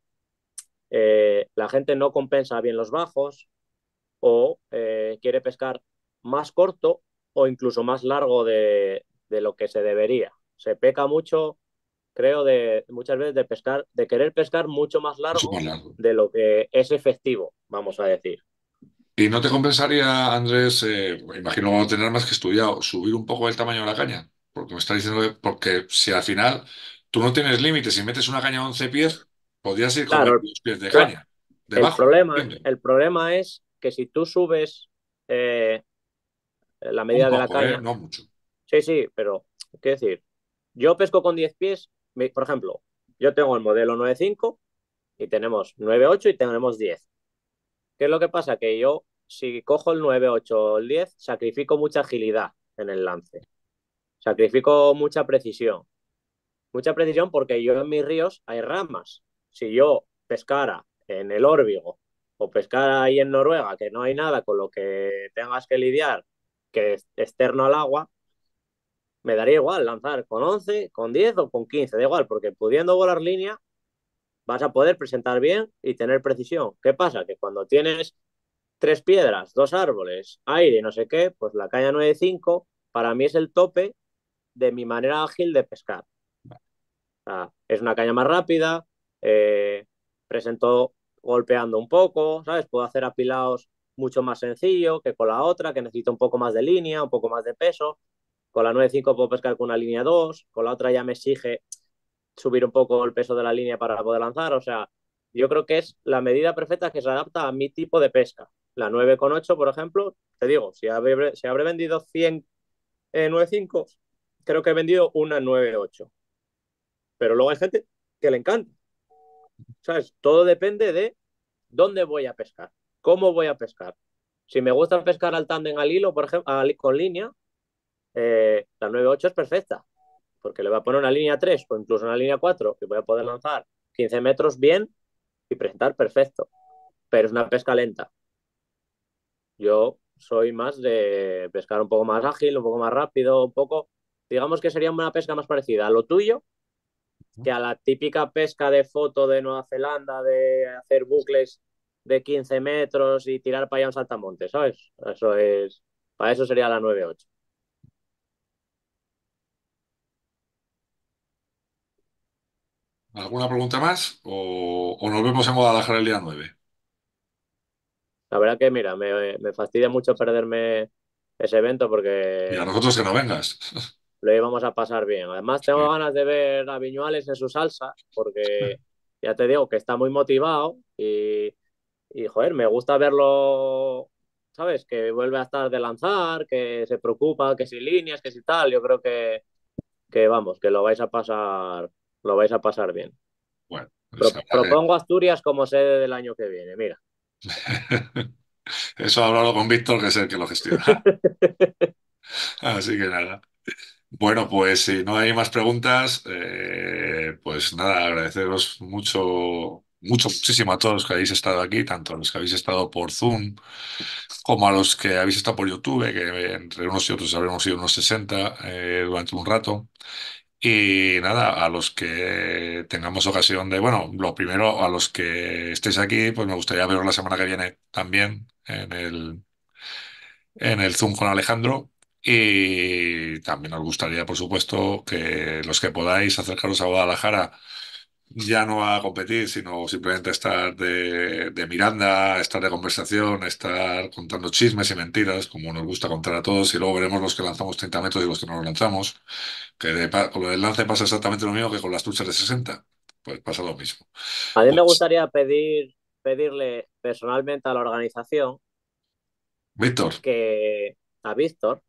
la gente no compensa bien los bajos o quiere pescar más corto o incluso más largo de lo que se debería. Se peca mucho, creo, muchas veces de pescar, de querer pescar mucho más mucho largo más largo. de lo que es efectivo, vamos a decir. ¿Y no te compensaría, Andrés, imagino tener más que estudiado, subir un poco el tamaño de la caña? Porque me está diciendo porque si al final tú no tienes límites y metes una caña de 11 pies, podrías ir comiendo Claro, 2 pies de cla- caña, debajo, ¿entiendes? el problema es que si tú subes la Un medida de la poco, ¿eh? caña, No mucho. sí, sí, pero, ¿qué decir? Yo pesco con 10 pies, por ejemplo, yo tengo el modelo 9,5 y tenemos 9,8 y tenemos 10. ¿Qué es lo que pasa? Que yo, si cojo el 9,8 o el 10, sacrifico mucha agilidad en el lance. Sacrifico mucha precisión. Mucha precisión porque yo en mis ríos hay ramas. Si yo pescara en el Órbigo o pescara ahí en Noruega, que no hay nada con lo que tengas que lidiar que es externo al agua, me daría igual lanzar con 11, con 10 o con 15, da igual, porque pudiendo volar línea vas a poder presentar bien y tener precisión. ¿Qué pasa? Que cuando tienes 3 piedras, 2 árboles, aire y no sé qué, pues la caña 9,5 para mí es el tope de mi manera ágil de pescar. O sea, es una caña más rápida, presento golpeando un poco, ¿sabes? Puedo hacer apilados mucho más sencillo que con la otra, que necesita un poco más de línea, un poco más de peso. Con la 9,5 puedo pescar con una línea 2, con la otra ya me exige subir un poco el peso de la línea para poder lanzar. O sea, yo creo que es la medida perfecta que se adapta a mi tipo de pesca. La 9,8, por ejemplo, te digo, si habré vendido 100 9,5, creo que he vendido una 9,8. Pero luego hay gente que le encanta. ¿Sabes? Todo depende de dónde voy a pescar, cómo voy a pescar. Si me gusta pescar al tándem al hilo, por ejemplo, con línea, la 9,8 es perfecta, porque le voy a poner una línea 3 o incluso una línea 4 que voy a poder lanzar 15 metros bien y presentar perfecto. Pero es una pesca lenta. Yo soy más de pescar un poco más ágil, un poco más rápido, un poco, digamos que sería una pesca más parecida a lo tuyo que a la típica pesca de foto de Nueva Zelanda, de hacer bucles de 15 metros y tirar para allá un saltamontes, ¿sabes? Eso es, para eso sería la 9-8. ¿Alguna pregunta más? ¿O nos vemos en Guadalajara el día 9? La verdad que, mira, me fastidia mucho perderme ese evento Y a porque nosotros que no vengas. lo íbamos a pasar bien. Además, tengo Sí. ganas de ver a Viñuales en su salsa porque ya te digo que está muy motivado y joder, me gusta verlo, ¿sabes? Que vuelve a estar de lanzar, que se preocupa, que si líneas, que si tal. Yo creo que vamos, que lo vais a pasar bien. Bueno, pues habrá Propongo Asturias como sede del año que viene, mira. Eso hablarlo con Víctor, que es el que lo gestiona. Así que nada. Bueno, pues si no hay más preguntas, pues nada, agradeceros muchísimo a todos los que habéis estado aquí, tanto a los que habéis estado por Zoom como a los que habéis estado por YouTube, que entre unos y otros habremos sido unos 60 durante un rato. Y nada, a los que tengamos ocasión de, bueno, lo primero, a los que estéis aquí, pues me gustaría veros la semana que viene también en el Zoom con Alejandro. Y también nos gustaría, por supuesto, que los que podáis acercaros a Guadalajara, ya no a competir, sino simplemente estar de Miranda, estar de conversación, estar contando chismes y mentiras, como nos gusta contar a todos, y luego veremos los que lanzamos 30 metros y los que no los lanzamos, que con lo del lance pasa exactamente lo mismo que con las truchas de 60. Pues pasa lo mismo. A mí me Pues, gustaría pedirle personalmente a la organización Víctor, que a Víctor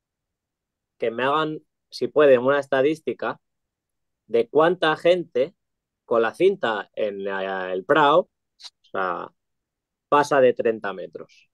que me hagan, si pueden, una estadística de cuánta gente con la cinta en el Prado, o sea, pasa de 30 metros.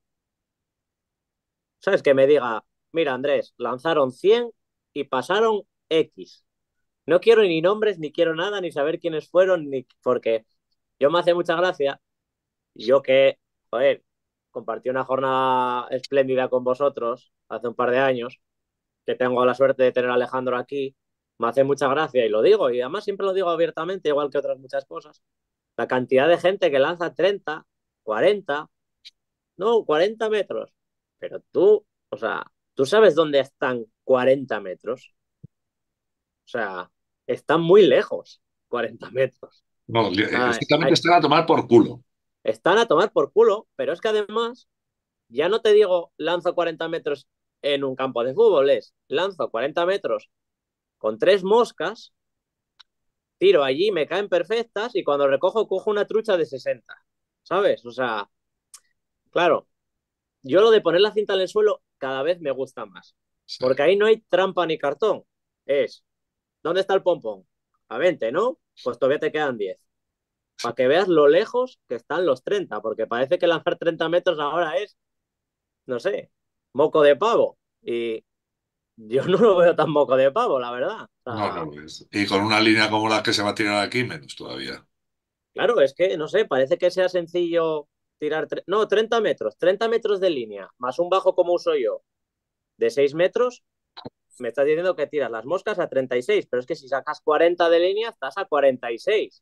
¿Sabes? Que me diga, mira, Andrés, lanzaron 100 y pasaron X. No quiero ni nombres, ni quiero nada, ni saber quiénes fueron, ni porque yo me hace mucha gracia, yo que, joder, compartí una jornada espléndida con vosotros hace un par de años, que tengo la suerte de tener a Alejandro aquí, me hace mucha gracia y lo digo, y además siempre lo digo abiertamente, igual que otras muchas cosas, la cantidad de gente que lanza 30, 40, no, 40 metros, pero tú, o sea, tú sabes dónde están 40 metros, o sea, están muy lejos, 40 metros. no, O sea, exactamente están a tomar por culo. están a tomar por culo, pero es que además, ya no te digo lanzo 40 metros en un campo de fútbol, es lanzo 40 metros con tres moscas, tiro allí, me caen perfectas y cuando recojo cojo una trucha de 60, ¿sabes? O sea, claro, yo lo de poner la cinta en el suelo cada vez me gusta más, Sí. porque ahí no hay trampa ni cartón, es, ¿dónde está el pompón? A 20, ¿no? Pues todavía te quedan 10. Para que veas lo lejos que están los 30, porque parece que lanzar 30 metros ahora es, no sé, moco de pavo. Y yo no lo veo tan moco de pavo, la verdad. O No, no sea, lo es. Y con una línea como la que se va a tirar aquí, menos todavía. claro, es que, no sé, parece que sea sencillo tirar, no, 30 metros de línea, más un bajo como uso yo, de 6 metros, me estás diciendo que tiras las moscas a 36, pero es que si sacas 40 de línea, estás a 46.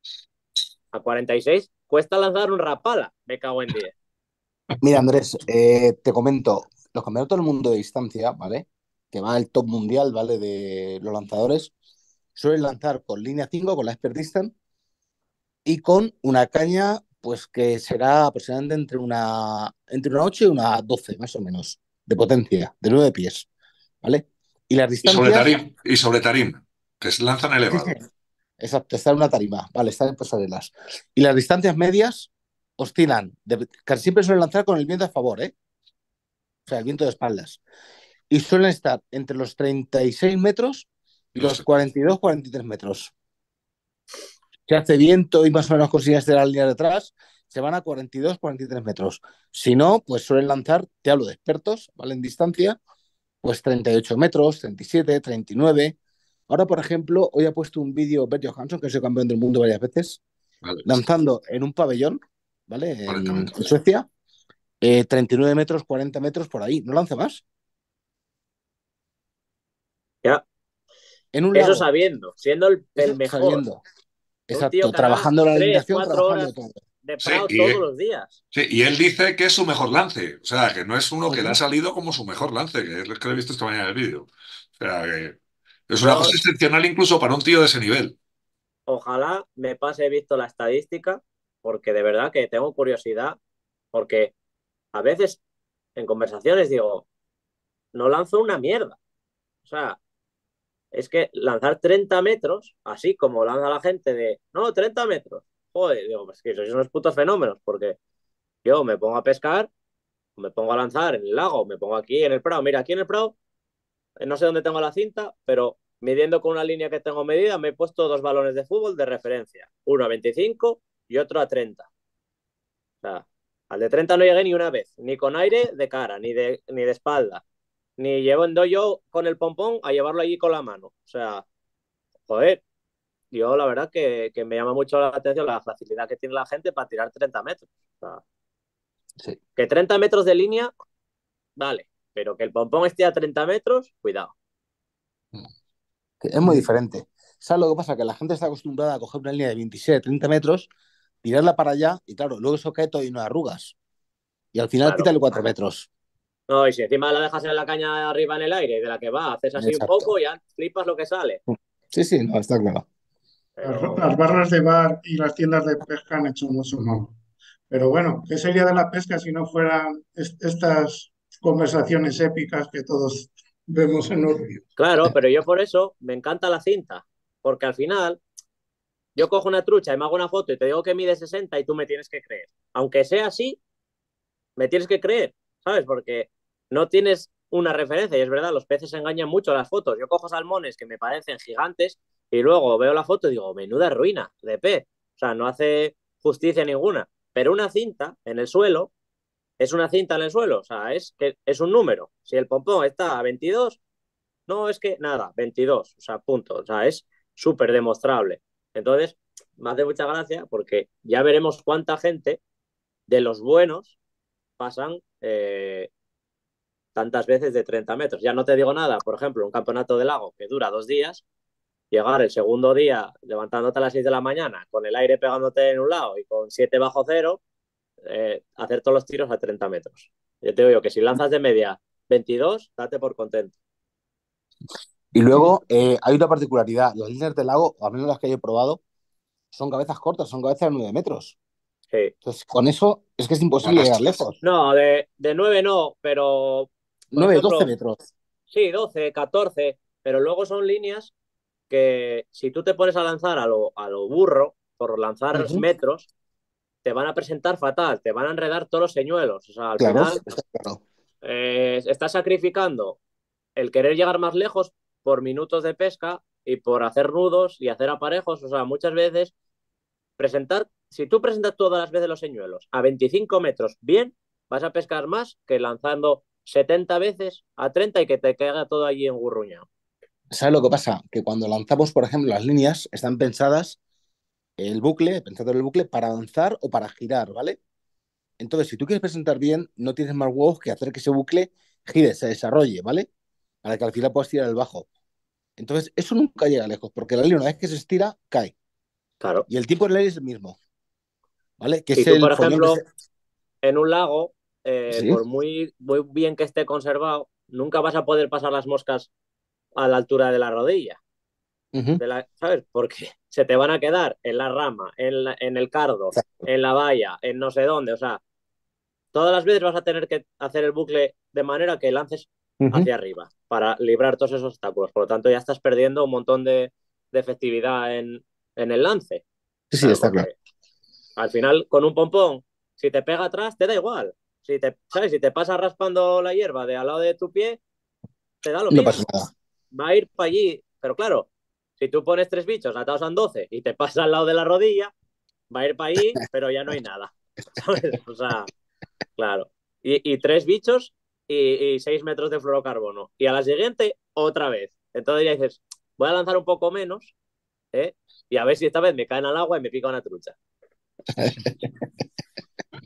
A 46 cuesta lanzar un rapala, me cago en 10. Mira, Andrés, te comento, los campeonatos del mundo de distancia, ¿vale? Que va el top mundial, ¿vale? De los lanzadores, suelen lanzar con línea 5 con la Expert Distance, y con una caña, pues que será aproximadamente entre una 8 y una 12 más o menos, de potencia, de 9 pies, ¿vale? Y las distancias, Y sobre tarín, que se lanzan sí, sí, elevado. exacto, está en una tarima, ¿vale? Están en pasarelas. Y las distancias medias oscilan, casi siempre suelen lanzar con el viento a favor, ¿eh? O sea, el viento de espaldas. Y suelen estar entre los 36 metros y No los sé. 42-43 metros. Si hace viento y más o menos consigues de la línea de atrás, se van a 42-43 metros. Si no, pues suelen lanzar, te hablo de expertos, ¿vale? En distancia, pues 38 metros, 37, 39. Ahora, por ejemplo, hoy ha puesto un vídeo Bert Johansson, que es el campeón del mundo varias veces, Vale, lanzando en un pabellón, ¿vale? 40 En metros. Suecia, 39 metros, 40 metros por ahí. No lance más. Ya, En un eso lago. sabiendo, siendo el Eso mejor. sabiendo. Un tío Exacto. que hará Trabajando la 3, alineación, 4 trabajando horas todo. de Sí, prado todos los días. sí, y él dice que es su mejor lance. O sea, que no es uno que le ha Ujú. salido como su mejor lance, que es lo que he visto esta mañana en el vídeo. O sea, que es una cosa Yo excepcional incluso para un tío de ese nivel. ojalá me pase visto la estadística, porque de verdad que tengo curiosidad, porque a veces en conversaciones digo, no lanzo una mierda. O sea, es que lanzar 30 metros, así como lanza la gente de, no, 30 metros. Joder, digo, pues que sois unos putos fenómenos, porque yo me pongo a pescar, me pongo a lanzar en el lago, me pongo aquí en el prado. Mira, aquí en el prado, no sé dónde tengo la cinta, pero midiendo con una línea que tengo medida, me he puesto 2 balones de fútbol de referencia, uno a 25 y otro a 30. O sea, al de 30 no llegué ni una vez, ni con aire de cara, ni de espalda, ni llevando yo con el pompón a llevarlo allí con la mano. O sea, joder, yo la verdad que me llama mucho la atención la facilidad que tiene la gente para tirar 30 metros. O sea, Sí. que 30 metros de línea, vale, pero que el pompón esté a 30 metros, cuidado. Es muy diferente. ¿Sabes lo que pasa? Que la gente está acostumbrada a coger una línea de 27, 30 metros, tirarla para allá y claro, luego eso cae todo y no arrugas. Y al final Claro. quítale 4 metros. No, y si encima la dejas en la caña arriba en el aire, de la que va, haces así un Exacto. poco, ya flipas lo que sale. Sí, sí, no, está claro. Pero Las barras de bar y las tiendas de pesca han hecho mucho mal. Pero bueno, ¿qué sería de la pesca si no fueran estas conversaciones épicas que todos vemos en los vídeos? claro, pero yo por eso me encanta la cinta, porque al final yo cojo una trucha y me hago una foto y te digo que mide 60 y tú me tienes que creer. Aunque sea así, me tienes que creer, ¿sabes? Porque no tienes una referencia y es verdad, los peces engañan mucho las fotos. Yo cojo salmones que me parecen gigantes y luego veo la foto y digo, menuda ruina de pez. O sea, no hace justicia ninguna. Pero una cinta en el suelo es una cinta en el suelo, o sea, es que es un número. Si el pompón está a 22, no es que nada, 22, o sea, punto. O sea, es súper demostrable. Entonces, me hace mucha gracia porque ya veremos cuánta gente de los buenos pasan tantas veces de 30 metros. Ya no te digo nada, por ejemplo, un campeonato de lago que dura 2 días, llegar el segundo día levantándote a las 6 de la mañana, con el aire pegándote en un lado y con 7 bajo cero, hacer todos los tiros a 30 metros. Yo te digo que si lanzas de media 22, date por contento. Y luego hay una particularidad. Las líneas del lago, al menos las que yo he probado, son cabezas cortas, son cabezas de 9 metros. Sí. Entonces, con eso es que es imposible llegar lejos. No, de 9 no, pero por 9, 12 ejemplo, metros. sí, 12, 14, pero luego son líneas que si tú te pones a lanzar a lo burro, por lanzar Ujú. metros, te van a presentar fatal, te van a enredar todos los señuelos. O sea, al Claro, final está claro. estás sacrificando el querer llegar más lejos por minutos de pesca y por hacer nudos y hacer aparejos. O sea, muchas veces si tú presentas todas las veces los señuelos a 25 metros bien, vas a pescar más que lanzando 70 veces a 30 y que te caiga todo allí en engurruñado. ¿Sabes lo que pasa? Que cuando lanzamos, por ejemplo, las líneas, están pensadas pensado en el bucle para avanzar o para girar, ¿vale? Entonces, si tú quieres presentar bien, no tienes más huevos que hacer que ese bucle gire, se desarrolle, ¿vale? Para que al final puedas tirar el bajo. Entonces, eso nunca llega lejos, porque la línea, una vez que se estira, cae. Claro. Y el tiempo en el aire es el mismo, ¿vale? Que Y es tú, el por follón que ejemplo, se... en un lago, Sí. por muy bien que esté conservado, nunca vas a poder pasar las moscas a la altura de la rodilla. Ujú. ¿Sabes? Porque se te van a quedar en la rama, en el cardo, en la valla, en no sé dónde. O sea, todas las veces vas a tener que hacer el bucle de manera que lances Ujú. hacia arriba para librar todos esos obstáculos. Por lo tanto, ya estás perdiendo un montón de efectividad en el lance. Sí, sí, Claro, está claro. porque al final, con un pompón, si te pega atrás, te da igual. ¿Sabes? Si te pasa raspando la hierba de al lado de tu pie, te da lo No pasa mismo. nada. Va a ir para allí. Pero claro, si tú pones 3 bichos atados a 12 y te pasa al lado de la rodilla, va a ir para allí, pero ya no hay nada. ¿Sabes? O sea, claro. Y 3 bichos y 6 metros de fluorocarbono. Y a la siguiente, otra vez. Entonces ya dices, voy a lanzar un poco menos, ¿eh? Y a ver si esta vez me caen al agua y me pica una trucha.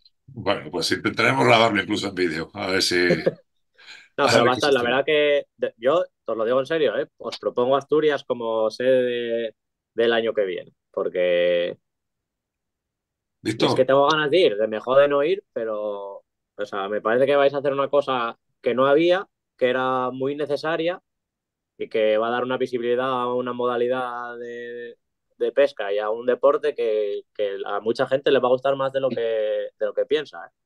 Bueno, pues intentaremos grabarlo incluso en vídeo, a ver si... No, A pero ver va a qué estar, la sucede. verdad que yo os lo digo en serio, ¿eh? Os propongo Asturias como sede del año que viene, porque es que Víctor, tengo ganas de ir, de me jode no ir, pero, o sea, me parece que vais a hacer una cosa que no había, que era muy necesaria y que va a dar una visibilidad a una modalidad de pesca y a un deporte que a mucha gente le va a gustar más de lo que piensa, ¿eh?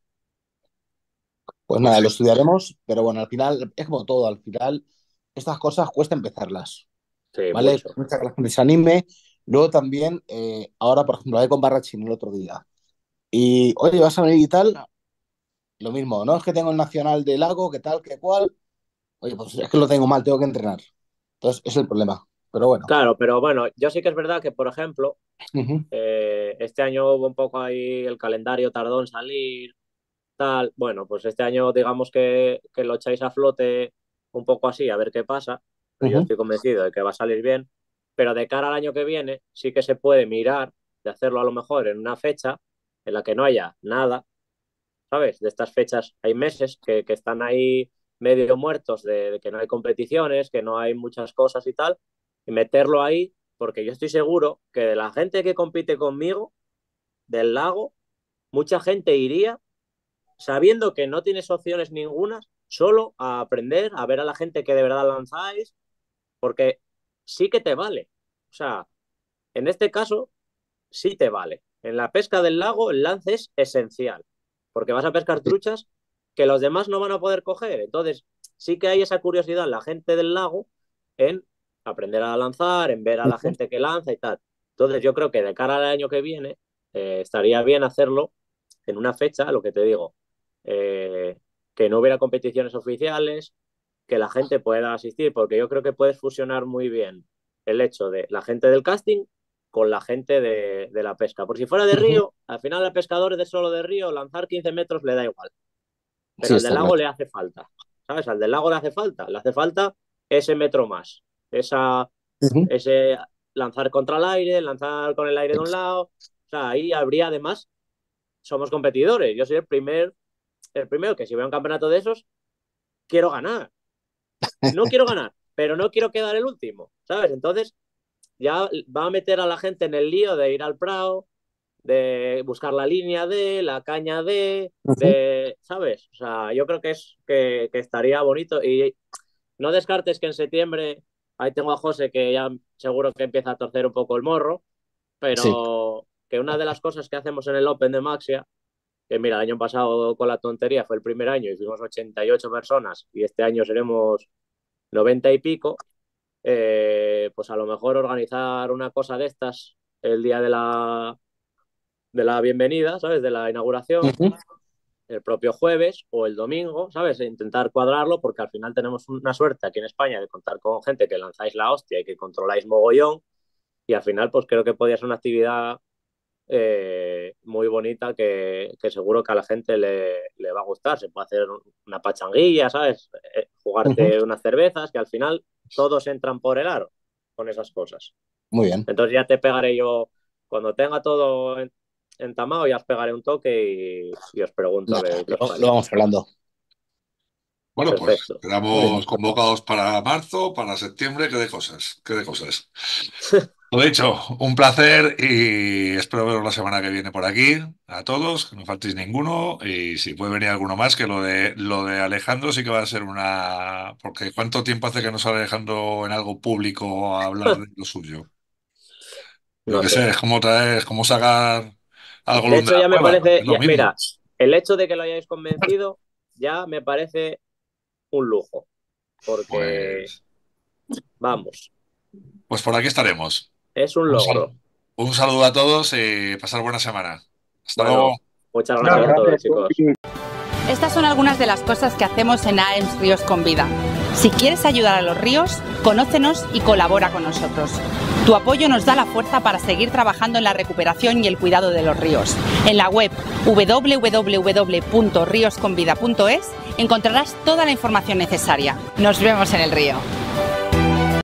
Pues pues nada, sí. lo estudiaremos, pero bueno, al final es como todo, al final estas cosas cuesta empezarlas, Sí, ¿vale? mucho. Cuesta que la gente se anime. Luego también, ahora por ejemplo, hablé con Barrachín el otro día y, oye, vas a venir y tal, lo mismo, ¿no? Es que tengo el Nacional de Lago, que tal, que cual. Oye, pues es que lo tengo mal, tengo que entrenar. Entonces, ese es el problema. Pero bueno. Claro, pero bueno, yo sí que es verdad que, por ejemplo, Ujú, este año hubo un poco ahí el calendario tardó en salir, tal. Bueno, pues este año digamos que lo echáis a flote un poco así, a ver qué pasa. Pero yo ujú, estoy convencido de que va a salir bien. Pero de cara al año que viene, sí que se puede mirar de hacerlo a lo mejor en una fecha en la que no haya nada, ¿sabes? De estas fechas hay meses que están ahí medio muertos de que no hay competiciones, que no hay muchas cosas y tal, y meterlo ahí, porque yo estoy seguro que de la gente que compite conmigo, del lago, mucha gente iría sabiendo que no tienes opciones ninguna, solo a aprender, a ver a la gente que de verdad lanzáis, porque sí que te vale. O sea, en este caso, sí te vale. En la pesca del lago, el lance es esencial, porque vas a pescar truchas que los demás no van a poder coger. Entonces, sí que hay esa curiosidad en la gente del lago en aprender a lanzar, en ver a la ujú, gente que lanza y tal. Entonces, yo creo que de cara al año que viene, estaría bien hacerlo en una fecha, lo que te digo, eh, que no hubiera competiciones oficiales, que la gente pueda asistir, porque yo creo que puedes fusionar muy bien el hecho de la gente del casting con la gente de la pesca. Por si fuera de ujú. río, al final al pescador de solo de río lanzar 15 metros le da igual, pero Sí, al del está claro. lago le hace falta, ¿sabes? Al del lago le hace falta ese metro más, Ujú. ese lanzar contra el aire, lanzar con el aire de un lado, o sea, ahí habría además, somos competidores, yo soy el primero que si veo un campeonato de esos, quiero ganar, no quiero ganar, pero no quiero quedar el último, ¿sabes? Entonces ya va a meter a la gente en el lío de ir al Prado, de buscar la línea la caña Ujú. ¿sabes? O sea, yo creo que estaría bonito y no descartes que en septiembre, ahí tengo a José que ya seguro que empieza a torcer un poco el morro, Sí. pero que una de las cosas que hacemos en el Open de Maxia, que mira, el año pasado con la tontería fue el primer año y fuimos 88 personas y este año seremos 90 y pico, pues a lo mejor organizar una cosa de estas el día de la bienvenida, ¿sabes? De la inauguración, Ujú, el propio jueves o el domingo, ¿sabes? E intentar cuadrarlo porque al final tenemos una suerte aquí en España de contar con gente que lanzáis la hostia y que controláis mogollón y al final pues creo que podría ser una actividad muy bonita que seguro que a la gente le va a gustar. Se puede hacer una pachanguilla, ¿sabes? ujú. Jugarte unas cervezas que al final todos entran por el aro con esas cosas. Muy bien. Entonces ya te pegaré yo, cuando tenga todo entamado, ya os pegaré un toque y os pregunto a Nada, ver qué os lo parece. vamos hablando. Bueno, pues Perfecto. Muy bien. quedamos convocados para marzo, para septiembre, qué de cosas, qué de cosas. Lo dicho, un placer y espero veros la semana que viene por aquí, a todos, que no faltéis ninguno y si puede venir alguno más, que lo de Alejandro sí que va a ser una... Porque ¿cuánto tiempo hace que no sale Alejandro en algo público a hablar de lo suyo? Yo No qué sé. sé, es como traer, es como sacar algo De luz de hecho, la ya me cueva, parece, es lo mismo. mira, el hecho de que lo hayáis convencido ya me parece un lujo, porque, Pues, vamos, pues por aquí estaremos. es un Un logro. saludo, un saludo a todos y pasar buena semana. Hasta luego. Bueno, muchas Muchas gracias a todos, gracias. chicos. Estas son algunas de las cosas que hacemos en AEMS Ríos con Vida. Si quieres ayudar a los ríos, conócenos y colabora con nosotros. Tu apoyo nos da la fuerza para seguir trabajando en la recuperación y el cuidado de los ríos. En la web www.riosconvida.es encontrarás toda la información necesaria. Nos vemos en el río.